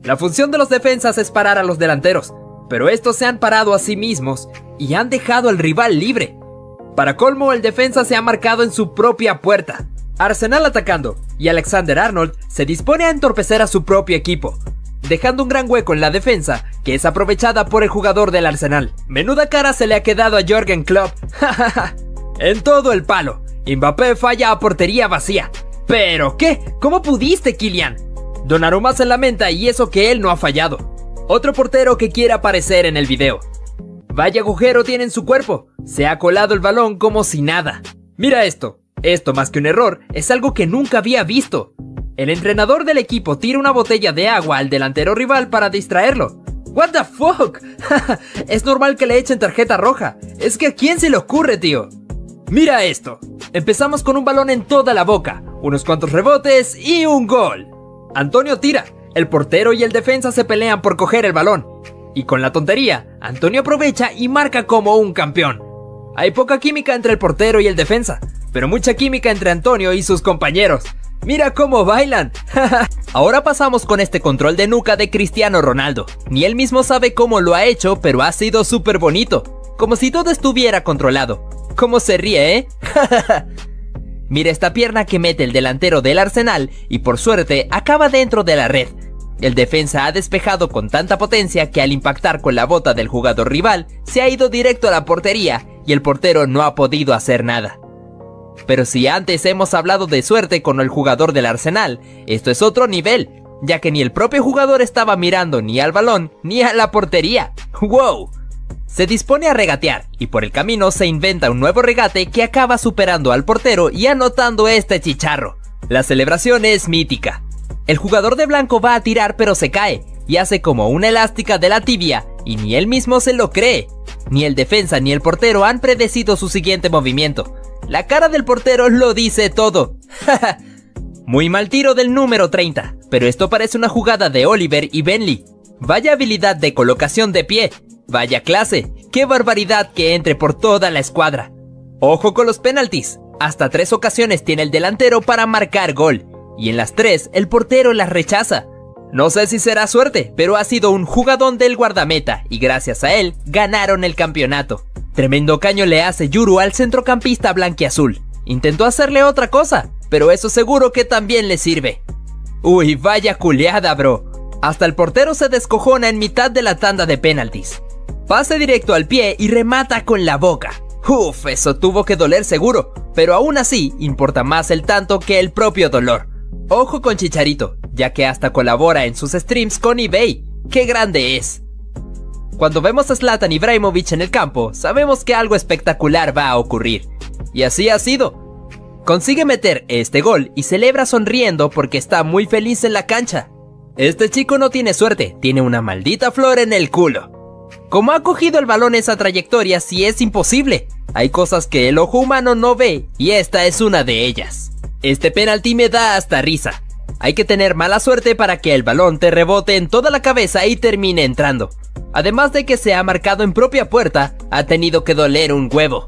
La función de los defensas es parar a los delanteros, pero estos se han parado a sí mismos y han dejado al rival libre. Para colmo, el defensa se ha marcado en su propia puerta. Arsenal atacando, y Alexander-Arnold se dispone a entorpecer a su propio equipo, dejando un gran hueco en la defensa, que es aprovechada por el jugador del Arsenal. Menuda cara se le ha quedado a Jürgen Klopp. En todo el palo. Mbappé falla a portería vacía. ¿Pero qué? ¿Cómo pudiste, Kylian? Donnarumma se lamenta y eso que él no ha fallado. Otro portero que quiere aparecer en el video. Vaya agujero tiene en su cuerpo. Se ha colado el balón como si nada. Mira esto. Esto, más que un error, es algo que nunca había visto. El entrenador del equipo tira una botella de agua al delantero rival para distraerlo. ¿What the fuck? Es normal que le echen tarjeta roja. Es que ¿a quién se le ocurre, tío? Mira esto. Empezamos con un balón en toda la boca, unos cuantos rebotes y un gol. Antonio tira. El portero y el defensa se pelean por coger el balón. Y con la tontería, Antonio aprovecha y marca como un campeón. Hay poca química entre el portero y el defensa, pero mucha química entre Antonio y sus compañeros. ¡Mira cómo bailan! Ahora pasamos con este control de nuca de Cristiano Ronaldo. Ni él mismo sabe cómo lo ha hecho, pero ha sido súper bonito. Como si todo estuviera controlado. ¿Cómo se ríe, eh? Mira esta pierna que mete el delantero del Arsenal y por suerte acaba dentro de la red. El defensa ha despejado con tanta potencia que al impactar con la bota del jugador rival se ha ido directo a la portería y el portero no ha podido hacer nada. Pero si antes hemos hablado de suerte con el jugador del Arsenal, esto es otro nivel, ya que ni el propio jugador estaba mirando ni al balón ni a la portería. ¡Wow! Se dispone a regatear y por el camino se inventa un nuevo regate que acaba superando al portero y anotando este chicharro. La celebración es mítica. El jugador de blanco va a tirar pero se cae y hace como una elástica de la tibia y ni él mismo se lo cree. Ni el defensa ni el portero han predecido su siguiente movimiento. La cara del portero lo dice todo. Muy mal tiro del número 30, pero esto parece una jugada de Oliver y Benley. Vaya habilidad de colocación de pie. Vaya clase. Qué barbaridad que entre por toda la escuadra. Ojo con los penaltis. Hasta 3 ocasiones tiene el delantero para marcar gol. Y en las 3 el portero las rechaza. No sé si será suerte, pero ha sido un jugadón del guardameta y gracias a él ganaron el campeonato. Tremendo caño le hace Yuru al centrocampista blanquiazul. Intentó hacerle otra cosa, pero eso seguro que también le sirve. Uy, vaya culeada, bro. Hasta el portero se descojona en mitad de la tanda de penaltis. Pase directo al pie y remata con la boca. Uf, eso tuvo que doler seguro, pero aún así importa más el tanto que el propio dolor. Ojo con Chicharito, ya que hasta colabora en sus streams con eBay. ¡Qué grande es! Cuando vemos a Zlatan Ibrahimovic en el campo, sabemos que algo espectacular va a ocurrir. Y así ha sido. Consigue meter este gol y celebra sonriendo porque está muy feliz en la cancha. Este chico no tiene suerte, tiene una maldita flor en el culo. ¿Cómo ha cogido el balón esa trayectoria si es imposible? Hay cosas que el ojo humano no ve y esta es una de ellas. Este penalti me da hasta risa. Hay que tener mala suerte para que el balón te rebote en toda la cabeza y termine entrando. Además de que se ha marcado en propia puerta, ha tenido que doler un huevo.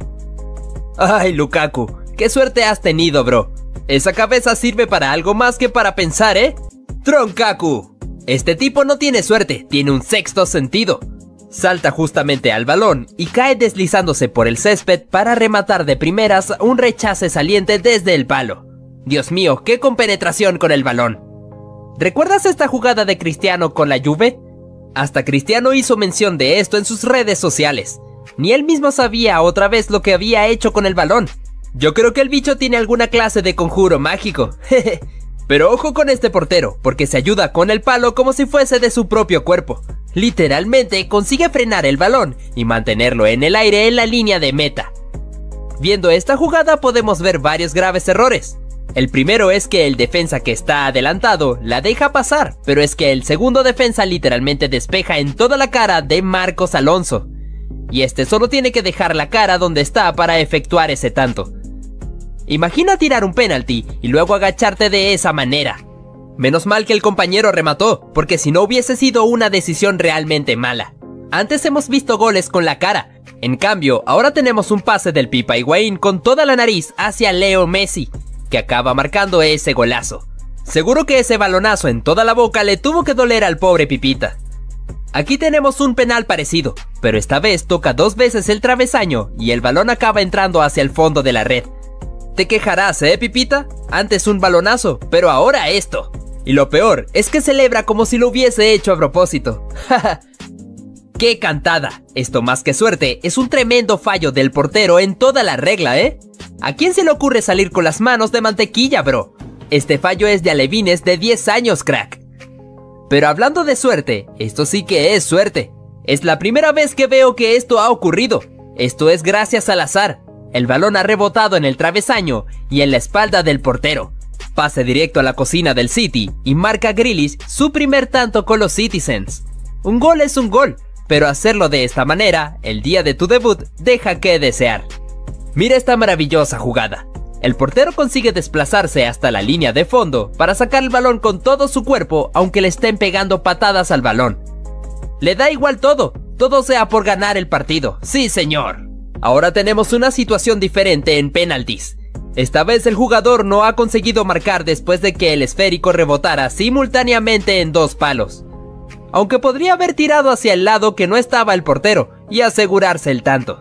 Ay, Lukaku, qué suerte has tenido, bro. Esa cabeza sirve para algo más que para pensar, ¿eh? Tronkaku. Este tipo no tiene suerte, tiene un sexto sentido. Salta justamente al balón y cae deslizándose por el césped para rematar de primeras un rechace saliente desde el palo. Dios mío, qué compenetración con el balón. ¿Recuerdas esta jugada de Cristiano con la Juve? Hasta Cristiano hizo mención de esto en sus redes sociales. Ni él mismo sabía otra vez lo que había hecho con el balón. Yo creo que el bicho tiene alguna clase de conjuro mágico. Pero ojo con este portero, porque se ayuda con el palo como si fuese de su propio cuerpo. Literalmente consigue frenar el balón y mantenerlo en el aire en la línea de meta. Viendo esta jugada podemos ver varios graves errores. El primero es que el defensa que está adelantado la deja pasar, pero es que el segundo defensa literalmente despeja en toda la cara de Marcos Alonso. Y este solo tiene que dejar la cara donde está para efectuar ese tanto. Imagina tirar un penalti y luego agacharte de esa manera. Menos mal que el compañero remató, porque si no hubiese sido una decisión realmente mala. Antes hemos visto goles con la cara. En cambio, ahora tenemos un pase del Pipa Higuaín con toda la nariz hacia Leo Messi, que acaba marcando ese golazo. Seguro que ese balonazo en toda la boca le tuvo que doler al pobre Pipita. Aquí tenemos un penal parecido, pero esta vez toca 2 veces el travesaño y el balón acaba entrando hacia el fondo de la red. Te quejarás, Pipita? Antes un balonazo, pero ahora esto. Y lo peor es que celebra como si lo hubiese hecho a propósito. ¡Qué cantada! Esto más que suerte es un tremendo fallo del portero en toda la regla, ¿A quién se le ocurre salir con las manos de mantequilla, bro? Este fallo es de alevines de 10 años, crack. Pero hablando de suerte, esto sí que es suerte. Es la primera vez que veo que esto ha ocurrido. Esto es gracias al azar. El balón ha rebotado en el travesaño y en la espalda del portero. Pase directo a la cocina del City y marca Grealish su primer tanto con los Citizens. Un gol es un gol, pero hacerlo de esta manera, el día de tu debut, deja que desear. Mira esta maravillosa jugada. El portero consigue desplazarse hasta la línea de fondo para sacar el balón con todo su cuerpo, aunque le estén pegando patadas al balón. Le da igual todo sea por ganar el partido. ¡Sí, señor! Ahora tenemos una situación diferente en penaltis. Esta vez el jugador no ha conseguido marcar después de que el esférico rebotara simultáneamente en 2 palos. Aunque podría haber tirado hacia el lado que no estaba el portero y asegurarse el tanto.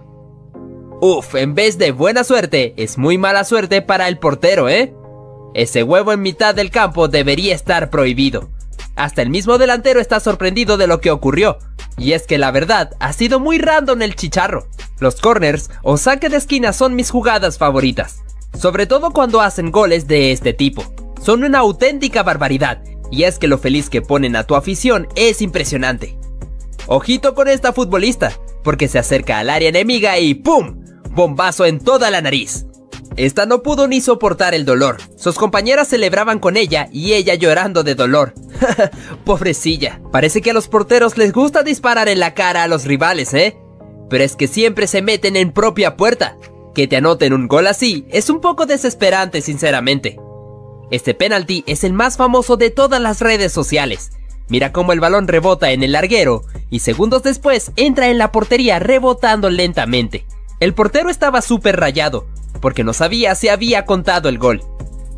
Uf, en vez de buena suerte, es muy mala suerte para el portero, Ese huevo en mitad del campo debería estar prohibido. Hasta el mismo delantero está sorprendido de lo que ocurrió. Y es que la verdad, ha sido muy random el chicharro. Los corners o saque de esquina son mis jugadas favoritas. Sobre todo cuando hacen goles de este tipo. Son una auténtica barbaridad. Y es que lo feliz que ponen a tu afición es impresionante. Ojito con esta futbolista, porque se acerca al área enemiga y ¡pum! Bombazo en toda la nariz. Esta no pudo ni soportar el dolor. Sus compañeras celebraban con ella y ella llorando de dolor. Pobrecilla. Parece que a los porteros les gusta disparar en la cara a los rivales, Pero es que siempre se meten en propia puerta. Que te anoten un gol así es un poco desesperante, sinceramente. Este penalti es el más famoso de todas las redes sociales. Mira cómo el balón rebota en el larguero y segundos después entra en la portería rebotando lentamente. El portero estaba súper rayado, porque no sabía si había contado el gol.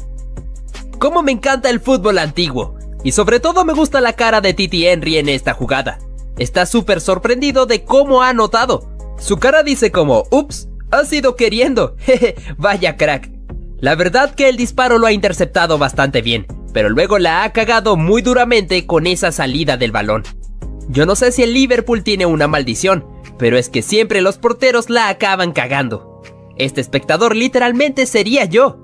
Cómo me encanta el fútbol antiguo, y sobre todo me gusta la cara de Titi Henry en esta jugada. Está súper sorprendido de cómo ha anotado. Su cara dice como, ups, ha sido queriendo, jeje, vaya crack. La verdad que el disparo lo ha interceptado bastante bien, pero luego la ha cagado muy duramente con esa salida del balón. Yo no sé si el Liverpool tiene una maldición, pero es que siempre los porteros la acaban cagando. Este espectador literalmente sería yo.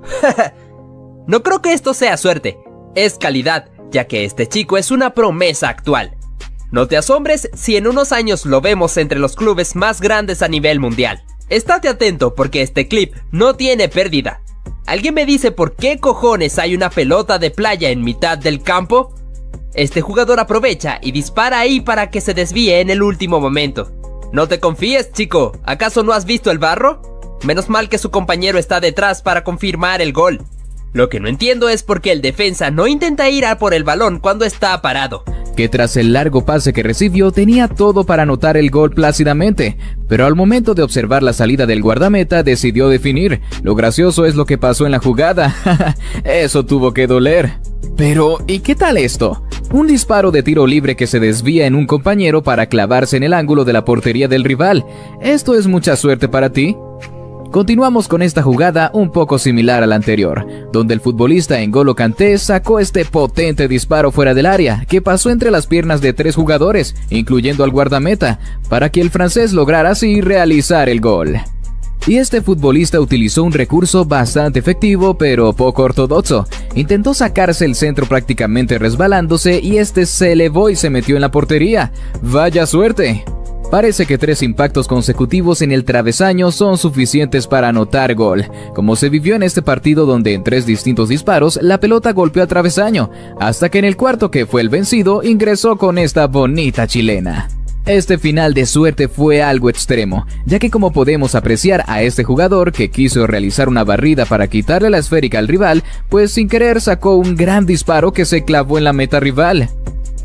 No creo que esto sea suerte, es calidad, ya que este chico es una promesa actual. No te asombres si en unos años lo vemos entre los clubes más grandes a nivel mundial. Estate atento porque este clip no tiene pérdida. ¿Alguien me dice por qué cojones hay una pelota de playa en mitad del campo? Este jugador aprovecha y dispara ahí para que se desvíe en el último momento. No te confíes, chico, ¿acaso no has visto el barro? Menos mal que su compañero está detrás para confirmar el gol. Lo que no entiendo es por qué el defensa no intenta ir a por el balón cuando está parado. Que tras el largo pase que recibió tenía todo para anotar el gol plácidamente, pero al momento de observar la salida del guardameta decidió definir. Lo gracioso es lo que pasó en la jugada. Eso tuvo que doler. Pero, ¿y qué tal esto? Un disparo de tiro libre que se desvía en un compañero para clavarse en el ángulo de la portería del rival. ¿Esto es mucha suerte para ti? Continuamos con esta jugada un poco similar a la anterior, donde el futbolista N'Golo Kanté sacó este potente disparo fuera del área, que pasó entre las piernas de 3 jugadores, incluyendo al guardameta, para que el francés lograra así realizar el gol. Y este futbolista utilizó un recurso bastante efectivo pero poco ortodoxo. Intentó sacarse el centro prácticamente resbalándose y este se elevó y se metió en la portería. ¡Vaya suerte! Parece que 3 impactos consecutivos en el travesaño son suficientes para anotar gol, como se vivió en este partido donde en 3 distintos disparos la pelota golpeó a travesaño, hasta que en el cuarto, que fue el vencido, ingresó con esta bonita chilena. Este final de suerte fue algo extremo, ya que como podemos apreciar a este jugador que quiso realizar una barrida para quitarle la esférica al rival, pues sin querer sacó un gran disparo que se clavó en la meta rival.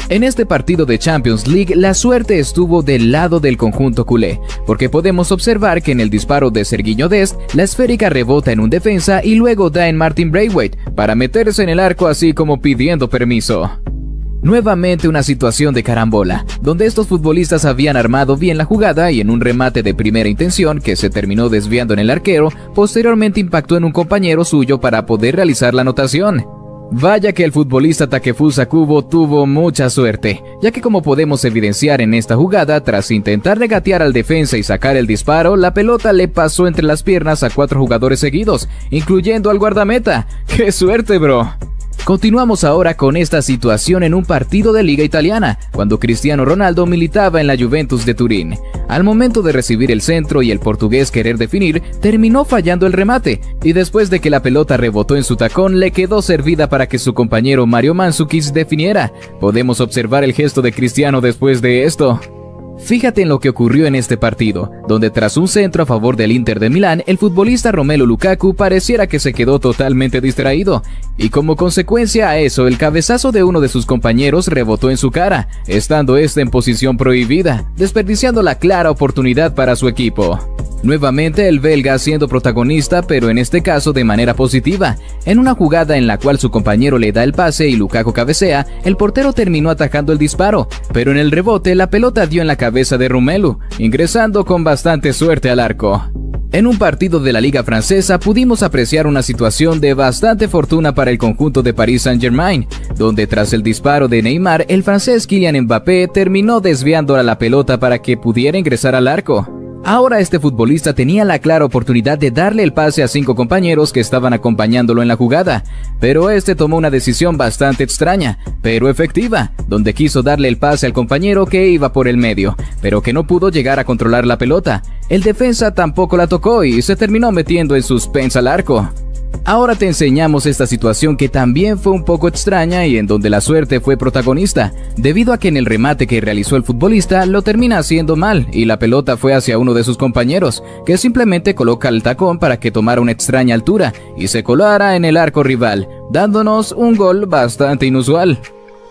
En este partido de Champions League, la suerte estuvo del lado del conjunto culé, porque podemos observar que en el disparo de Sergiño Dest, la esférica rebota en un defensa y luego da en Martin Braithwaite para meterse en el arco así como pidiendo permiso. Nuevamente una situación de carambola, donde estos futbolistas habían armado bien la jugada y en un remate de primera intención que se terminó desviando en el arquero, posteriormente impactó en un compañero suyo para poder realizar la anotación. Vaya que el futbolista Takefusa Kubo tuvo mucha suerte, ya que como podemos evidenciar en esta jugada, tras intentar regatear al defensa y sacar el disparo, la pelota le pasó entre las piernas a 4 jugadores seguidos, incluyendo al guardameta. ¡Qué suerte, bro! Continuamos ahora con esta situación en un partido de Liga Italiana, cuando Cristiano Ronaldo militaba en la Juventus de Turín. Al momento de recibir el centro y el portugués querer definir, terminó fallando el remate, y después de que la pelota rebotó en su tacón, le quedó servida para que su compañero Mario Mandzukic definiera. Podemos observar el gesto de Cristiano después de esto. Fíjate en lo que ocurrió en este partido, donde tras un centro a favor del Inter de Milán, el futbolista Romelu Lukaku pareciera que se quedó totalmente distraído, y como consecuencia a eso, el cabezazo de uno de sus compañeros rebotó en su cara, estando este en posición prohibida, desperdiciando la clara oportunidad para su equipo. Nuevamente el belga siendo protagonista, pero en este caso de manera positiva. En una jugada en la cual su compañero le da el pase y Lukaku cabecea, el portero terminó atajando el disparo, pero en el rebote la pelota dio en la cabeza de Romelu, ingresando con bastante suerte al arco. En un partido de la Liga Francesa pudimos apreciar una situación de bastante fortuna para el conjunto de Paris Saint-Germain, donde tras el disparo de Neymar, el francés Kylian Mbappé terminó desviando a la pelota para que pudiera ingresar al arco. Ahora este futbolista tenía la clara oportunidad de darle el pase a 5 compañeros que estaban acompañándolo en la jugada, pero este tomó una decisión bastante extraña, pero efectiva, donde quiso darle el pase al compañero que iba por el medio, pero que no pudo llegar a controlar la pelota. El defensa tampoco la tocó y se terminó metiendo en suspense al arco. Ahora te enseñamos esta situación que también fue un poco extraña y en donde la suerte fue protagonista, debido a que en el remate que realizó el futbolista lo termina haciendo mal y la pelota fue hacia uno de sus compañeros, que simplemente coloca el tacón para que tomara una extraña altura y se colara en el arco rival, dándonos un gol bastante inusual.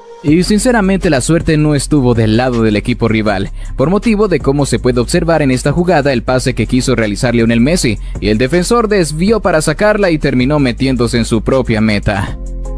Y sinceramente la suerte no estuvo del lado del equipo rival, por motivo de cómo se puede observar en esta jugada el pase que quiso realizar Lionel Messi, y el defensor desvió para sacarla y terminó metiéndose en su propia meta.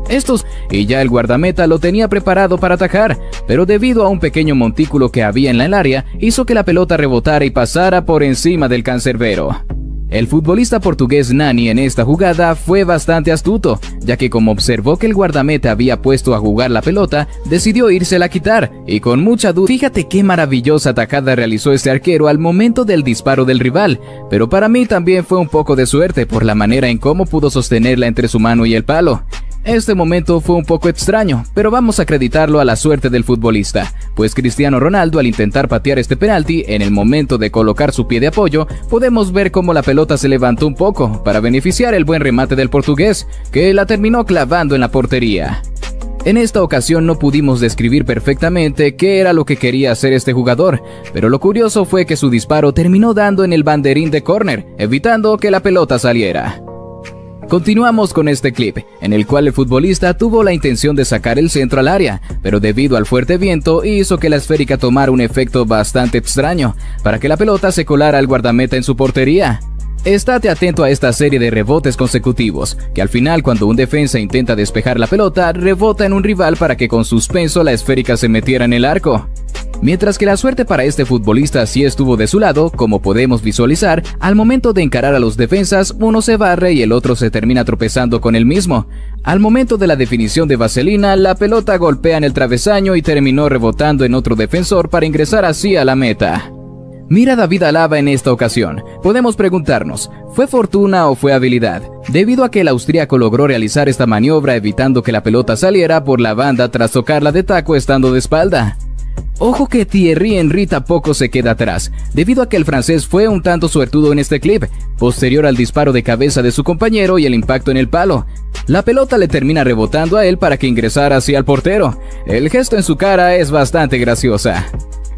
Y ya el guardameta lo tenía preparado para atajar, pero debido a un pequeño montículo que había en el área, hizo que la pelota rebotara y pasara por encima del cancerbero. El futbolista portugués Nani en esta jugada fue bastante astuto, ya que como observó que el guardameta había puesto a jugar la pelota, decidió írsela a quitar, y con mucha duda. Fíjate qué maravillosa atajada realizó este arquero al momento del disparo del rival, pero para mí también fue un poco de suerte por la manera en cómo pudo sostenerla entre su mano y el palo. Este momento fue un poco extraño, pero vamos a acreditarlo a la suerte del futbolista, pues Cristiano Ronaldo al intentar patear este penalti, en el momento de colocar su pie de apoyo, podemos ver cómo la pelota se levantó un poco, para beneficiar el buen remate del portugués, que la terminó clavando en la portería. En esta ocasión no pudimos describir perfectamente qué era lo que quería hacer este jugador, pero lo curioso fue que su disparo terminó dando en el banderín de córner, evitando que la pelota saliera. Continuamos con este clip, en el cual el futbolista tuvo la intención de sacar el centro al área, pero debido al fuerte viento hizo que la esférica tomara un efecto bastante extraño, para que la pelota se colara al guardameta en su portería. Estate atento a esta serie de rebotes consecutivos, que al final cuando un defensa intenta despejar la pelota, rebota en un rival para que con suspenso la esférica se metiera en el arco. Mientras que la suerte para este futbolista sí estuvo de su lado, como podemos visualizar, al momento de encarar a los defensas, uno se barre y el otro se termina tropezando con el mismo. Al momento de la definición de Vaselina, la pelota golpea en el travesaño y terminó rebotando en otro defensor para ingresar así a la meta. Mira a David Alaba en esta ocasión. Podemos preguntarnos, ¿fue fortuna o fue habilidad? Debido a que el austríaco logró realizar esta maniobra evitando que la pelota saliera por la banda tras tocarla de taco estando de espalda. Ojo que Thierry Henry tampoco se queda atrás, debido a que el francés fue un tanto suertudo en este clip, posterior al disparo de cabeza de su compañero y el impacto en el palo. La pelota le termina rebotando a él para que ingresara hacia el portero. El gesto en su cara es bastante graciosa.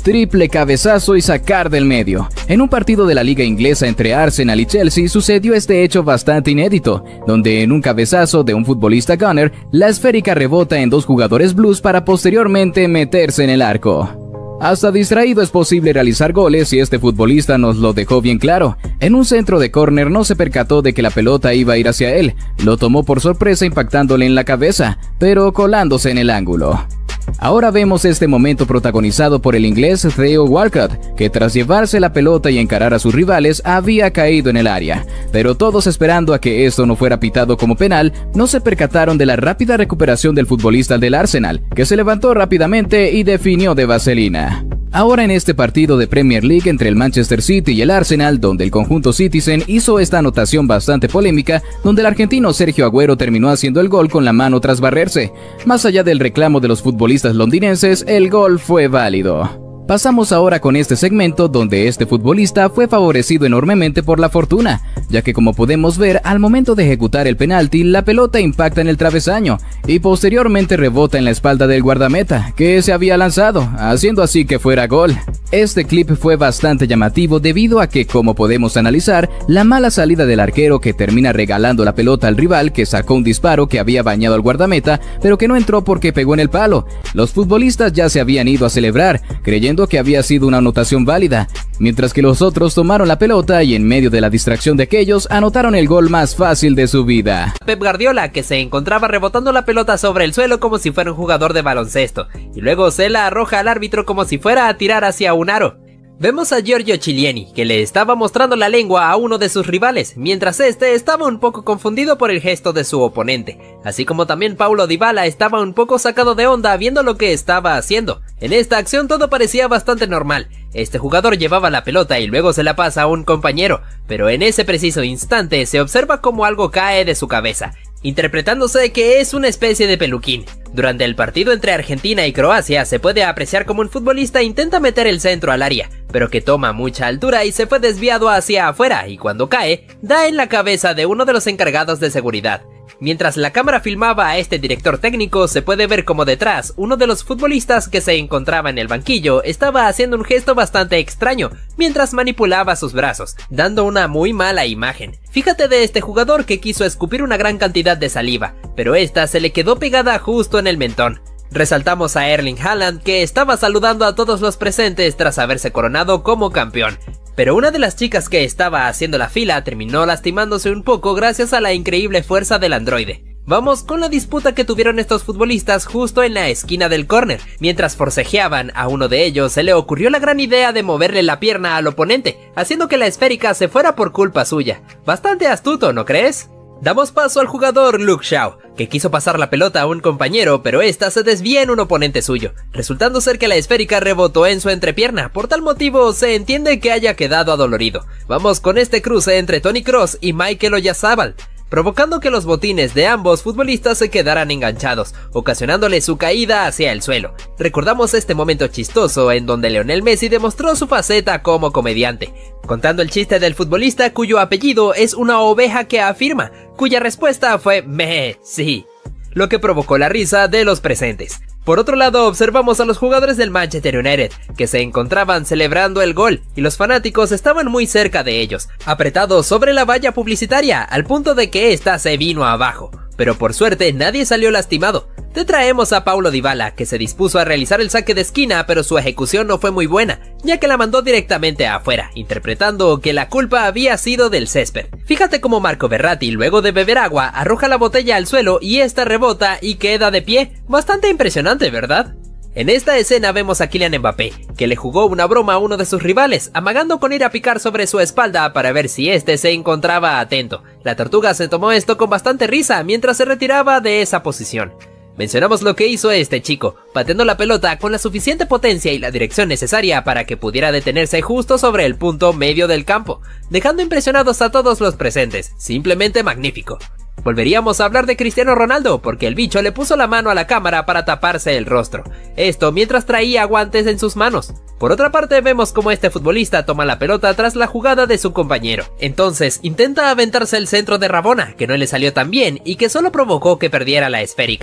triple cabezazo y sacar del medio. En un partido de la liga inglesa entre Arsenal y Chelsea sucedió este hecho bastante inédito, donde en un cabezazo de un futbolista gunner, la esférica rebota en dos jugadores blues para posteriormente meterse en el arco. Hasta distraído es posible realizar goles y este futbolista nos lo dejó bien claro. En un centro de córner no se percató de que la pelota iba a ir hacia él, lo tomó por sorpresa impactándole en la cabeza, pero colándose en el ángulo. Ahora vemos este momento protagonizado por el inglés Theo Walcott, que tras llevarse la pelota y encarar a sus rivales había caído en el área, pero todos esperando a que esto no fuera pitado como penal, no se percataron de la rápida recuperación del futbolista del Arsenal, que se levantó rápidamente y definió de vaselina. Ahora en este partido de Premier League entre el Manchester City y el Arsenal, donde el conjunto Citizen hizo esta anotación bastante polémica, donde el argentino Sergio Agüero terminó haciendo el gol con la mano tras barrerse. Más allá del reclamo de los futbolistas londinenses, el gol fue válido. Pasamos ahora con este segmento donde este futbolista fue favorecido enormemente por la fortuna, ya que como podemos ver, al momento de ejecutar el penalti, la pelota impacta en el travesaño y posteriormente rebota en la espalda del guardameta, que se había lanzado, haciendo así que fuera gol. Este clip fue bastante llamativo debido a que, como podemos analizar, la mala salida del arquero que termina regalando la pelota al rival que sacó un disparo que había bañado al guardameta, pero que no entró porque pegó en el palo. Los futbolistas ya se habían ido a celebrar, creyendo que había sido una anotación válida, mientras que los otros tomaron la pelota y en medio de la distracción de aquellos anotaron el gol más fácil de su vida. Pep Guardiola, que se encontraba rebotando la pelota sobre el suelo como si fuera un jugador de baloncesto, y luego se la arroja al árbitro como si fuera a tirar hacia un aro. Vemos a Giorgio Chiellini, que le estaba mostrando la lengua a uno de sus rivales, mientras este estaba un poco confundido por el gesto de su oponente, así como también Paulo Dybala estaba un poco sacado de onda viendo lo que estaba haciendo. En esta acción todo parecía bastante normal. Este jugador llevaba la pelota y luego se la pasa a un compañero, pero en ese preciso instante se observa como algo cae de su cabeza, interpretándose que es una especie de peluquín. Durante el partido entre Argentina y Croacia se puede apreciar como un futbolista intenta meter el centro al área, pero que toma mucha altura y se fue desviado hacia afuera y cuando cae, da en la cabeza de uno de los encargados de seguridad. Mientras la cámara filmaba a este director técnico, se puede ver como detrás, uno de los futbolistas que se encontraba en el banquillo estaba haciendo un gesto bastante extraño mientras manipulaba sus brazos, dando una muy mala imagen. Fíjate de este jugador que quiso escupir una gran cantidad de saliva, pero esta se le quedó pegada justo en el mentón. Resaltamos a Erling Haaland, que estaba saludando a todos los presentes tras haberse coronado como campeón. Pero una de las chicas que estaba haciendo la fila terminó lastimándose un poco gracias a la increíble fuerza del androide. Vamos con la disputa que tuvieron estos futbolistas justo en la esquina del córner. Mientras forcejeaban, a uno de ellos se le ocurrió la gran idea de moverle la pierna al oponente, haciendo que la esférica se fuera por culpa suya. Bastante astuto, ¿no crees? Damos paso al jugador Luke Shaw, que quiso pasar la pelota a un compañero, pero esta se desvía en un oponente suyo, resultando ser que la esférica rebotó en su entrepierna. Por tal motivo se entiende que haya quedado adolorido. Vamos con este cruce entre Toni Kroos y Mikel Oyarzabal, provocando que los botines de ambos futbolistas se quedaran enganchados, ocasionándole su caída hacia el suelo. Recordamos este momento chistoso en donde Lionel Messi demostró su faceta como comediante, contando el chiste del futbolista cuyo apellido es una oveja que afirma, cuya respuesta fue Messi, lo que provocó la risa de los presentes. Por otro lado, observamos a los jugadores del Manchester United, que se encontraban celebrando el gol, y los fanáticos estaban muy cerca de ellos, apretados sobre la valla publicitaria, al punto de que ésta se vino abajo. Pero por suerte nadie salió lastimado. Te traemos a Paulo Dybala, que se dispuso a realizar el saque de esquina, pero su ejecución no fue muy buena, ya que la mandó directamente afuera, interpretando que la culpa había sido del césped. Fíjate cómo Marco Verratti, luego de beber agua, arroja la botella al suelo y esta rebota y queda de pie. Bastante impresionante, ¿verdad? En esta escena vemos a Kylian Mbappé, que le jugó una broma a uno de sus rivales, amagando con ir a picar sobre su espalda para ver si este se encontraba atento. La tortuga se tomó esto con bastante risa mientras se retiraba de esa posición. Mencionamos lo que hizo este chico, pateando la pelota con la suficiente potencia y la dirección necesaria para que pudiera detenerse justo sobre el punto medio del campo, dejando impresionados a todos los presentes. Simplemente magnífico. Volveríamos a hablar de Cristiano Ronaldo, porque el bicho le puso la mano a la cámara para taparse el rostro, esto mientras traía guantes en sus manos. Por otra parte, vemos como este futbolista toma la pelota tras la jugada de su compañero. Entonces intenta aventarse el centro de Rabona, que no le salió tan bien y que solo provocó que perdiera la esférica.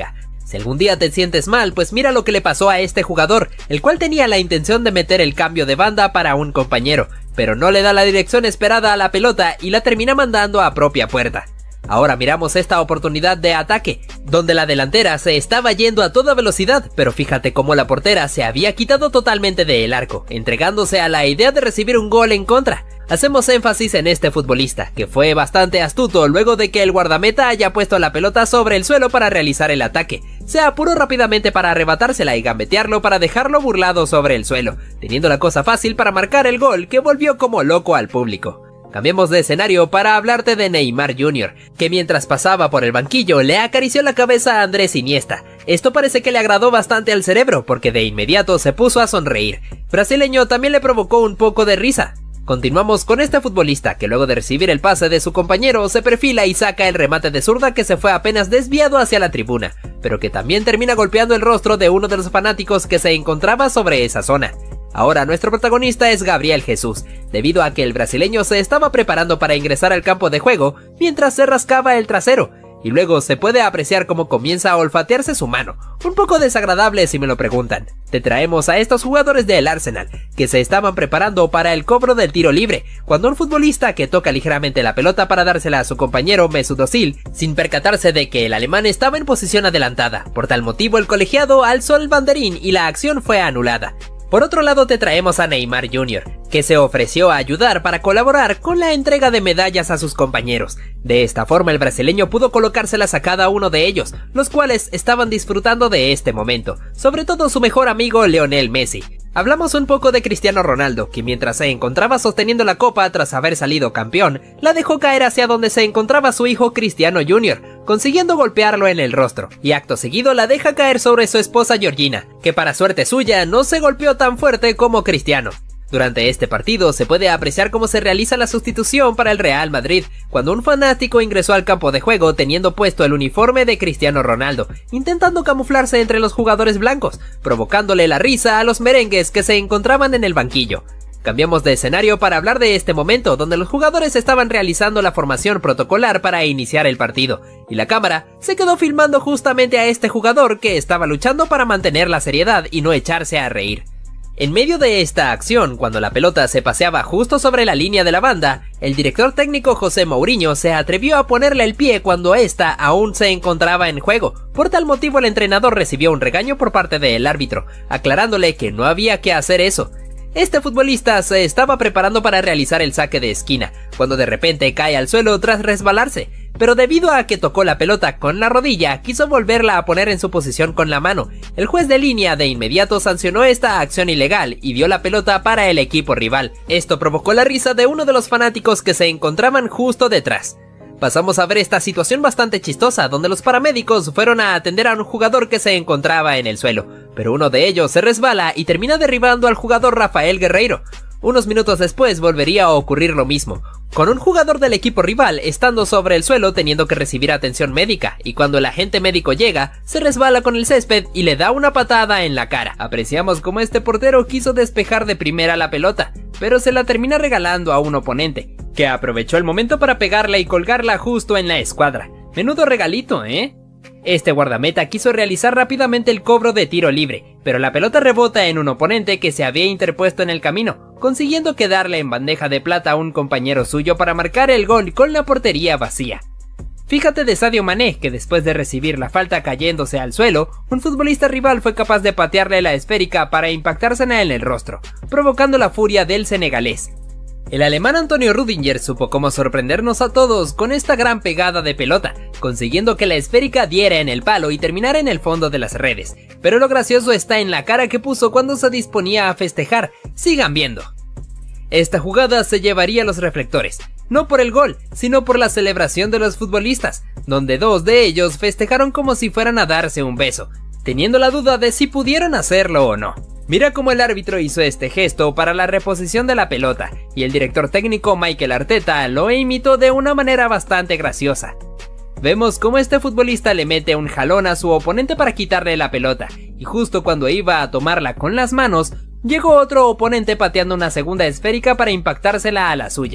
Si algún día te sientes mal, pues mira lo que le pasó a este jugador, el cual tenía la intención de meter el cambio de banda para un compañero, pero no le da la dirección esperada a la pelota y la termina mandando a propia puerta. Ahora miramos esta oportunidad de ataque, donde la delantera se estaba yendo a toda velocidad, pero fíjate cómo la portera se había quitado totalmente del arco, entregándose a la idea de recibir un gol en contra. Hacemos énfasis en este futbolista, que fue bastante astuto luego de que el guardameta haya puesto la pelota sobre el suelo para realizar el ataque. Se apuró rápidamente para arrebatársela y gambetearlo para dejarlo burlado sobre el suelo, teniendo la cosa fácil para marcar el gol que volvió como loco al público. Cambiemos de escenario para hablarte de Neymar Jr., que mientras pasaba por el banquillo le acarició la cabeza a Andrés Iniesta. Esto parece que le agradó bastante al cerebro porque de inmediato se puso a sonreír. Brasileño también le provocó un poco de risa. Continuamos con este futbolista que luego de recibir el pase de su compañero se perfila y saca el remate de zurda que se fue apenas desviado hacia la tribuna, pero que también termina golpeando el rostro de uno de los fanáticos que se encontraba sobre esa zona. Ahora nuestro protagonista es Gabriel Jesús, debido a que el brasileño se estaba preparando para ingresar al campo de juego mientras se rascaba el trasero, y luego se puede apreciar cómo comienza a olfatearse su mano, un poco desagradable si me lo preguntan. Te traemos a estos jugadores del Arsenal, que se estaban preparando para el cobro del tiro libre, cuando un futbolista que toca ligeramente la pelota para dársela a su compañero Mesut Özil, sin percatarse de que el alemán estaba en posición adelantada. Por tal motivo el colegiado alzó el banderín y la acción fue anulada. Por otro lado te traemos a Neymar Jr., que se ofreció a ayudar para colaborar con la entrega de medallas a sus compañeros. De esta forma el brasileño pudo colocárselas a cada uno de ellos, los cuales estaban disfrutando de este momento, sobre todo su mejor amigo Lionel Messi. Hablamos un poco de Cristiano Ronaldo, que mientras se encontraba sosteniendo la copa tras haber salido campeón, la dejó caer hacia donde se encontraba su hijo Cristiano Jr., consiguiendo golpearlo en el rostro, y acto seguido la deja caer sobre su esposa Georgina, que para suerte suya no se golpeó tan fuerte como Cristiano. Durante este partido se puede apreciar cómo se realiza la sustitución para el Real Madrid, cuando un fanático ingresó al campo de juego teniendo puesto el uniforme de Cristiano Ronaldo, intentando camuflarse entre los jugadores blancos, provocándole la risa a los merengues que se encontraban en el banquillo. Cambiamos de escenario para hablar de este momento donde los jugadores estaban realizando la formación protocolar para iniciar el partido, y la cámara se quedó filmando justamente a este jugador que estaba luchando para mantener la seriedad y no echarse a reír. En medio de esta acción, cuando la pelota se paseaba justo sobre la línea de la banda, el director técnico José Mourinho se atrevió a ponerle el pie cuando ésta aún se encontraba en juego. Por tal motivo el entrenador recibió un regaño por parte del árbitro, aclarándole que no había que hacer eso. Este futbolista se estaba preparando para realizar el saque de esquina, cuando de repente cae al suelo tras resbalarse, pero debido a que tocó la pelota con la rodilla, quiso volverla a poner en su posición con la mano. El juez de línea de inmediato sancionó esta acción ilegal y dio la pelota para el equipo rival. Esto provocó la risa de uno de los fanáticos que se encontraban justo detrás. Pasamos a ver esta situación bastante chistosa, donde los paramédicos fueron a atender a un jugador que se encontraba en el suelo, pero uno de ellos se resbala y termina derribando al jugador Rafael Guerreiro. Unos minutos después volvería a ocurrir lo mismo, con un jugador del equipo rival estando sobre el suelo teniendo que recibir atención médica, y cuando el agente médico llega, se resbala con el césped y le da una patada en la cara. Apreciamos cómo este portero quiso despejar de primera la pelota, pero se la termina regalando a un oponente, que aprovechó el momento para pegarla y colgarla justo en la escuadra. Menudo regalito, ¿eh? Este guardameta quiso realizar rápidamente el cobro de tiro libre, pero la pelota rebota en un oponente que se había interpuesto en el camino, consiguiendo quedarle en bandeja de plata a un compañero suyo para marcar el gol con la portería vacía. Fíjate de Sadio Mané, que después de recibir la falta cayéndose al suelo, un futbolista rival fue capaz de patearle la esférica para impactársela en el rostro, provocando la furia del senegalés. El alemán Antonio Rüdiger supo cómo sorprendernos a todos con esta gran pegada de pelota, consiguiendo que la esférica diera en el palo y terminara en el fondo de las redes. Pero lo gracioso está en la cara que puso cuando se disponía a festejar. Sigan viendo. Esta jugada se llevaría los reflectores, no por el gol, sino por la celebración de los futbolistas, donde dos de ellos festejaron como si fueran a darse un beso, teniendo la duda de si pudieran hacerlo o no. Mira cómo el árbitro hizo este gesto para la reposición de la pelota, y el director técnico Mikel Arteta lo imitó de una manera bastante graciosa. Vemos cómo este futbolista le mete un jalón a su oponente para quitarle la pelota, y justo cuando iba a tomarla con las manos, llegó otro oponente pateando una segunda esférica para impactársela a la suya.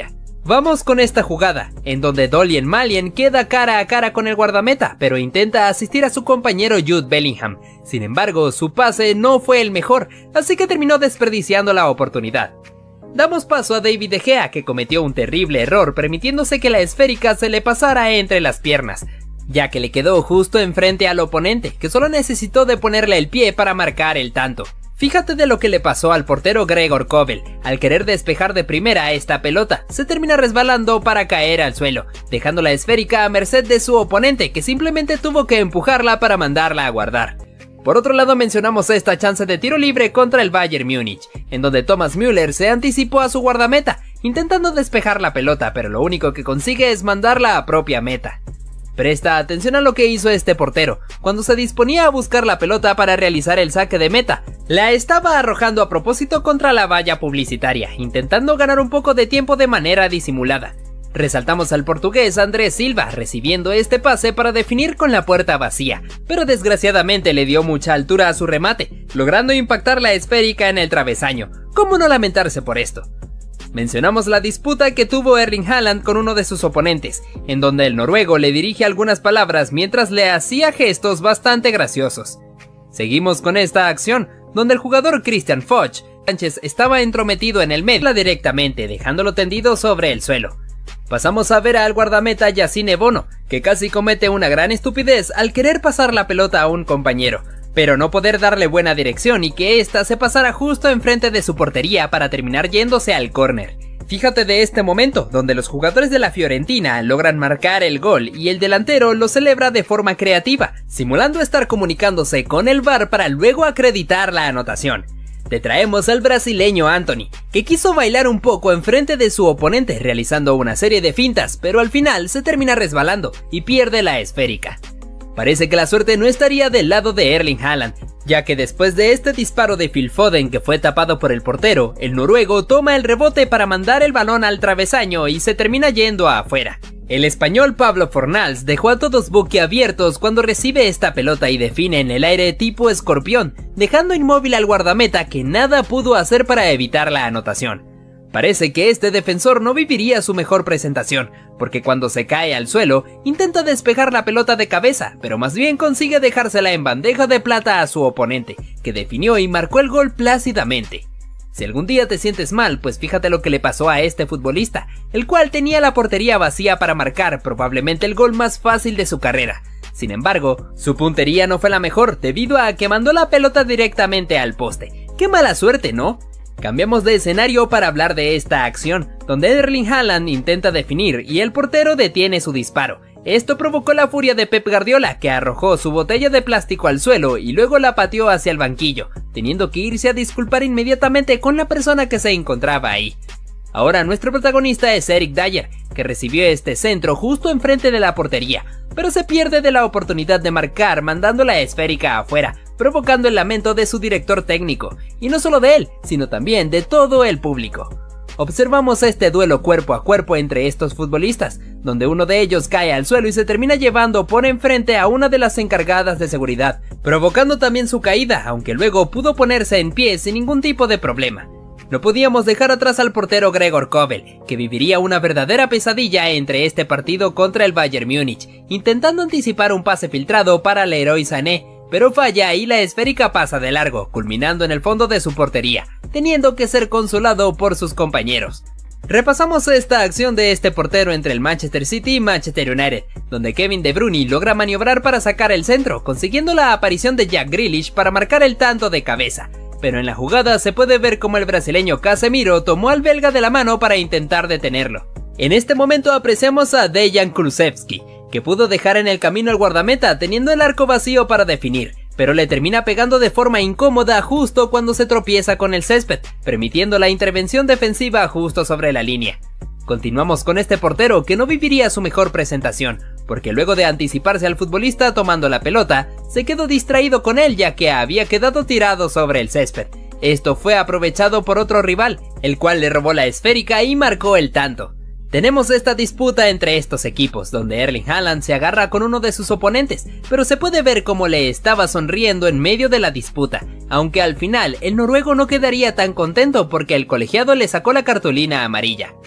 Vamos con esta jugada, en donde Dorian Mallien queda cara a cara con el guardameta, pero intenta asistir a su compañero Jude Bellingham. Sin embargo, su pase no fue el mejor, así que terminó desperdiciando la oportunidad. Damos paso a David De Gea, que cometió un terrible error permitiéndose que la esférica se le pasara entre las piernas, ya que le quedó justo enfrente al oponente, que solo necesitó de ponerle el pie para marcar el tanto. Fíjate de lo que le pasó al portero Gregor Kobel. Al querer despejar de primera esta pelota, se termina resbalando para caer al suelo, dejando la esférica a merced de su oponente, que simplemente tuvo que empujarla para mandarla a guardar. Por otro lado, mencionamos esta chance de tiro libre contra el Bayern Múnich, en donde Thomas Müller se anticipó a su guardameta, intentando despejar la pelota, pero lo único que consigue es mandarla a propia meta. Presta atención a lo que hizo este portero. Cuando se disponía a buscar la pelota para realizar el saque de meta, la estaba arrojando a propósito contra la valla publicitaria, intentando ganar un poco de tiempo de manera disimulada. Resaltamos al portugués Andrés Silva recibiendo este pase para definir con la puerta vacía, pero desgraciadamente le dio mucha altura a su remate, logrando impactar la esférica en el travesaño. ¿Cómo no lamentarse por esto? Mencionamos la disputa que tuvo Erling Haaland con uno de sus oponentes, en donde el noruego le dirige algunas palabras mientras le hacía gestos bastante graciosos. Seguimos con esta acción, donde el jugador Christian Foch Sánchez estaba entrometido en el medio directamente, dejándolo tendido sobre el suelo. Pasamos a ver al guardameta Yassine Bono, que casi comete una gran estupidez al querer pasar la pelota a un compañero, pero no poder darle buena dirección y que ésta se pasara justo enfrente de su portería para terminar yéndose al córner. Fíjate de este momento, donde los jugadores de la Fiorentina logran marcar el gol y el delantero lo celebra de forma creativa, simulando estar comunicándose con el VAR para luego acreditar la anotación. Te traemos al brasileño Antony, que quiso bailar un poco enfrente de su oponente realizando una serie de fintas, pero al final se termina resbalando y pierde la esférica. Parece que la suerte no estaría del lado de Erling Haaland, ya que después de este disparo de Phil Foden que fue tapado por el portero, el noruego toma el rebote para mandar el balón al travesaño y se termina yendo afuera. El español Pablo Fornals dejó a todos boquiabiertos cuando recibe esta pelota y define en el aire tipo escorpión, dejando inmóvil al guardameta que nada pudo hacer para evitar la anotación. Parece que este defensor no viviría su mejor presentación, porque cuando se cae al suelo, intenta despejar la pelota de cabeza, pero más bien consigue dejársela en bandeja de plata a su oponente, que definió y marcó el gol plácidamente. Si algún día te sientes mal, pues fíjate lo que le pasó a este futbolista, el cual tenía la portería vacía para marcar probablemente el gol más fácil de su carrera. Sin embargo, su puntería no fue la mejor debido a que mandó la pelota directamente al poste. ¡Qué mala suerte!, ¿no? Cambiamos de escenario para hablar de esta acción, donde Erling Haaland intenta definir y el portero detiene su disparo. Esto provocó la furia de Pep Guardiola, que arrojó su botella de plástico al suelo y luego la pateó hacia el banquillo, teniendo que irse a disculpar inmediatamente con la persona que se encontraba ahí. Ahora nuestro protagonista es Eric Dyer, que recibió este centro justo enfrente de la portería, pero se pierde de la oportunidad de marcar mandando la esférica afuera, provocando el lamento de su director técnico, y no solo de él, sino también de todo el público. Observamos este duelo cuerpo a cuerpo entre estos futbolistas, donde uno de ellos cae al suelo y se termina llevando por enfrente a una de las encargadas de seguridad, provocando también su caída, aunque luego pudo ponerse en pie sin ningún tipo de problema. No podíamos dejar atrás al portero Gregor Kobel, que viviría una verdadera pesadilla entre este partido contra el Bayern Múnich, intentando anticipar un pase filtrado para Leroy Sané, pero falla y la esférica pasa de largo, culminando en el fondo de su portería, teniendo que ser consolado por sus compañeros. Repasamos esta acción de este portero entre el Manchester City y Manchester United, donde Kevin De Bruyne logra maniobrar para sacar el centro, consiguiendo la aparición de Jack Grealish para marcar el tanto de cabeza. Pero en la jugada se puede ver como el brasileño Casemiro tomó al belga de la mano para intentar detenerlo. En este momento apreciamos a Dejan Kulusevski, que pudo dejar en el camino al guardameta teniendo el arco vacío para definir, pero le termina pegando de forma incómoda justo cuando se tropieza con el césped, permitiendo la intervención defensiva justo sobre la línea. Continuamos con este portero que no viviría su mejor presentación, porque luego de anticiparse al futbolista tomando la pelota, se quedó distraído con él ya que había quedado tirado sobre el césped. Esto fue aprovechado por otro rival, el cual le robó la esférica y marcó el tanto. Tenemos esta disputa entre estos equipos, donde Erling Haaland se agarra con uno de sus oponentes, pero se puede ver cómo le estaba sonriendo en medio de la disputa, aunque al final el noruego no quedaría tan contento porque el colegiado le sacó la cartulina amarilla.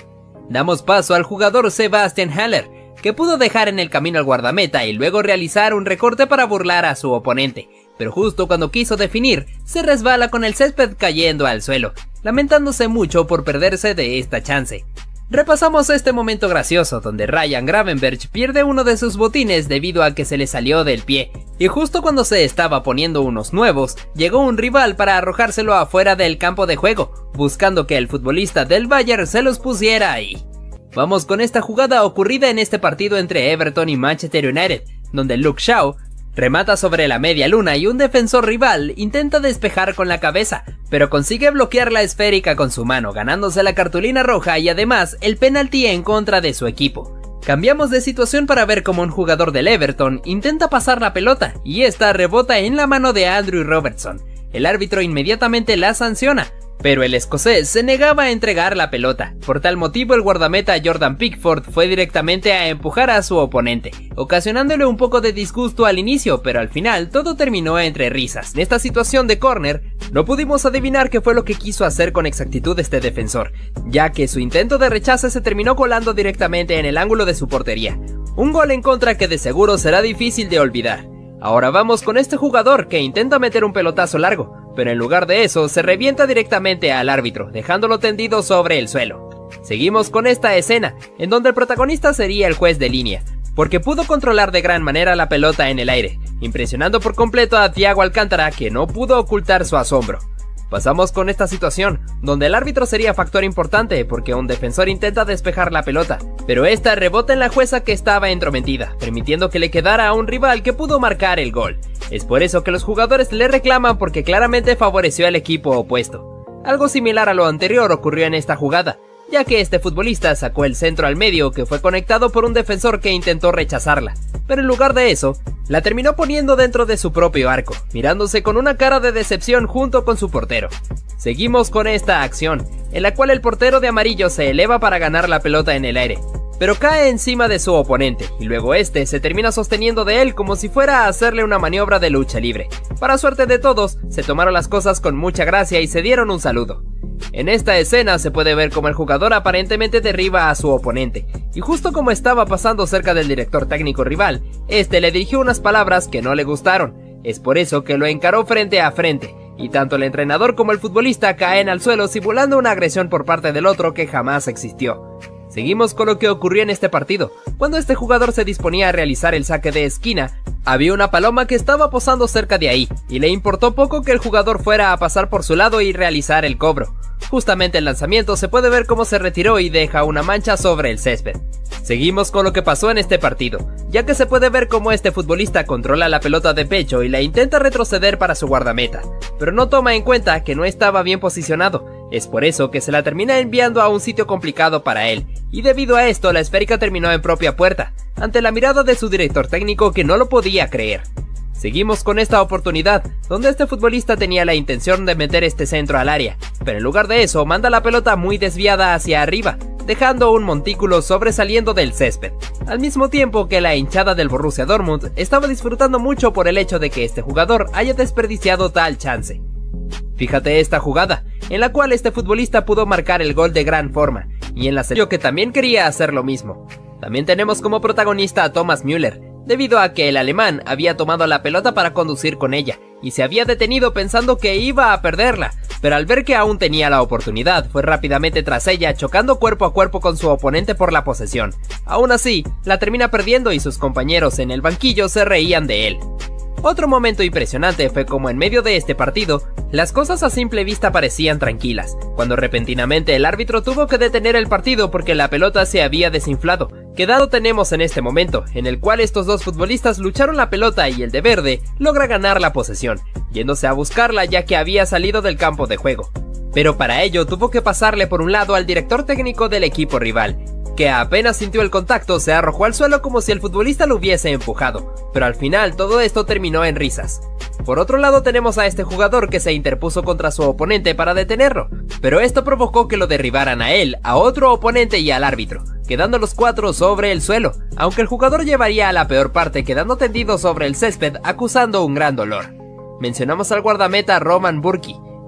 Damos paso al jugador Sebastian Haller, que pudo dejar en el camino al guardameta y luego realizar un recorte para burlar a su oponente, pero justo cuando quiso definir, se resbala con el césped cayendo al suelo, lamentándose mucho por perderse de esta chance. Repasamos este momento gracioso donde Ryan Gravenberch pierde uno de sus botines debido a que se le salió del pie, y justo cuando se estaba poniendo unos nuevos, llegó un rival para arrojárselo afuera del campo de juego, buscando que el futbolista del Bayern se los pusiera ahí. Vamos con esta jugada ocurrida en este partido entre Everton y Manchester United, donde Luke Shaw remata sobre la media luna y un defensor rival intenta despejar con la cabeza, pero consigue bloquear la esférica con su mano, ganándose la cartulina roja y además el penalti en contra de su equipo. Cambiamos de situación para ver cómo un jugador del Everton intenta pasar la pelota y esta rebota en la mano de Andrew Robertson. El árbitro inmediatamente la sanciona, pero el escocés se negaba a entregar la pelota. Por tal motivo el guardameta Jordan Pickford fue directamente a empujar a su oponente, ocasionándole un poco de disgusto al inicio, pero al final todo terminó entre risas. En esta situación de córner, no pudimos adivinar qué fue lo que quiso hacer con exactitud este defensor, ya que su intento de rechace se terminó colando directamente en el ángulo de su portería. Un gol en contra que de seguro será difícil de olvidar. Ahora vamos con este jugador que intenta meter un pelotazo largo, pero en lugar de eso se revienta directamente al árbitro, dejándolo tendido sobre el suelo. Seguimos con esta escena, en donde el protagonista sería el juez de línea, porque pudo controlar de gran manera la pelota en el aire, impresionando por completo a Thiago Alcántara, que no pudo ocultar su asombro. Pasamos con esta situación, donde el árbitro sería factor importante porque un defensor intenta despejar la pelota, pero esta rebota en la jueza que estaba entrometida, permitiendo que le quedara a un rival que pudo marcar el gol. Es por eso que los jugadores le reclaman porque claramente favoreció al equipo opuesto. Algo similar a lo anterior ocurrió en esta jugada, ya que este futbolista sacó el centro al medio que fue conectado por un defensor que intentó rechazarla, pero en lugar de eso, la terminó poniendo dentro de su propio arco, mirándose con una cara de decepción junto con su portero. Seguimos con esta acción, en la cual el portero de amarillo se eleva para ganar la pelota en el aire, pero cae encima de su oponente, y luego este se termina sosteniendo de él como si fuera a hacerle una maniobra de lucha libre. Para suerte de todos, se tomaron las cosas con mucha gracia y se dieron un saludo. En esta escena se puede ver como el jugador aparentemente derriba a su oponente, y justo como estaba pasando cerca del director técnico rival, este le dirigió unas palabras que no le gustaron. Es por eso que lo encaró frente a frente, y tanto el entrenador como el futbolista caen al suelo simulando una agresión por parte del otro que jamás existió. Seguimos con lo que ocurrió en este partido. Cuando este jugador se disponía a realizar el saque de esquina, había una paloma que estaba posando cerca de ahí, y le importó poco que el jugador fuera a pasar por su lado y realizar el cobro. Justamente el lanzamiento se puede ver cómo se retiró y deja una mancha sobre el césped. Seguimos con lo que pasó en este partido, ya que se puede ver cómo este futbolista controla la pelota de pecho y la intenta retroceder para su guardameta, pero no toma en cuenta que no estaba bien posicionado. Es por eso que se la termina enviando a un sitio complicado para él, y debido a esto la esférica terminó en propia puerta, ante la mirada de su director técnico que no lo podía creer. Seguimos con esta oportunidad, donde este futbolista tenía la intención de meter este centro al área, pero en lugar de eso manda la pelota muy desviada hacia arriba, dejando un montículo sobresaliendo del césped, al mismo tiempo que la hinchada del Borussia Dortmund estaba disfrutando mucho por el hecho de que este jugador haya desperdiciado tal chance. Fíjate esta jugada, en la cual este futbolista pudo marcar el gol de gran forma, y en la serie que también quería hacer lo mismo. También tenemos como protagonista a Thomas Müller, debido a que el alemán había tomado la pelota para conducir con ella, y se había detenido pensando que iba a perderla, pero al ver que aún tenía la oportunidad, fue rápidamente tras ella, chocando cuerpo a cuerpo con su oponente por la posesión. Aún así, la termina perdiendo y sus compañeros en el banquillo se reían de él. Otro momento impresionante fue como en medio de este partido, las cosas a simple vista parecían tranquilas, cuando repentinamente el árbitro tuvo que detener el partido porque la pelota se había desinflado. ¿Qué dado tenemos en este momento, en el cual estos dos futbolistas lucharon la pelota y el de verde logra ganar la posesión, yéndose a buscarla ya que había salido del campo de juego? Pero para ello tuvo que pasarle por un lado al director técnico del equipo rival, que apenas sintió el contacto se arrojó al suelo como si el futbolista lo hubiese empujado, pero al final todo esto terminó en risas. Por otro lado tenemos a este jugador que se interpuso contra su oponente para detenerlo, pero esto provocó que lo derribaran a él, a otro oponente y al árbitro, quedando los cuatro sobre el suelo, aunque el jugador llevaría a la peor parte quedando tendido sobre el césped acusando un gran dolor. Mencionamos al guardameta Roman Burki,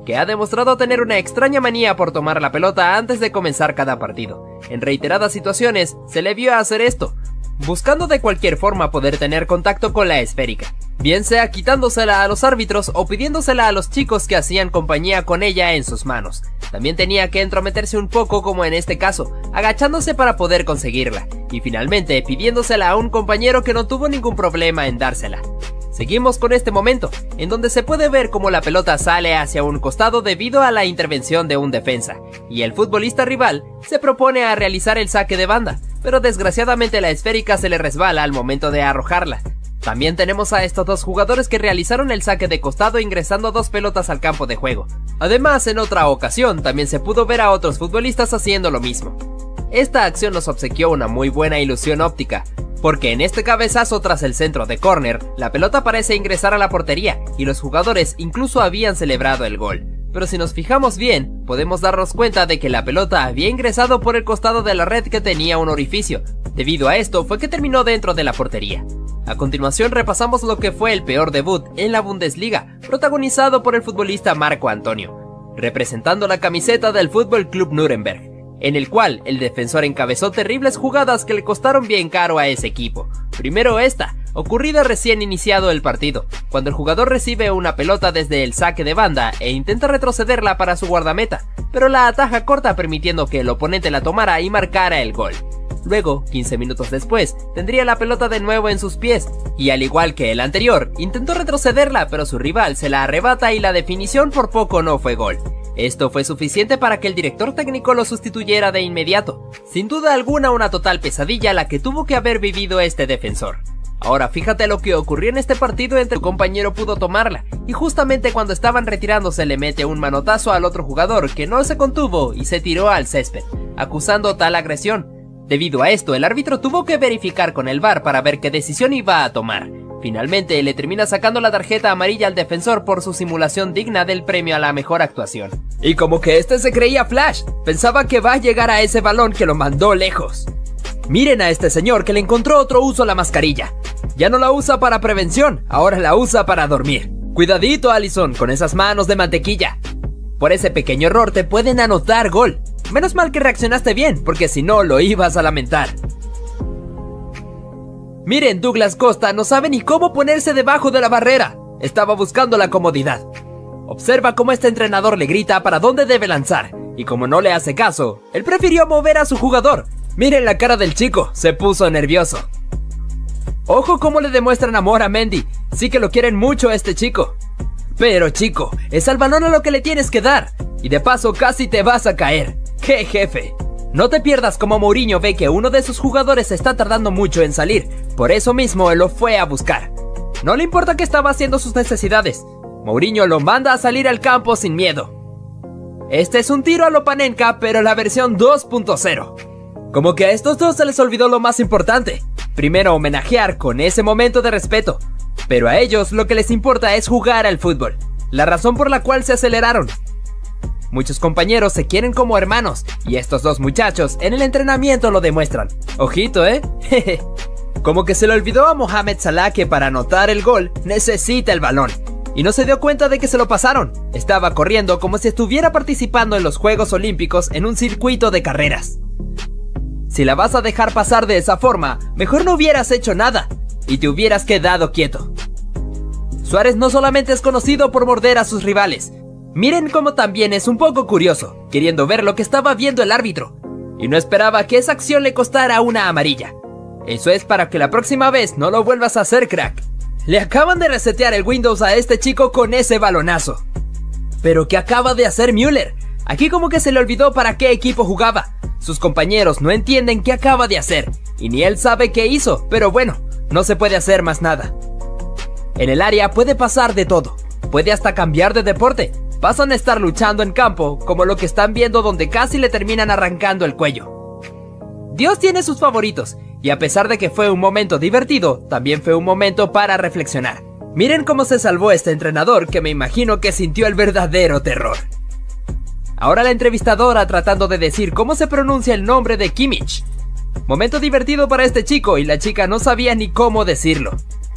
que ha demostrado tener una extraña manía por tomar la pelota antes de comenzar cada partido. En reiteradas situaciones se le vio hacer esto, buscando de cualquier forma poder tener contacto con la esférica, bien sea quitándosela a los árbitros o pidiéndosela a los chicos que hacían compañía con ella en sus manos. También tenía que entrometerse un poco, como en este caso, agachándose para poder conseguirla, y finalmente pidiéndosela a un compañero que no tuvo ningún problema en dársela. Seguimos con este momento, en donde se puede ver cómo la pelota sale hacia un costado debido a la intervención de un defensa, y el futbolista rival se propone a realizar el saque de banda, pero desgraciadamente la esférica se le resbala al momento de arrojarla. También tenemos a estos dos jugadores que realizaron el saque de costado ingresando dos pelotas al campo de juego. Además, en otra ocasión también se pudo ver a otros futbolistas haciendo lo mismo. Esta acción nos obsequió una muy buena ilusión óptica, porque en este cabezazo tras el centro de córner, la pelota parece ingresar a la portería y los jugadores incluso habían celebrado el gol. Pero si nos fijamos bien, podemos darnos cuenta de que la pelota había ingresado por el costado de la red que tenía un orificio. Debido a esto fue que terminó dentro de la portería. A continuación repasamos lo que fue el peor debut en la Bundesliga, protagonizado por el futbolista Marco Antonio, representando la camiseta del Fútbol Club Nuremberg, en el cual el defensor encabezó terribles jugadas que le costaron bien caro a ese equipo. Primero esta, ocurrida recién iniciado el partido, cuando el jugador recibe una pelota desde el saque de banda e intenta retrocederla para su guardameta, pero la ataja corta permitiendo que el oponente la tomara y marcara el gol. Luego, 15 minutos después, tendría la pelota de nuevo en sus pies, y al igual que el anterior, intentó retrocederla pero su rival se la arrebata y la definición por poco no fue gol. Esto fue suficiente para que el director técnico lo sustituyera de inmediato. Sin duda alguna una total pesadilla la que tuvo que haber vivido este defensor. Ahora fíjate lo que ocurrió en este partido entre el compañero pudo tomarla, y justamente cuando estaban retirándose le mete un manotazo al otro jugador que no se contuvo y se tiró al césped, acusando tal agresión. Debido a esto, el árbitro tuvo que verificar con el VAR para ver qué decisión iba a tomar. Finalmente, le termina sacando la tarjeta amarilla al defensor por su simulación digna del premio a la mejor actuación. Y como que este se creía Flash, pensaba que va a llegar a ese balón que lo mandó lejos. Miren a este señor que le encontró otro uso a la mascarilla. Ya no la usa para prevención, ahora la usa para dormir. Cuidadito, Alisson, con esas manos de mantequilla. Por ese pequeño error te pueden anotar gol. Menos mal que reaccionaste bien, porque si no lo ibas a lamentar. Miren, Douglas Costa no sabe ni cómo ponerse debajo de la barrera. Estaba buscando la comodidad. Observa cómo este entrenador le grita para dónde debe lanzar, y como no le hace caso, él prefirió mover a su jugador. Miren la cara del chico, se puso nervioso. Ojo cómo le demuestran amor a Mendy, sí que lo quieren mucho a este chico. Pero chico, es al balón a lo que le tienes que dar, y de paso casi te vas a caer. ¡Qué jefe! No te pierdas como Mourinho ve que uno de sus jugadores está tardando mucho en salir, por eso mismo él lo fue a buscar. No le importa que estaba haciendo sus necesidades, Mourinho lo manda a salir al campo sin miedo. Este es un tiro a lo Panenka, pero la versión 2.0. Como que a estos dos se les olvidó lo más importante, primero homenajear con ese momento de respeto, pero a ellos lo que les importa es jugar al fútbol, la razón por la cual se aceleraron. Muchos compañeros se quieren como hermanos, y estos dos muchachos en el entrenamiento lo demuestran. Ojito, Jeje. Como que se le olvidó a Mohamed Salah que para anotar el gol necesita el balón, y no se dio cuenta de que se lo pasaron. Estaba corriendo como si estuviera participando en los Juegos Olímpicos en un circuito de carreras. Si la vas a dejar pasar de esa forma, mejor no hubieras hecho nada, y te hubieras quedado quieto. Suárez no solamente es conocido por morder a sus rivales, miren cómo también es un poco curioso, queriendo ver lo que estaba viendo el árbitro, y no esperaba que esa acción le costara una amarilla. Eso es para que la próxima vez no lo vuelvas a hacer, crack. Le acaban de resetear el Windows a este chico con ese balonazo. ¿Pero qué acaba de hacer Müller? Aquí como que se le olvidó para qué equipo jugaba. Sus compañeros no entienden qué acaba de hacer, y ni él sabe qué hizo, pero bueno, no se puede hacer más nada. En el área puede pasar de todo, puede hasta cambiar de deporte. Pasan a estar luchando en campo, como lo que están viendo donde casi le terminan arrancando el cuello. Dios tiene sus favoritos, y a pesar de que fue un momento divertido, también fue un momento para reflexionar. Miren cómo se salvó este entrenador que me imagino que sintió el verdadero terror. Ahora la entrevistadora tratando de decir cómo se pronuncia el nombre de Kimmich. Momento divertido para este chico y la chica no sabía ni cómo decirlo.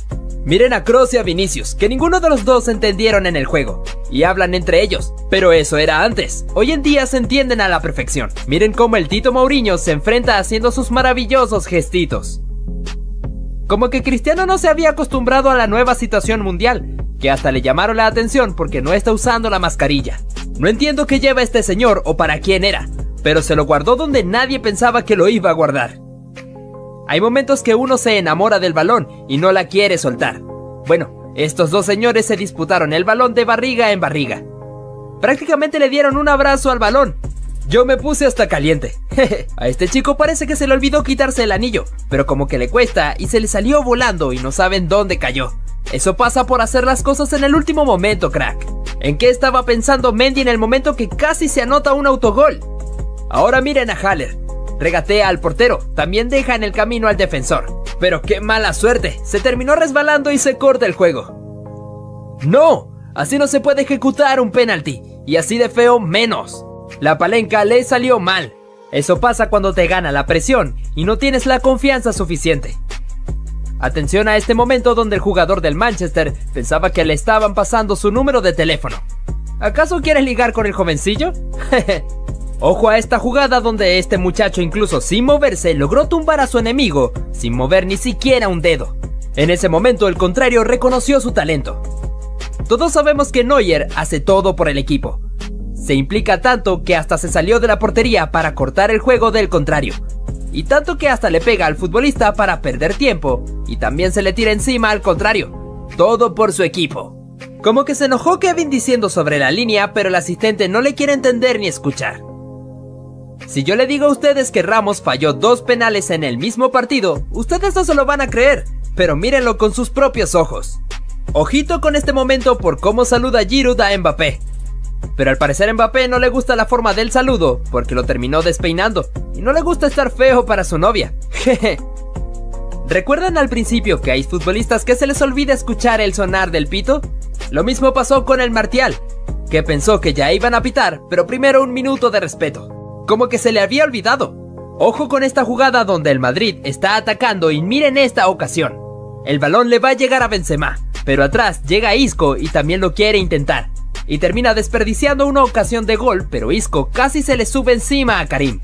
Miren a Kroos y a Vinicius, que ninguno de los dos entendieron en el juego, y hablan entre ellos, pero eso era antes. Hoy en día se entienden a la perfección. Miren cómo el Tito Mourinho se enfrenta haciendo sus maravillosos gestitos. Como que Cristiano no se había acostumbrado a la nueva situación mundial, que hasta le llamaron la atención porque no está usando la mascarilla. No entiendo qué lleva este señor o para quién era, pero se lo guardó donde nadie pensaba que lo iba a guardar. Hay momentos que uno se enamora del balón y no la quiere soltar. Bueno, estos dos señores se disputaron el balón de barriga en barriga. Prácticamente le dieron un abrazo al balón. Yo me puse hasta caliente. A este chico parece que se le olvidó quitarse el anillo, pero como que le cuesta y se le salió volando y no saben dónde cayó. Eso pasa por hacer las cosas en el último momento, crack. ¿En qué estaba pensando Mendy en el momento que casi se anota un autogol? Ahora miren a Haller. Regatea al portero, también deja en el camino al defensor. Pero qué mala suerte, se terminó resbalando y se corta el juego. ¡No! Así no se puede ejecutar un penalti, y así de feo menos. La palenca le salió mal. Eso pasa cuando te gana la presión y no tienes la confianza suficiente. Atención a este momento donde el jugador del Manchester pensaba que le estaban pasando su número de teléfono. ¿Acaso quieres ligar con el jovencillo? Ojo a esta jugada donde este muchacho incluso sin moverse logró tumbar a su enemigo sin mover ni siquiera un dedo. En ese momento el contrario reconoció su talento. Todos sabemos que Neuer hace todo por el equipo. Se implica tanto que hasta se salió de la portería para cortar el juego del contrario. Y tanto que hasta le pega al futbolista para perder tiempo y también se le tira encima al contrario. Todo por su equipo. Como que se enojó Kevin diciendo sobre la línea, pero el asistente no le quiere entender ni escuchar. Si yo le digo a ustedes que Ramos falló 2 penales en el mismo partido, ustedes no se lo van a creer, pero mírenlo con sus propios ojos. Ojito con este momento por cómo saluda Giroud a Mbappé. Pero al parecer a Mbappé no le gusta la forma del saludo porque lo terminó despeinando y no le gusta estar feo para su novia. Jeje. ¿Recuerdan al principio que hay futbolistas que se les olvida escuchar el sonar del pito? Lo mismo pasó con el Martial, que pensó que ya iban a pitar, pero primero un minuto de respeto. Como que se le había olvidado. Ojo con esta jugada donde el Madrid está atacando y miren esta ocasión. El balón le va a llegar a Benzema, pero atrás llega Isco y también lo quiere intentar. Y termina desperdiciando una ocasión de gol, pero Isco casi se le sube encima a Karim.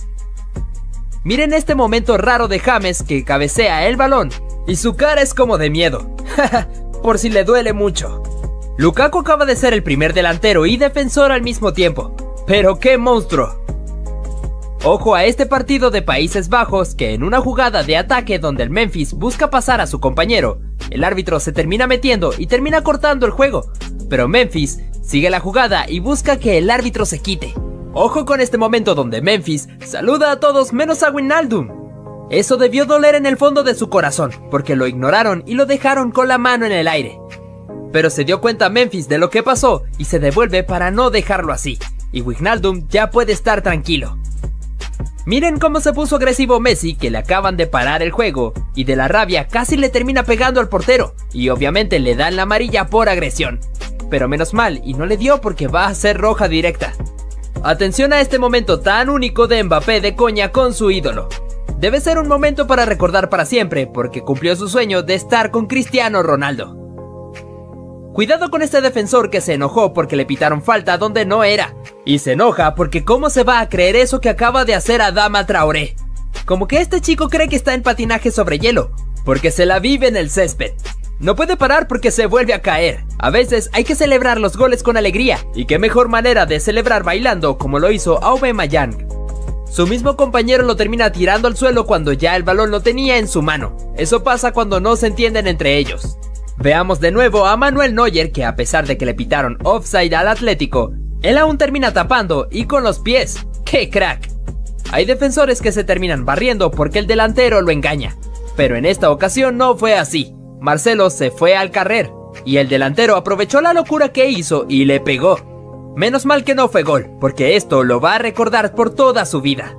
Miren este momento raro de James que cabecea el balón y su cara es como de miedo. Por si le duele mucho. Lukaku acaba de ser el primer delantero y defensor al mismo tiempo. ¡Pero qué monstruo! Ojo a este partido de Países Bajos que en una jugada de ataque donde el Memphis busca pasar a su compañero, el árbitro se termina metiendo y termina cortando el juego, pero Memphis sigue la jugada y busca que el árbitro se quite. Ojo con este momento donde Memphis saluda a todos menos a Wijnaldum. Eso debió doler en el fondo de su corazón, porque lo ignoraron y lo dejaron con la mano en el aire. Pero se dio cuenta Memphis de lo que pasó y se devuelve para no dejarlo así, y Wijnaldum ya puede estar tranquilo. Miren cómo se puso agresivo Messi, que le acaban de parar el juego, y de la rabia casi le termina pegando al portero, y obviamente le dan la amarilla por agresión. Pero menos mal, y no le dio porque va a ser roja directa. Atención a este momento tan único de Mbappé de coña con su ídolo. Debe ser un momento para recordar para siempre, porque cumplió su sueño de estar con Cristiano Ronaldo. Cuidado con este defensor que se enojó porque le pitaron falta donde no era. Y se enoja porque cómo se va a creer eso que acaba de hacer Adama Traoré. Como que este chico cree que está en patinaje sobre hielo, porque se la vive en el césped. No puede parar porque se vuelve a caer. A veces hay que celebrar los goles con alegría, y qué mejor manera de celebrar bailando como lo hizo Aubameyang. Su mismo compañero lo termina tirando al suelo cuando ya el balón lo tenía en su mano. Eso pasa cuando no se entienden entre ellos. Veamos de nuevo a Manuel Neuer, que a pesar de que le pitaron offside al Atlético, él aún termina tapando y con los pies. ¡Qué crack! Hay defensores que se terminan barriendo porque el delantero lo engaña, pero en esta ocasión no fue así. Marcelo se fue al carrer y el delantero aprovechó la locura que hizo y le pegó. Menos mal que no fue gol, porque esto lo va a recordar por toda su vida.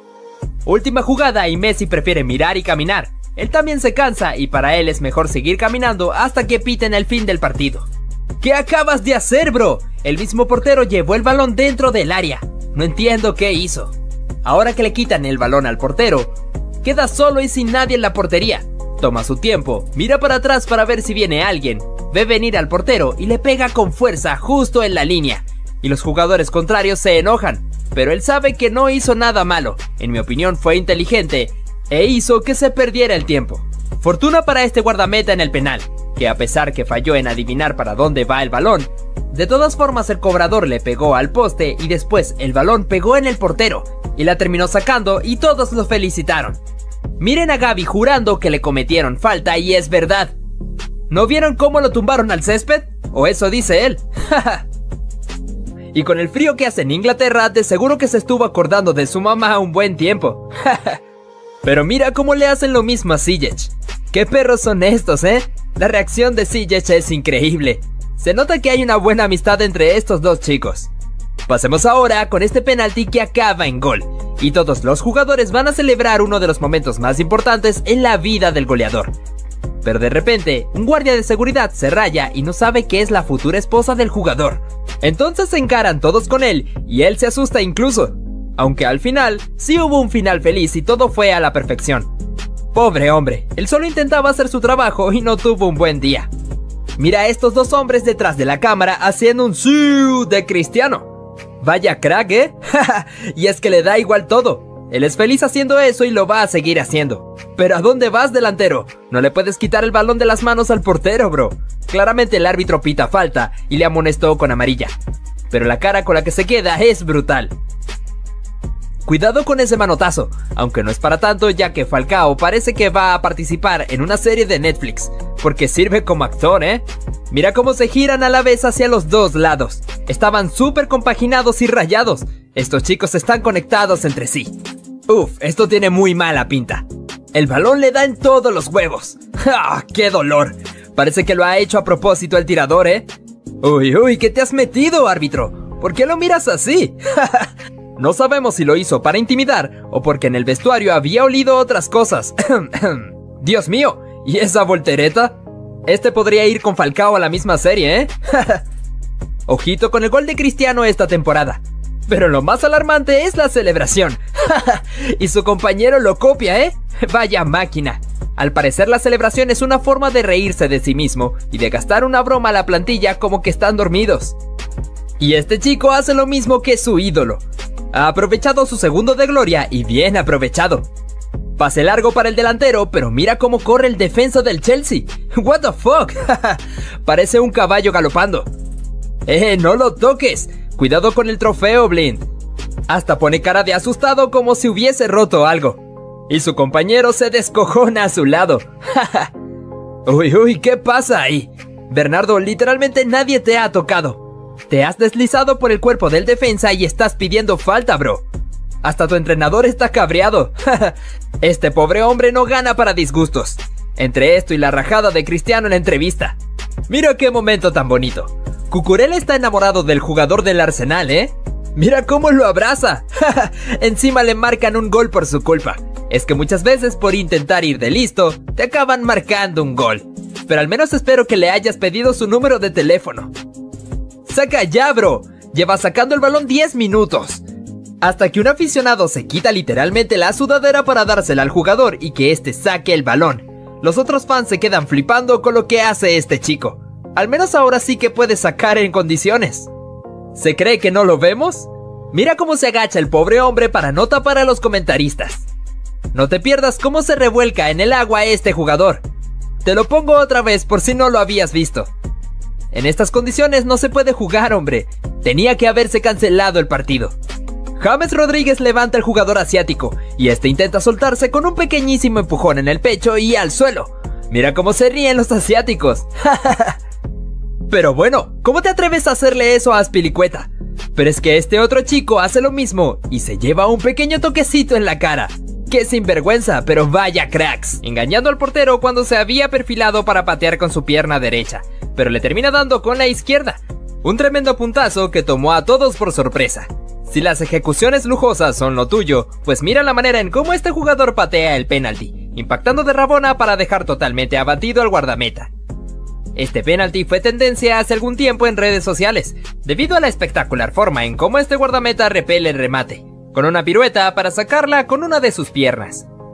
Última jugada y Messi prefiere mirar y caminar. Él también se cansa y para él es mejor seguir caminando hasta que piten el fin del partido. ¿Qué acabas de hacer, bro? El mismo portero llevó el balón dentro del área. No entiendo qué hizo. Ahora que le quitan el balón al portero, queda solo y sin nadie en la portería. Toma su tiempo, mira para atrás para ver si viene alguien, ve venir al portero y le pega con fuerza justo en la línea. Y los jugadores contrarios se enojan, pero él sabe que no hizo nada malo. En mi opinión fue inteligente e hizo que se perdiera el tiempo. Fortuna para este guardameta en el penal, que a pesar que falló en adivinar para dónde va el balón, de todas formas el cobrador le pegó al poste y después el balón pegó en el portero y la terminó sacando y todos lo felicitaron. Miren a Gaby jurando que le cometieron falta y es verdad. ¿No vieron cómo lo tumbaron al césped? O eso dice él. Y con el frío que hace en Inglaterra, de seguro que se estuvo acordando de su mamá un buen tiempo. Pero mira cómo le hacen lo mismo a Ziyech. ¡Qué perros son estos, eh! La reacción de Ziyech es increíble. Se nota que hay una buena amistad entre estos dos chicos. Pasemos ahora con este penalti que acaba en gol. Y todos los jugadores van a celebrar uno de los momentos más importantes en la vida del goleador. Pero de repente, un guardia de seguridad se raya y no sabe que es la futura esposa del jugador. Entonces se encaran todos con él y él se asusta incluso. Aunque al final, sí hubo un final feliz y todo fue a la perfección. Pobre hombre, él solo intentaba hacer su trabajo y no tuvo un buen día. Mira a estos dos hombres detrás de la cámara haciendo un "sí" de Cristiano. Vaya crack, ¿eh? Y es que le da igual todo. Él es feliz haciendo eso y lo va a seguir haciendo. Pero ¿a dónde vas, delantero? No le puedes quitar el balón de las manos al portero, bro. Claramente el árbitro pita falta y le amonestó con amarilla. Pero la cara con la que se queda es brutal. Cuidado con ese manotazo, aunque no es para tanto ya que Falcao parece que va a participar en una serie de Netflix, porque sirve como actor, ¿eh? Mira cómo se giran a la vez hacia los dos lados. Estaban súper compaginados y rayados. Estos chicos están conectados entre sí. Uf, esto tiene muy mala pinta. El balón le da en todos los huevos. ¡Ah, qué dolor! Parece que lo ha hecho a propósito el tirador, ¿eh? Uy, ¿qué te has metido, árbitro? ¿Por qué lo miras así? No sabemos si lo hizo para intimidar o porque en el vestuario había olido otras cosas. Dios mío, ¿y esa voltereta? Este podría ir con Falcao a la misma serie, ¿eh? Ojito con el gol de Cristiano esta temporada. Pero lo más alarmante es la celebración. Y su compañero lo copia, ¿eh? Vaya máquina. Al parecer la celebración es una forma de reírse de sí mismo y de gastar una broma a la plantilla como que están dormidos. Y este chico hace lo mismo que su ídolo. Ha aprovechado su segundo de gloria y bien aprovechado. Pase largo para el delantero, pero mira cómo corre el defensa del Chelsea. What the fuck. Parece un caballo galopando. No lo toques. Cuidado con el trofeo, Blind. Hasta pone cara de asustado como si hubiese roto algo. Y su compañero se descojona a su lado. Uy, ¿qué pasa ahí? Bernardo, literalmente nadie te ha tocado. Te has deslizado por el cuerpo del defensa y estás pidiendo falta, bro. Hasta tu entrenador está cabreado. Este pobre hombre no gana para disgustos. Entre esto y la rajada de Cristiano en la entrevista. Mira qué momento tan bonito. Cucurella está enamorado del jugador del Arsenal, ¿eh? Mira cómo lo abraza. Encima le marcan un gol por su culpa. Es que muchas veces por intentar ir de listo, te acaban marcando un gol. Pero al menos espero que le hayas pedido su número de teléfono. ¡Saca ya, bro! Lleva sacando el balón 10 minutos. Hasta que un aficionado se quita literalmente la sudadera para dársela al jugador y que este saque el balón. Los otros fans se quedan flipando con lo que hace este chico. Al menos ahora sí que puede sacar en condiciones. ¿Se cree que no lo vemos? Mira cómo se agacha el pobre hombre para no tapar a los comentaristas. No te pierdas cómo se revuelca en el agua este jugador. Te lo pongo otra vez por si no lo habías visto. En estas condiciones no se puede jugar, hombre. Tenía que haberse cancelado el partido. James Rodríguez levanta al jugador asiático y este intenta soltarse con un pequeñísimo empujón en el pecho y al suelo. Mira cómo se ríen los asiáticos. Pero bueno, ¿cómo te atreves a hacerle eso a Azpilicueta? Pero es que este otro chico hace lo mismo y se lleva un pequeño toquecito en la cara. ¡Qué sinvergüenza! Pero vaya cracks. Engañando al portero cuando se había perfilado para patear con su pierna derecha, pero le termina dando con la izquierda. Un tremendo puntazo que tomó a todos por sorpresa. Si las ejecuciones lujosas son lo tuyo, pues mira la manera en cómo este jugador patea el penalti, impactando de rabona para dejar totalmente abatido al guardameta. Este penalti fue tendencia hace algún tiempo en redes sociales, debido a la espectacular forma en cómo este guardameta repele el remate, con una pirueta para sacarla con una de sus piernas.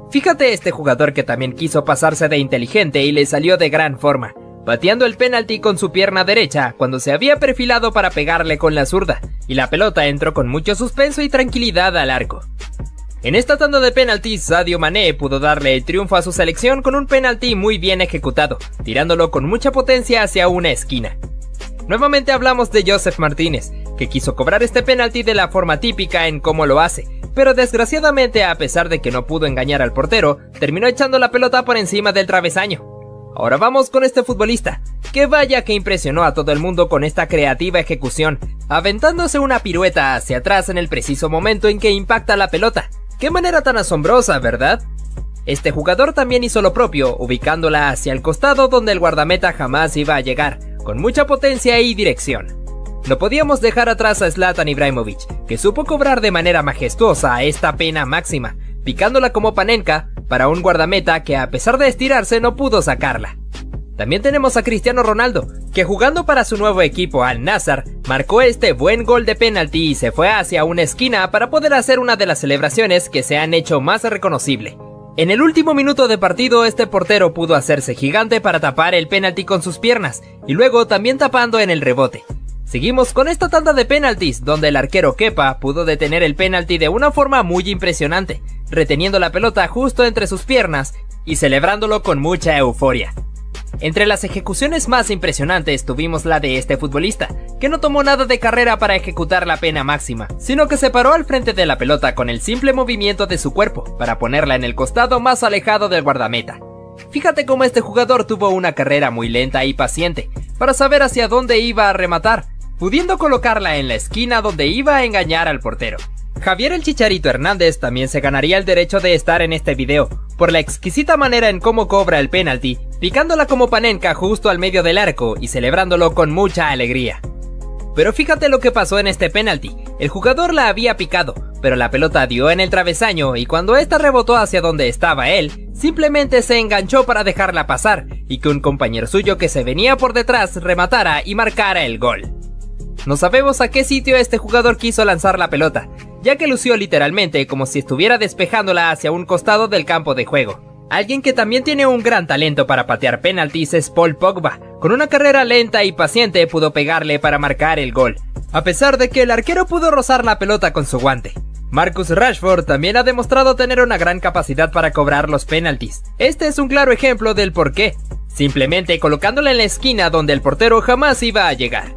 Fíjate este jugador que también quiso pasarse de inteligente y le salió de gran forma, pateando el penalti con su pierna derecha cuando se había perfilado para pegarle con la zurda, y la pelota entró con mucho suspenso y tranquilidad al arco. En esta tanda de penaltis, Sadio Mané pudo darle el triunfo a su selección con un penalti muy bien ejecutado, tirándolo con mucha potencia hacia una esquina. Nuevamente hablamos de Joseph Martínez, que quiso cobrar este penalti de la forma típica en cómo lo hace, pero desgraciadamente, a pesar de que no pudo engañar al portero, terminó echando la pelota por encima del travesaño. Ahora vamos con este futbolista, que vaya que impresionó a todo el mundo con esta creativa ejecución, aventándose una pirueta hacia atrás en el preciso momento en que impacta la pelota. ¡Qué manera tan asombrosa!, ¿verdad? Este jugador también hizo lo propio, ubicándola hacia el costado donde el guardameta jamás iba a llegar, con mucha potencia y dirección. No podíamos dejar atrás a Zlatan Ibrahimovic, que supo cobrar de manera majestuosa esta pena máxima, picándola como Panenka para un guardameta que a pesar de estirarse no pudo sacarla. También tenemos a Cristiano Ronaldo, que jugando para su nuevo equipo Al Nassr, marcó este buen gol de penalti y se fue hacia una esquina para poder hacer una de las celebraciones que se han hecho más reconocible. En el último minuto de partido, este portero pudo hacerse gigante para tapar el penalti con sus piernas, y luego también tapando en el rebote. Seguimos con esta tanda de penaltis, donde el arquero Kepa pudo detener el penalti de una forma muy impresionante, reteniendo la pelota justo entre sus piernas y celebrándolo con mucha euforia. Entre las ejecuciones más impresionantes tuvimos la de este futbolista, que no tomó nada de carrera para ejecutar la pena máxima, sino que se paró al frente de la pelota con el simple movimiento de su cuerpo, para ponerla en el costado más alejado del guardameta. Fíjate cómo este jugador tuvo una carrera muy lenta y paciente, para saber hacia dónde iba a rematar, pudiendo colocarla en la esquina donde iba a engañar al portero. Javier el Chicharito Hernández también se ganaría el derecho de estar en este video, por la exquisita manera en cómo cobra el penalti, picándola como Panenka justo al medio del arco y celebrándolo con mucha alegría. Pero fíjate lo que pasó en este penalti, el jugador la había picado, pero la pelota dio en el travesaño y cuando esta rebotó hacia donde estaba él, simplemente se enganchó para dejarla pasar y que un compañero suyo que se venía por detrás rematara y marcara el gol. No sabemos a qué sitio este jugador quiso lanzar la pelota, ya que lució literalmente como si estuviera despejándola hacia un costado del campo de juego. Alguien que también tiene un gran talento para patear penaltis es Paul Pogba. Con una carrera lenta y paciente pudo pegarle para marcar el gol, a pesar de que el arquero pudo rozar la pelota con su guante. Marcus Rashford también ha demostrado tener una gran capacidad para cobrar los penaltis. Este es un claro ejemplo del por qué, simplemente colocándola en la esquina donde el portero jamás iba a llegar.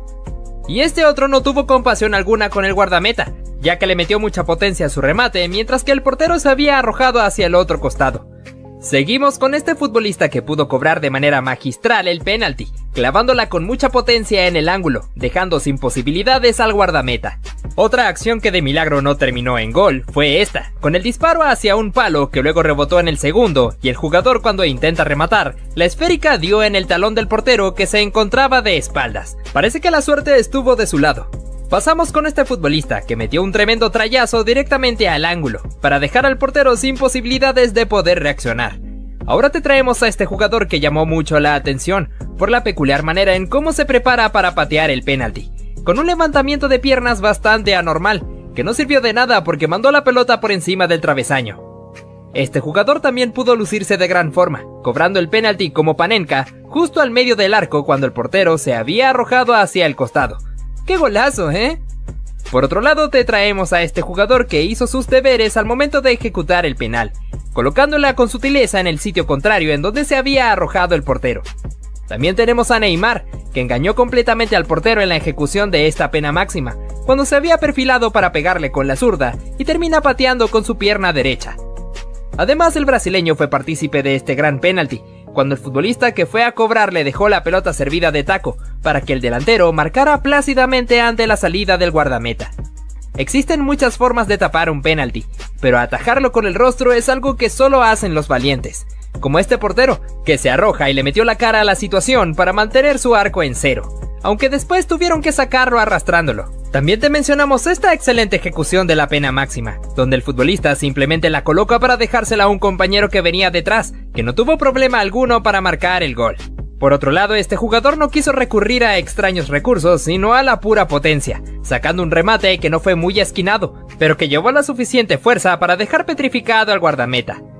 Y este otro no tuvo compasión alguna con el guardameta, ya que le metió mucha potencia a su remate mientras que el portero se había arrojado hacia el otro costado. Seguimos con este futbolista que pudo cobrar de manera magistral el penalti, clavándola con mucha potencia en el ángulo, dejando sin posibilidades al guardameta. Otra acción que de milagro no terminó en gol fue esta, con el disparo hacia un palo que luego rebotó en el segundo y el jugador cuando intenta rematar, la esférica dio en el talón del portero que se encontraba de espaldas. Parece que la suerte estuvo de su lado. Pasamos con este futbolista que metió un tremendo trayazo directamente al ángulo, para dejar al portero sin posibilidades de poder reaccionar. Ahora te traemos a este jugador que llamó mucho la atención, por la peculiar manera en cómo se prepara para patear el penalti, con un levantamiento de piernas bastante anormal, que no sirvió de nada porque mandó la pelota por encima del travesaño. Este jugador también pudo lucirse de gran forma, cobrando el penalti como Panenka, justo al medio del arco cuando el portero se había arrojado hacia el costado. ¡Qué golazo, eh! Por otro lado te traemos a este jugador que hizo sus deberes al momento de ejecutar el penal, colocándola con sutileza en el sitio contrario en donde se había arrojado el portero. También tenemos a Neymar, que engañó completamente al portero en la ejecución de esta pena máxima, cuando se había perfilado para pegarle con la zurda y termina pateando con su pierna derecha. Además el brasileño fue partícipe de este gran penalti, cuando el futbolista que fue a cobrar le dejó la pelota servida de taco para que el delantero marcara plácidamente ante la salida del guardameta. Existen muchas formas de tapar un penalti, pero atajarlo con el rostro es algo que solo hacen los valientes, como este portero, que se arroja y le metió la cara a la situación para mantener su arco en cero, aunque después tuvieron que sacarlo arrastrándolo. También te mencionamos esta excelente ejecución de la pena máxima, donde el futbolista simplemente la coloca para dejársela a un compañero que venía detrás, que no tuvo problema alguno para marcar el gol. Por otro lado, este jugador no quiso recurrir a extraños recursos, sino a la pura potencia, sacando un remate que no fue muy esquinado, pero que llevó la suficiente fuerza para dejar petrificado al guardameta.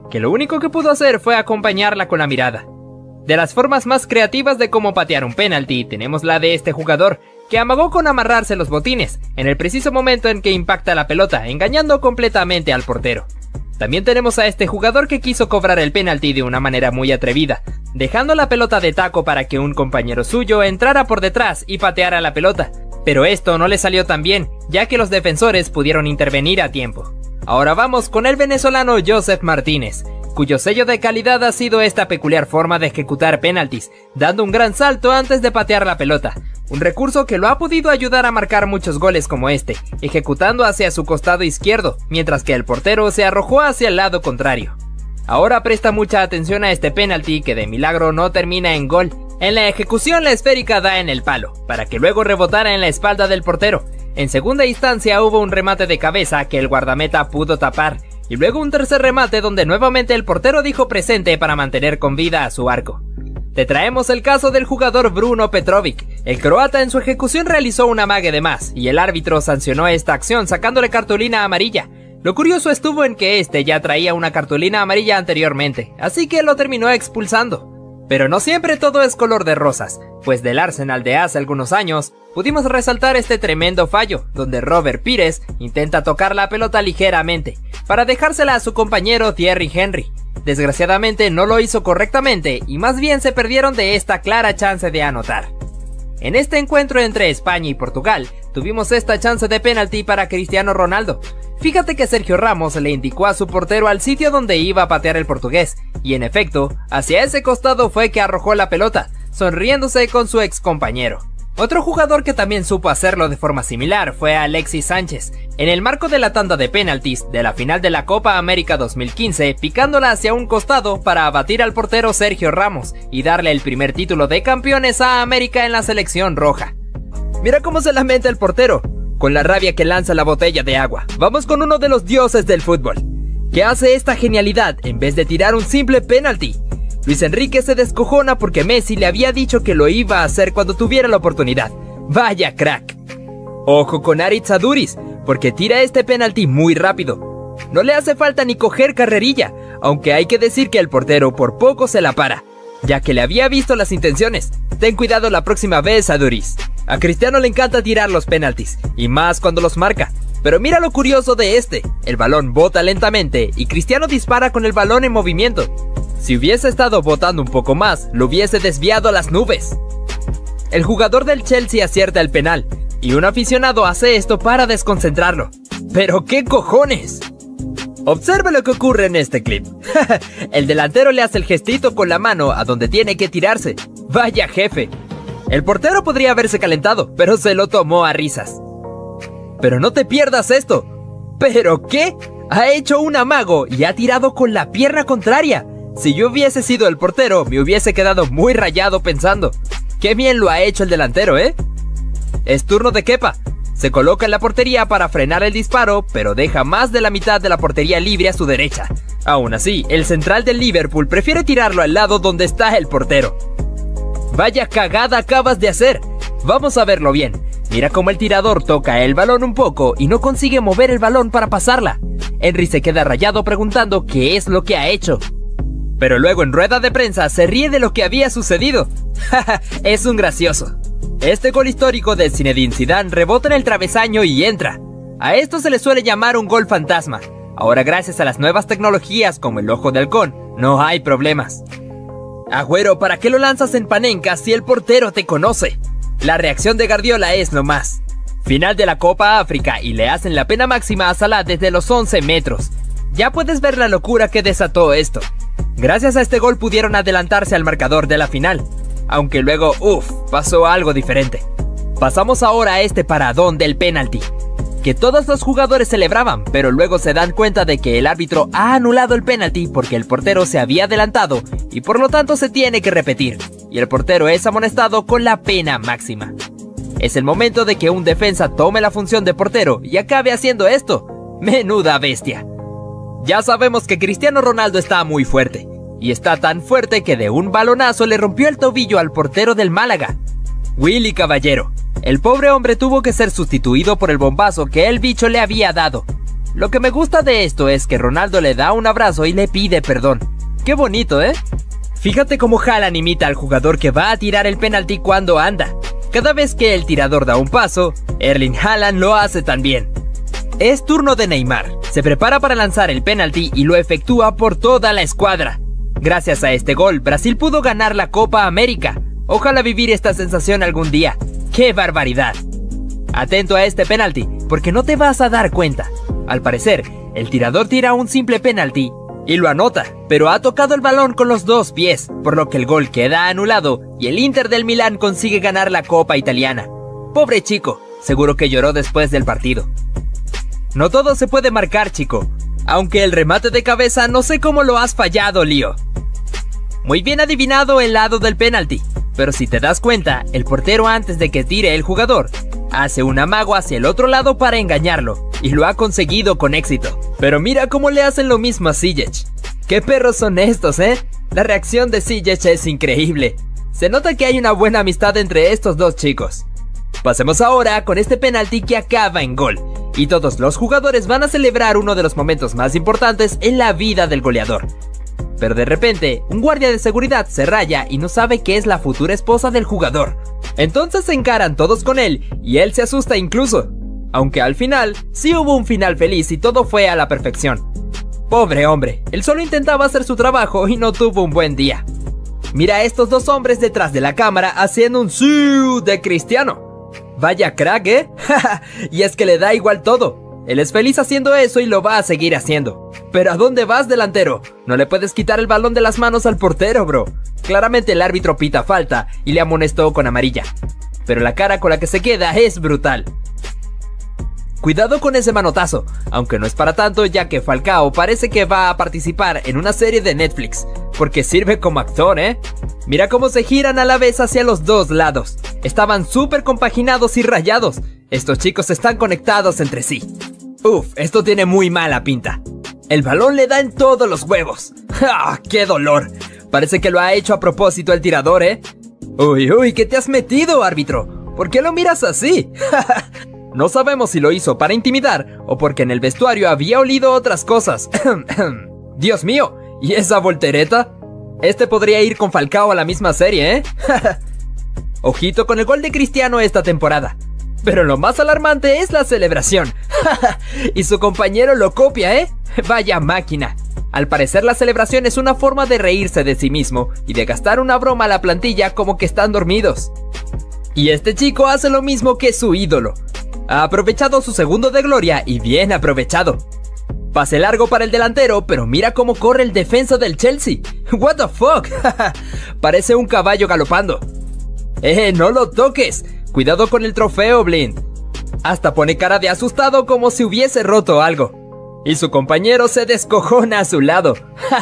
que lo único que pudo hacer fue acompañarla con la mirada. De las formas más creativas de cómo patear un penalti, tenemos la de este jugador, que amagó con amarrarse los botines, en el preciso momento en que impacta la pelota, engañando completamente al portero. También tenemos a este jugador que quiso cobrar el penalti de una manera muy atrevida, dejando la pelota de taco para que un compañero suyo entrara por detrás y pateara la pelota, pero esto no le salió tan bien, ya que los defensores pudieron intervenir a tiempo. Ahora vamos con el venezolano Joseph Martínez, cuyo sello de calidad ha sido esta peculiar forma de ejecutar penaltis, dando un gran salto antes de patear la pelota, un recurso que lo ha podido ayudar a marcar muchos goles como este, ejecutando hacia su costado izquierdo, mientras que el portero se arrojó hacia el lado contrario. Ahora presta mucha atención a este penalti que de milagro no termina en gol. En la ejecución la esférica da en el palo, para que luego rebotara en la espalda del portero. En segunda instancia hubo un remate de cabeza que el guardameta pudo tapar, y luego un tercer remate donde nuevamente el portero dijo presente para mantener con vida a su arco. Te traemos el caso del jugador Bruno Petrovic. El croata en su ejecución realizó un amague de más, y el árbitro sancionó esta acción sacándole cartulina amarilla. Lo curioso estuvo en que este ya traía una cartulina amarilla anteriormente, así que lo terminó expulsando. Pero no siempre todo es color de rosas, pues del Arsenal de hace algunos años pudimos resaltar este tremendo fallo, donde Robert Pires intenta tocar la pelota ligeramente, para dejársela a su compañero Thierry Henry. Desgraciadamente no lo hizo correctamente y más bien se perdieron de esta clara chance de anotar. En este encuentro entre España y Portugal, tuvimos esta chance de penalti para Cristiano Ronaldo. Fíjate que Sergio Ramos le indicó a su portero al sitio donde iba a patear el portugués, y en efecto, hacia ese costado fue que arrojó la pelota, sonriéndose con su ex compañero. Otro jugador que también supo hacerlo de forma similar fue Alexis Sánchez, en el marco de la tanda de penaltis de la final de la Copa América 2015, picándola hacia un costado para abatir al portero Sergio Ramos y darle el primer título de campeones a América en la selección roja. Mira cómo se lamenta el portero, con la rabia que lanza la botella de agua. Vamos con uno de los dioses del fútbol, que hace esta genialidad en vez de tirar un simple penalti. Luis Enrique se descojona porque Messi le había dicho que lo iba a hacer cuando tuviera la oportunidad. ¡Vaya crack! Ojo con Aritz Aduriz, porque tira este penalti muy rápido. No le hace falta ni coger carrerilla, aunque hay que decir que el portero por poco se la para, ya que le había visto las intenciones. Ten cuidado la próxima vez, Aduriz. A Cristiano le encanta tirar los penaltis, y más cuando los marca. Pero mira lo curioso de este, el balón bota lentamente y Cristiano dispara con el balón en movimiento. Si hubiese estado botando un poco más, lo hubiese desviado a las nubes. El jugador del Chelsea acierta el penal, y un aficionado hace esto para desconcentrarlo. ¡Pero qué cojones! Observe lo que ocurre en este clip. El delantero le hace el gestito con la mano a donde tiene que tirarse. ¡Vaya jefe! El portero podría haberse calentado, pero se lo tomó a risas. Pero no te pierdas esto. ¿Pero qué? Ha hecho un amago y ha tirado con la pierna contraria. Si yo hubiese sido el portero, me hubiese quedado muy rayado pensando: qué bien lo ha hecho el delantero, ¿eh? Es turno de Kepa. Se coloca en la portería para frenar el disparo, pero deja más de la mitad de la portería libre a su derecha. Aún así, el central del Liverpool prefiere tirarlo al lado donde está el portero. ¡Vaya cagada acabas de hacer! Vamos a verlo bien. Mira cómo el tirador toca el balón un poco y no consigue mover el balón para pasarla. Henry se queda rayado preguntando qué es lo que ha hecho. Pero luego en rueda de prensa se ríe de lo que había sucedido. Es un gracioso. Este gol histórico de Zinedine Zidane rebota en el travesaño y entra. A esto se le suele llamar un gol fantasma. Ahora, gracias a las nuevas tecnologías como el ojo de halcón, no hay problemas. Agüero, ¿para qué lo lanzas en Panenka si el portero te conoce? La reacción de Guardiola es lo más. Final de la Copa África y le hacen la pena máxima a Salah desde los 11 metros. Ya puedes ver la locura que desató esto. Gracias a este gol pudieron adelantarse al marcador de la final, aunque luego, pasó algo diferente. Pasamos ahora a este paradón del penalti, que todos los jugadores celebraban, pero luego se dan cuenta de que el árbitro ha anulado el penalti porque el portero se había adelantado y por lo tanto se tiene que repetir, y el portero es amonestado con la pena máxima. Es el momento de que un defensa tome la función de portero y acabe haciendo esto. ¡Menuda bestia! Ya sabemos que Cristiano Ronaldo está muy fuerte, y está tan fuerte que de un balonazo le rompió el tobillo al portero del Málaga, Willy Caballero. El pobre hombre tuvo que ser sustituido por el bombazo que el bicho le había dado. Lo que me gusta de esto es que Ronaldo le da un abrazo y le pide perdón. Qué bonito, ¿eh? Fíjate cómo Haaland imita al jugador que va a tirar el penalti cuando anda. Cada vez que el tirador da un paso, Erling Haaland lo hace también. Es turno de Neymar. Se prepara para lanzar el penalti y lo efectúa por toda la escuadra. Gracias a este gol, Brasil pudo ganar la Copa América. Ojalá vivir esta sensación algún día. ¡Qué barbaridad! Atento a este penalti, porque no te vas a dar cuenta. Al parecer, el tirador tira un simple penalti y lo anota, pero ha tocado el balón con los dos pies, por lo que el gol queda anulado y el Inter del Milán consigue ganar la Copa Italiana. Pobre chico, seguro que lloró después del partido. No todo se puede marcar, chico. Aunque el remate de cabeza no sé cómo lo has fallado, Lío. Muy bien adivinado el lado del penalti, pero si te das cuenta, el portero antes de que tire el jugador, hace un amago hacia el otro lado para engañarlo, y lo ha conseguido con éxito. Pero mira cómo le hacen lo mismo a Ziyech. ¡Qué perros son estos, eh! La reacción de Ziyech es increíble. Se nota que hay una buena amistad entre estos dos chicos. Pasemos ahora con este penalti que acaba en gol, y todos los jugadores van a celebrar uno de los momentos más importantes en la vida del goleador. Pero de repente, un guardia de seguridad se raya y no sabe que es la futura esposa del jugador. Entonces se encaran todos con él y él se asusta incluso. Aunque al final, sí hubo un final feliz y todo fue a la perfección. Pobre hombre, él solo intentaba hacer su trabajo y no tuvo un buen día. Mira a estos dos hombres detrás de la cámara haciendo un "sí" de Cristiano. Vaya crack, ¿eh? Y es que le da igual todo. Él es feliz haciendo eso y lo va a seguir haciendo. Pero ¿a dónde vas, delantero? No le puedes quitar el balón de las manos al portero, bro. Claramente el árbitro pita falta y le amonestó con amarilla. Pero la cara con la que se queda es brutal. Cuidado con ese manotazo, aunque no es para tanto ya que Falcao parece que va a participar en una serie de Netflix, porque sirve como actor, ¿eh? Mira cómo se giran a la vez hacia los dos lados. Estaban súper compaginados y rayados. Estos chicos están conectados entre sí. Uf, esto tiene muy mala pinta. El balón le da en todos los huevos. ¡Ah, qué dolor! Parece que lo ha hecho a propósito el tirador, ¿eh? Uy, ¿qué te has metido, árbitro? ¿Por qué lo miras así? No sabemos si lo hizo para intimidar o porque en el vestuario había olido otras cosas. Dios mío, ¿y esa voltereta? Este podría ir con Falcao a la misma serie, ¿eh? Ojito con el gol de Cristiano esta temporada. Pero lo más alarmante es la celebración. Y su compañero lo copia, ¿eh? Vaya máquina. Al parecer la celebración es una forma de reírse de sí mismo y de gastar una broma a la plantilla como que están dormidos. Y este chico hace lo mismo que su ídolo. Ha aprovechado su segundo de gloria y bien aprovechado. Pase largo para el delantero, pero mira cómo corre el defensa del Chelsea. What the fuck. Parece un caballo galopando. No lo toques. Cuidado con el trofeo, Blind. Hasta pone cara de asustado como si hubiese roto algo. Y su compañero se descojona a su lado.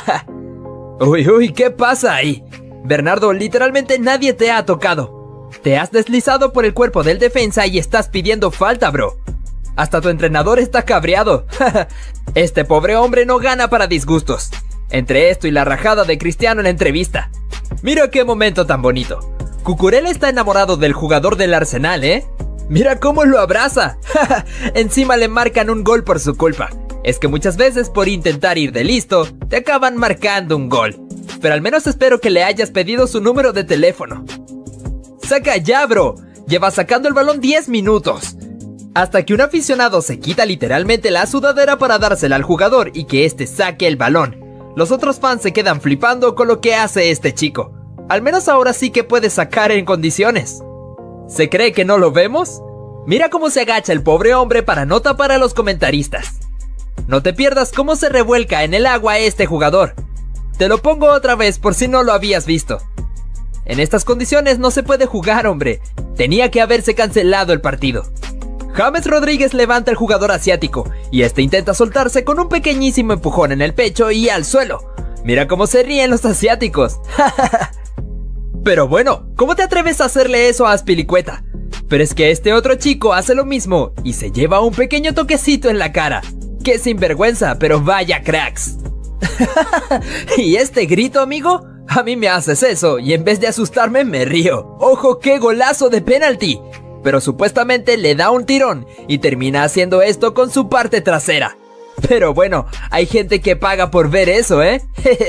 Uy, ¿qué pasa ahí? Bernardo, literalmente nadie te ha tocado. Te has deslizado por el cuerpo del defensa y estás pidiendo falta, bro. Hasta tu entrenador está cabreado. Este pobre hombre no gana para disgustos. Entre esto y la rajada de Cristiano en la entrevista. Mira qué momento tan bonito. Cucurella está enamorado del jugador del Arsenal, ¿eh? Mira cómo lo abraza. Encima le marcan un gol por su culpa. Es que muchas veces por intentar ir de listo, te acaban marcando un gol. Pero al menos espero que le hayas pedido su número de teléfono. ¡Saca ya, bro! Lleva sacando el balón 10 minutos. Hasta que un aficionado se quita literalmente la sudadera para dársela al jugador y que este saque el balón. Los otros fans se quedan flipando con lo que hace este chico. Al menos ahora sí que puede sacar en condiciones. ¿Se cree que no lo vemos? Mira cómo se agacha el pobre hombre para no tapar a los comentaristas. No te pierdas cómo se revuelca en el agua este jugador. Te lo pongo otra vez por si no lo habías visto. En estas condiciones no se puede jugar, hombre. Tenía que haberse cancelado el partido. James Rodríguez levanta al jugador asiático y este intenta soltarse con un pequeñísimo empujón en el pecho y al suelo. Mira cómo se ríen los asiáticos. Pero bueno, ¿cómo te atreves a hacerle eso a Azpilicueta? Pero es que este otro chico hace lo mismo y se lleva un pequeño toquecito en la cara. ¡Qué sinvergüenza, pero vaya cracks! ¿Y este grito, amigo? A mí me haces eso y en vez de asustarme me río. ¡Ojo, qué golazo de penalti! Pero supuestamente le da un tirón y termina haciendo esto con su parte trasera. Pero bueno, hay gente que paga por ver eso, ¿eh?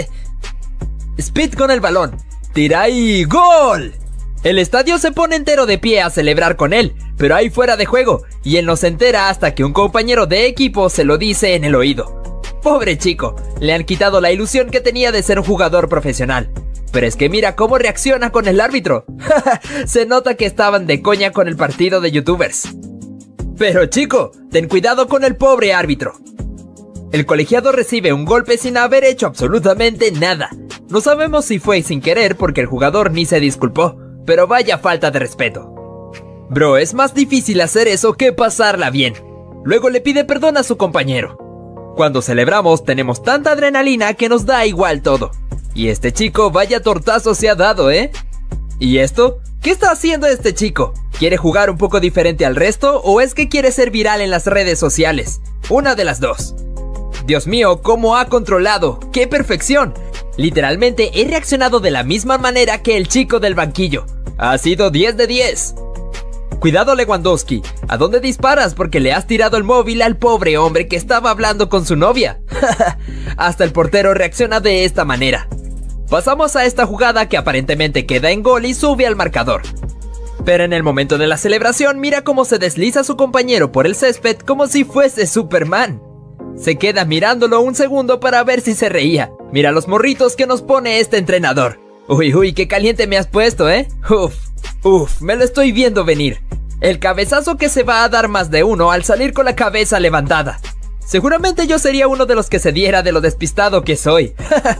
Speed con el balón. Tira y ¡gol! El estadio se pone entero de pie a celebrar con él, pero hay fuera de juego, y él no se entera hasta que un compañero de equipo se lo dice en el oído. Pobre chico, le han quitado la ilusión que tenía de ser un jugador profesional. Pero es que mira cómo reacciona con el árbitro. Se nota que estaban de coña con el partido de youtubers. Pero chico, ten cuidado con el pobre árbitro. El colegiado recibe un golpe sin haber hecho absolutamente nada. No sabemos si fue sin querer porque el jugador ni se disculpó, pero vaya falta de respeto. Bro, es más difícil hacer eso que pasarla bien. Luego le pide perdón a su compañero. Cuando celebramos tenemos tanta adrenalina que nos da igual todo. Y este chico vaya tortazo se ha dado, ¿eh? ¿Y esto? ¿Qué está haciendo este chico? ¿Quiere jugar un poco diferente al resto o es que quiere ser viral en las redes sociales? Una de las dos. Dios mío, ¿cómo ha controlado? ¡Qué perfección! Literalmente he reaccionado de la misma manera que el chico del banquillo. Ha sido 10 de 10. Cuidado Lewandowski, ¿a dónde disparas? Porque le has tirado el móvil al pobre hombre que estaba hablando con su novia. Hasta el portero reacciona de esta manera. Pasamos a esta jugada que aparentemente queda en gol y sube al marcador. Pero en el momento de la celebración mira cómo se desliza su compañero por el césped como si fuese Superman. Se queda mirándolo un segundo para ver si se reía. Mira los morritos que nos pone este entrenador. Uy, qué caliente me has puesto, ¿eh? Uf, me lo estoy viendo venir. El cabezazo que se va a dar más de uno al salir con la cabeza levantada. Seguramente yo sería uno de los que se diera de lo despistado que soy.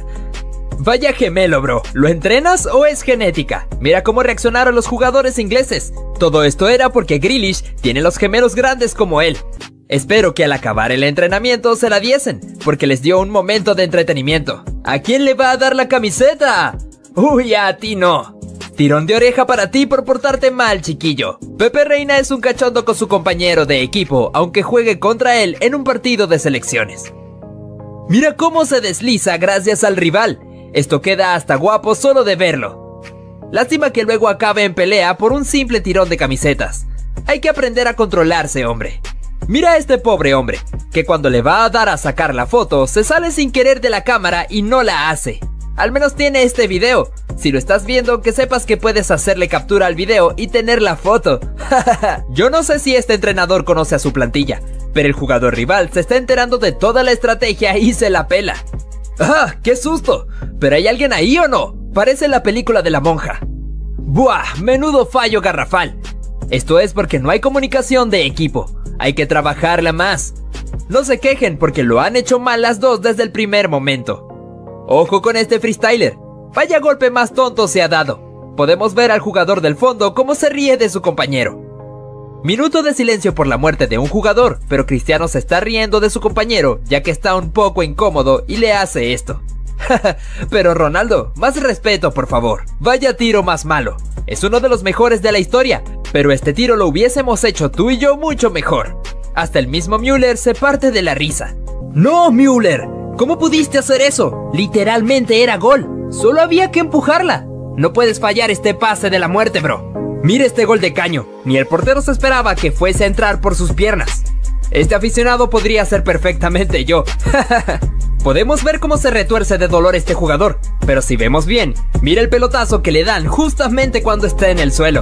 Vaya gemelo, bro. ¿Lo entrenas o es genética? Mira cómo reaccionaron los jugadores ingleses. Todo esto era porque Grealish tiene los gemelos grandes como él. Espero que al acabar el entrenamiento se la diesen, porque les dio un momento de entretenimiento. ¿A quién le va a dar la camiseta? Uy, a ti no. Tirón de oreja para ti por portarte mal, chiquillo. Pepe Reina es un cachondo con su compañero de equipo, aunque juegue contra él en un partido de selecciones. Mira cómo se desliza gracias al rival. Esto queda hasta guapo solo de verlo. Lástima que luego acabe en pelea por un simple tirón de camisetas. Hay que aprender a controlarse, hombre. Mira a este pobre hombre, que cuando le va a dar a sacar la foto, se sale sin querer de la cámara y no la hace. Al menos tiene este video. Si lo estás viendo, que sepas que puedes hacerle captura al video y tener la foto. Yo no sé si este entrenador conoce a su plantilla, pero el jugador rival se está enterando de toda la estrategia y se la pela. ¡Ah! ¡Qué susto! ¿Pero hay alguien ahí o no? Parece la película de la monja. ¡Buah! Menudo fallo garrafal. Esto es porque no hay comunicación de equipo. Hay que trabajarla más. No se quejen porque lo han hecho mal las dos desde el primer momento. Ojo con este freestyler. Vaya golpe más tonto se ha dado. Podemos ver al jugador del fondo cómo se ríe de su compañero. Minuto de silencio por la muerte de un jugador, pero Cristiano se está riendo de su compañero ya que está un poco incómodo y le hace esto. Pero Ronaldo, más respeto por favor. Vaya tiro más malo. Es uno de los mejores de la historia, pero este tiro lo hubiésemos hecho tú y yo mucho mejor. Hasta el mismo Müller se parte de la risa. ¡No, Müller! ¿Cómo pudiste hacer eso? Literalmente era gol. Solo había que empujarla. No puedes fallar este pase de la muerte, bro. Mira este gol de caño. Ni el portero se esperaba que fuese a entrar por sus piernas. Este aficionado podría ser perfectamente yo. Podemos ver cómo se retuerce de dolor este jugador, pero si vemos bien, mira el pelotazo que le dan justamente cuando está en el suelo.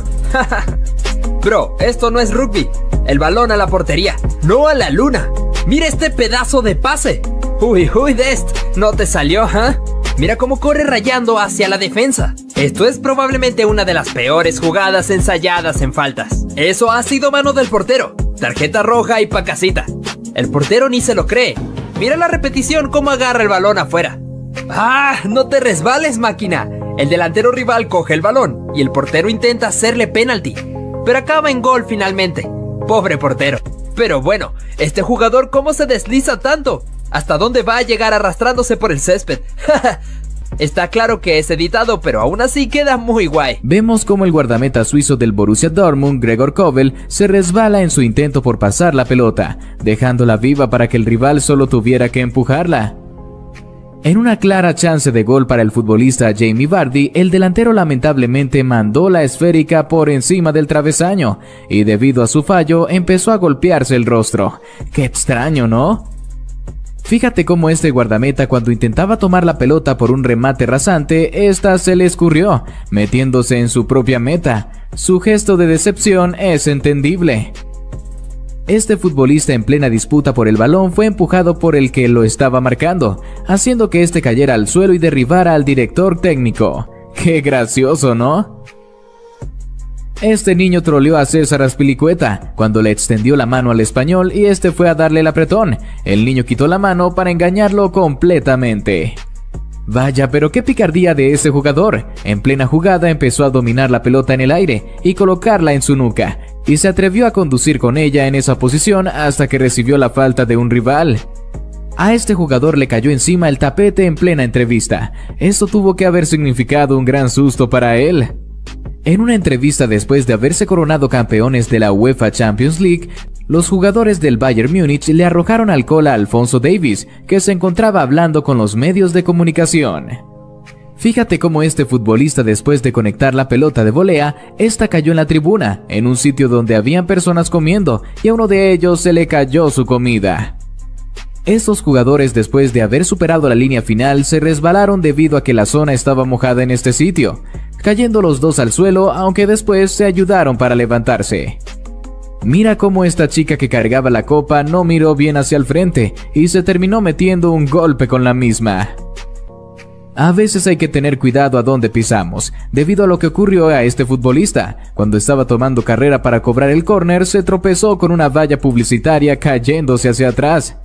Bro, esto no es rugby. El balón a la portería, no a la luna. Mira este pedazo de pase. Uy, Dest, no te salió, ¿eh? Mira cómo corre rayando hacia la defensa. Esto es probablemente una de las peores jugadas ensayadas en faltas. Eso ha sido mano del portero. Tarjeta roja y pa' casita. El portero ni se lo cree. Mira la repetición cómo agarra el balón afuera. ¡Ah! ¡No te resbales, máquina! El delantero rival coge el balón y el portero intenta hacerle penalti, pero acaba en gol finalmente. Pobre portero. Pero bueno, este jugador ¿cómo se desliza tanto? ¿Hasta dónde va a llegar arrastrándose por el césped? Está claro que es editado, pero aún así queda muy guay. Vemos como el guardameta suizo del Borussia Dortmund, Gregor Kobel, se resbala en su intento por pasar la pelota, dejándola viva para que el rival solo tuviera que empujarla. En una clara chance de gol para el futbolista Jamie Vardy, el delantero lamentablemente mandó la esférica por encima del travesaño, y debido a su fallo empezó a golpearse el rostro. ¡Qué extraño!, ¿no? Fíjate cómo este guardameta, cuando intentaba tomar la pelota por un remate rasante, esta se le escurrió, metiéndose en su propia meta. Su gesto de decepción es entendible. Este futbolista, en plena disputa por el balón, fue empujado por el que lo estaba marcando, haciendo que este cayera al suelo y derribara al director técnico. ¡Qué gracioso!, ¿no? Este niño troleó a César Azpilicueta cuando le extendió la mano al español y este fue a darle el apretón. El niño quitó la mano para engañarlo completamente. Vaya, pero qué picardía de ese jugador. En plena jugada empezó a dominar la pelota en el aire y colocarla en su nuca, y se atrevió a conducir con ella en esa posición hasta que recibió la falta de un rival. A este jugador le cayó encima el tapete en plena entrevista. Esto tuvo que haber significado un gran susto para él. En una entrevista después de haberse coronado campeones de la UEFA Champions League, los jugadores del Bayern Múnich le arrojaron alcohol a Alphonso Davies, que se encontraba hablando con los medios de comunicación. Fíjate cómo este futbolista, después de conectar la pelota de volea, esta cayó en la tribuna, en un sitio donde habían personas comiendo, y a uno de ellos se le cayó su comida. Estos jugadores, después de haber superado la línea final, se resbalaron debido a que la zona estaba mojada en este sitio, cayendo los dos al suelo, aunque después se ayudaron para levantarse. Mira cómo esta chica que cargaba la copa no miró bien hacia el frente y se terminó metiendo un golpe con la misma. A veces hay que tener cuidado a dónde pisamos, debido a lo que ocurrió a este futbolista. Cuando estaba tomando carrera para cobrar el córner, se tropezó con una valla publicitaria cayéndose hacia atrás.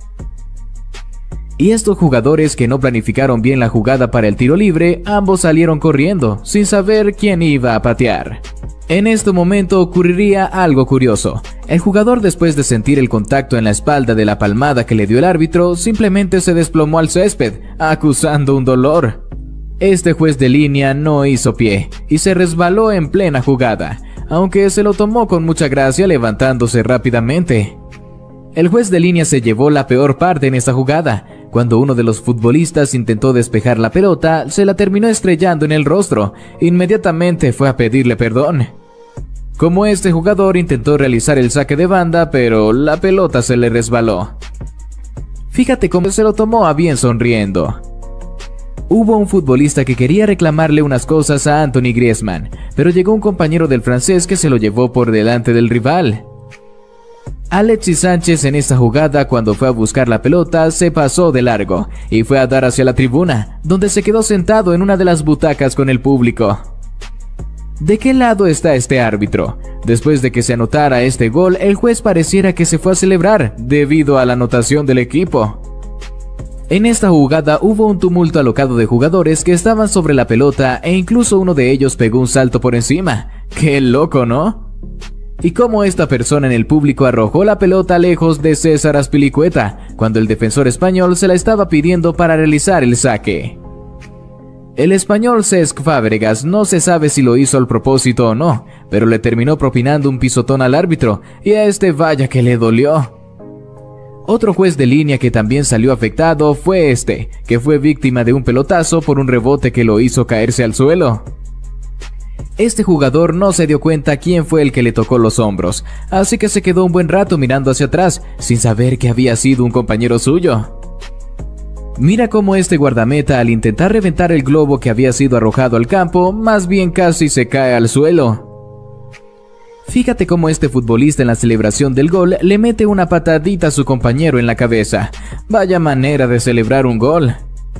Y estos jugadores, que no planificaron bien la jugada para el tiro libre, ambos salieron corriendo, sin saber quién iba a patear. En este momento ocurriría algo curioso. El jugador, después de sentir el contacto en la espalda de la palmada que le dio el árbitro, simplemente se desplomó al césped, acusando un dolor. Este juez de línea no hizo pie y se resbaló en plena jugada, aunque se lo tomó con mucha gracia levantándose rápidamente. El juez de línea se llevó la peor parte en esta jugada. Cuando uno de los futbolistas intentó despejar la pelota, se la terminó estrellando en el rostro. Inmediatamente fue a pedirle perdón. Como este jugador intentó realizar el saque de banda, pero la pelota se le resbaló. Fíjate cómo se lo tomó a bien sonriendo. Hubo un futbolista que quería reclamarle unas cosas a Anthony Griezmann, pero llegó un compañero del francés que se lo llevó por delante del rival. Alexis Sánchez, en esta jugada, cuando fue a buscar la pelota, se pasó de largo y fue a dar hacia la tribuna, donde se quedó sentado en una de las butacas con el público. ¿De qué lado está este árbitro? Después de que se anotara este gol, el juez pareciera que se fue a celebrar debido a la anotación del equipo. En esta jugada hubo un tumulto alocado de jugadores que estaban sobre la pelota e incluso uno de ellos pegó un salto por encima. ¡Qué loco!, ¿no? Y cómo esta persona en el público arrojó la pelota lejos de César Azpilicueta, cuando el defensor español se la estaba pidiendo para realizar el saque. El español Cesc Fábregas no se sabe si lo hizo al propósito o no, pero le terminó propinando un pisotón al árbitro, y a este vaya que le dolió. Otro juez de línea que también salió afectado fue este, que fue víctima de un pelotazo por un rebote que lo hizo caerse al suelo. Este jugador no se dio cuenta quién fue el que le tocó los hombros, así que se quedó un buen rato mirando hacia atrás, sin saber que había sido un compañero suyo. Mira cómo este guardameta, al intentar reventar el globo que había sido arrojado al campo, más bien casi se cae al suelo. Fíjate cómo este futbolista en la celebración del gol le mete una patadita a su compañero en la cabeza. Vaya manera de celebrar un gol.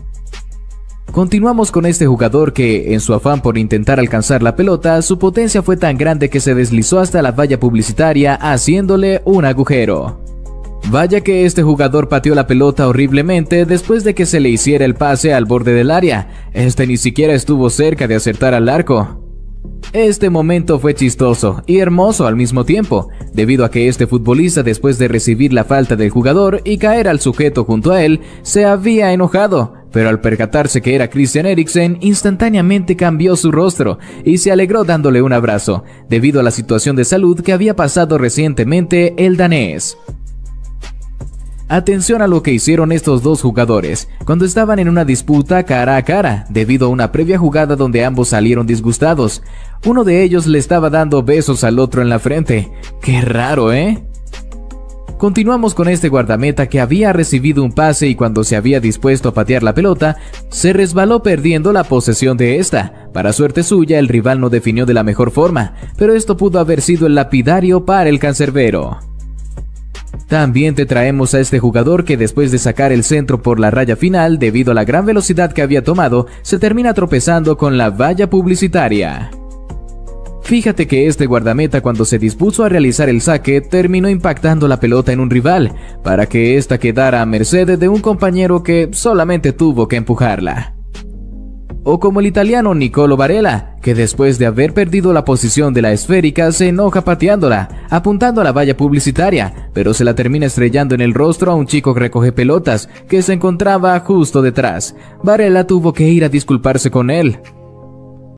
Continuamos con este jugador que, en su afán por intentar alcanzar la pelota, su potencia fue tan grande que se deslizó hasta la valla publicitaria haciéndole un agujero. Vaya que este jugador pateó la pelota horriblemente después de que se le hiciera el pase al borde del área. Este ni siquiera estuvo cerca de acertar al arco. Este momento fue chistoso y hermoso al mismo tiempo, debido a que este futbolista, después de recibir la falta del jugador y caer al sujeto junto a él, se había enojado, pero al percatarse que era Christian Eriksen, instantáneamente cambió su rostro y se alegró dándole un abrazo, debido a la situación de salud que había pasado recientemente el danés. Atención a lo que hicieron estos dos jugadores cuando estaban en una disputa cara a cara, debido a una previa jugada donde ambos salieron disgustados. Uno de ellos le estaba dando besos al otro en la frente. ¡Qué raro!, ¿eh? Continuamos con este guardameta que había recibido un pase y cuando se había dispuesto a patear la pelota, se resbaló perdiendo la posesión de esta. Para suerte suya, el rival no definió de la mejor forma, pero esto pudo haber sido el lapidario para el cancerbero. También te traemos a este jugador que después de sacar el centro por la raya final, debido a la gran velocidad que había tomado, se termina tropezando con la valla publicitaria. Fíjate que este guardameta cuando se dispuso a realizar el saque terminó impactando la pelota en un rival, para que ésta quedara a merced de un compañero que solamente tuvo que empujarla. O como el italiano Nicolo Barella, que después de haber perdido la posición de la esférica se enoja pateándola, apuntando a la valla publicitaria, pero se la termina estrellando en el rostro a un chico que recoge pelotas, que se encontraba justo detrás. Barella tuvo que ir a disculparse con él.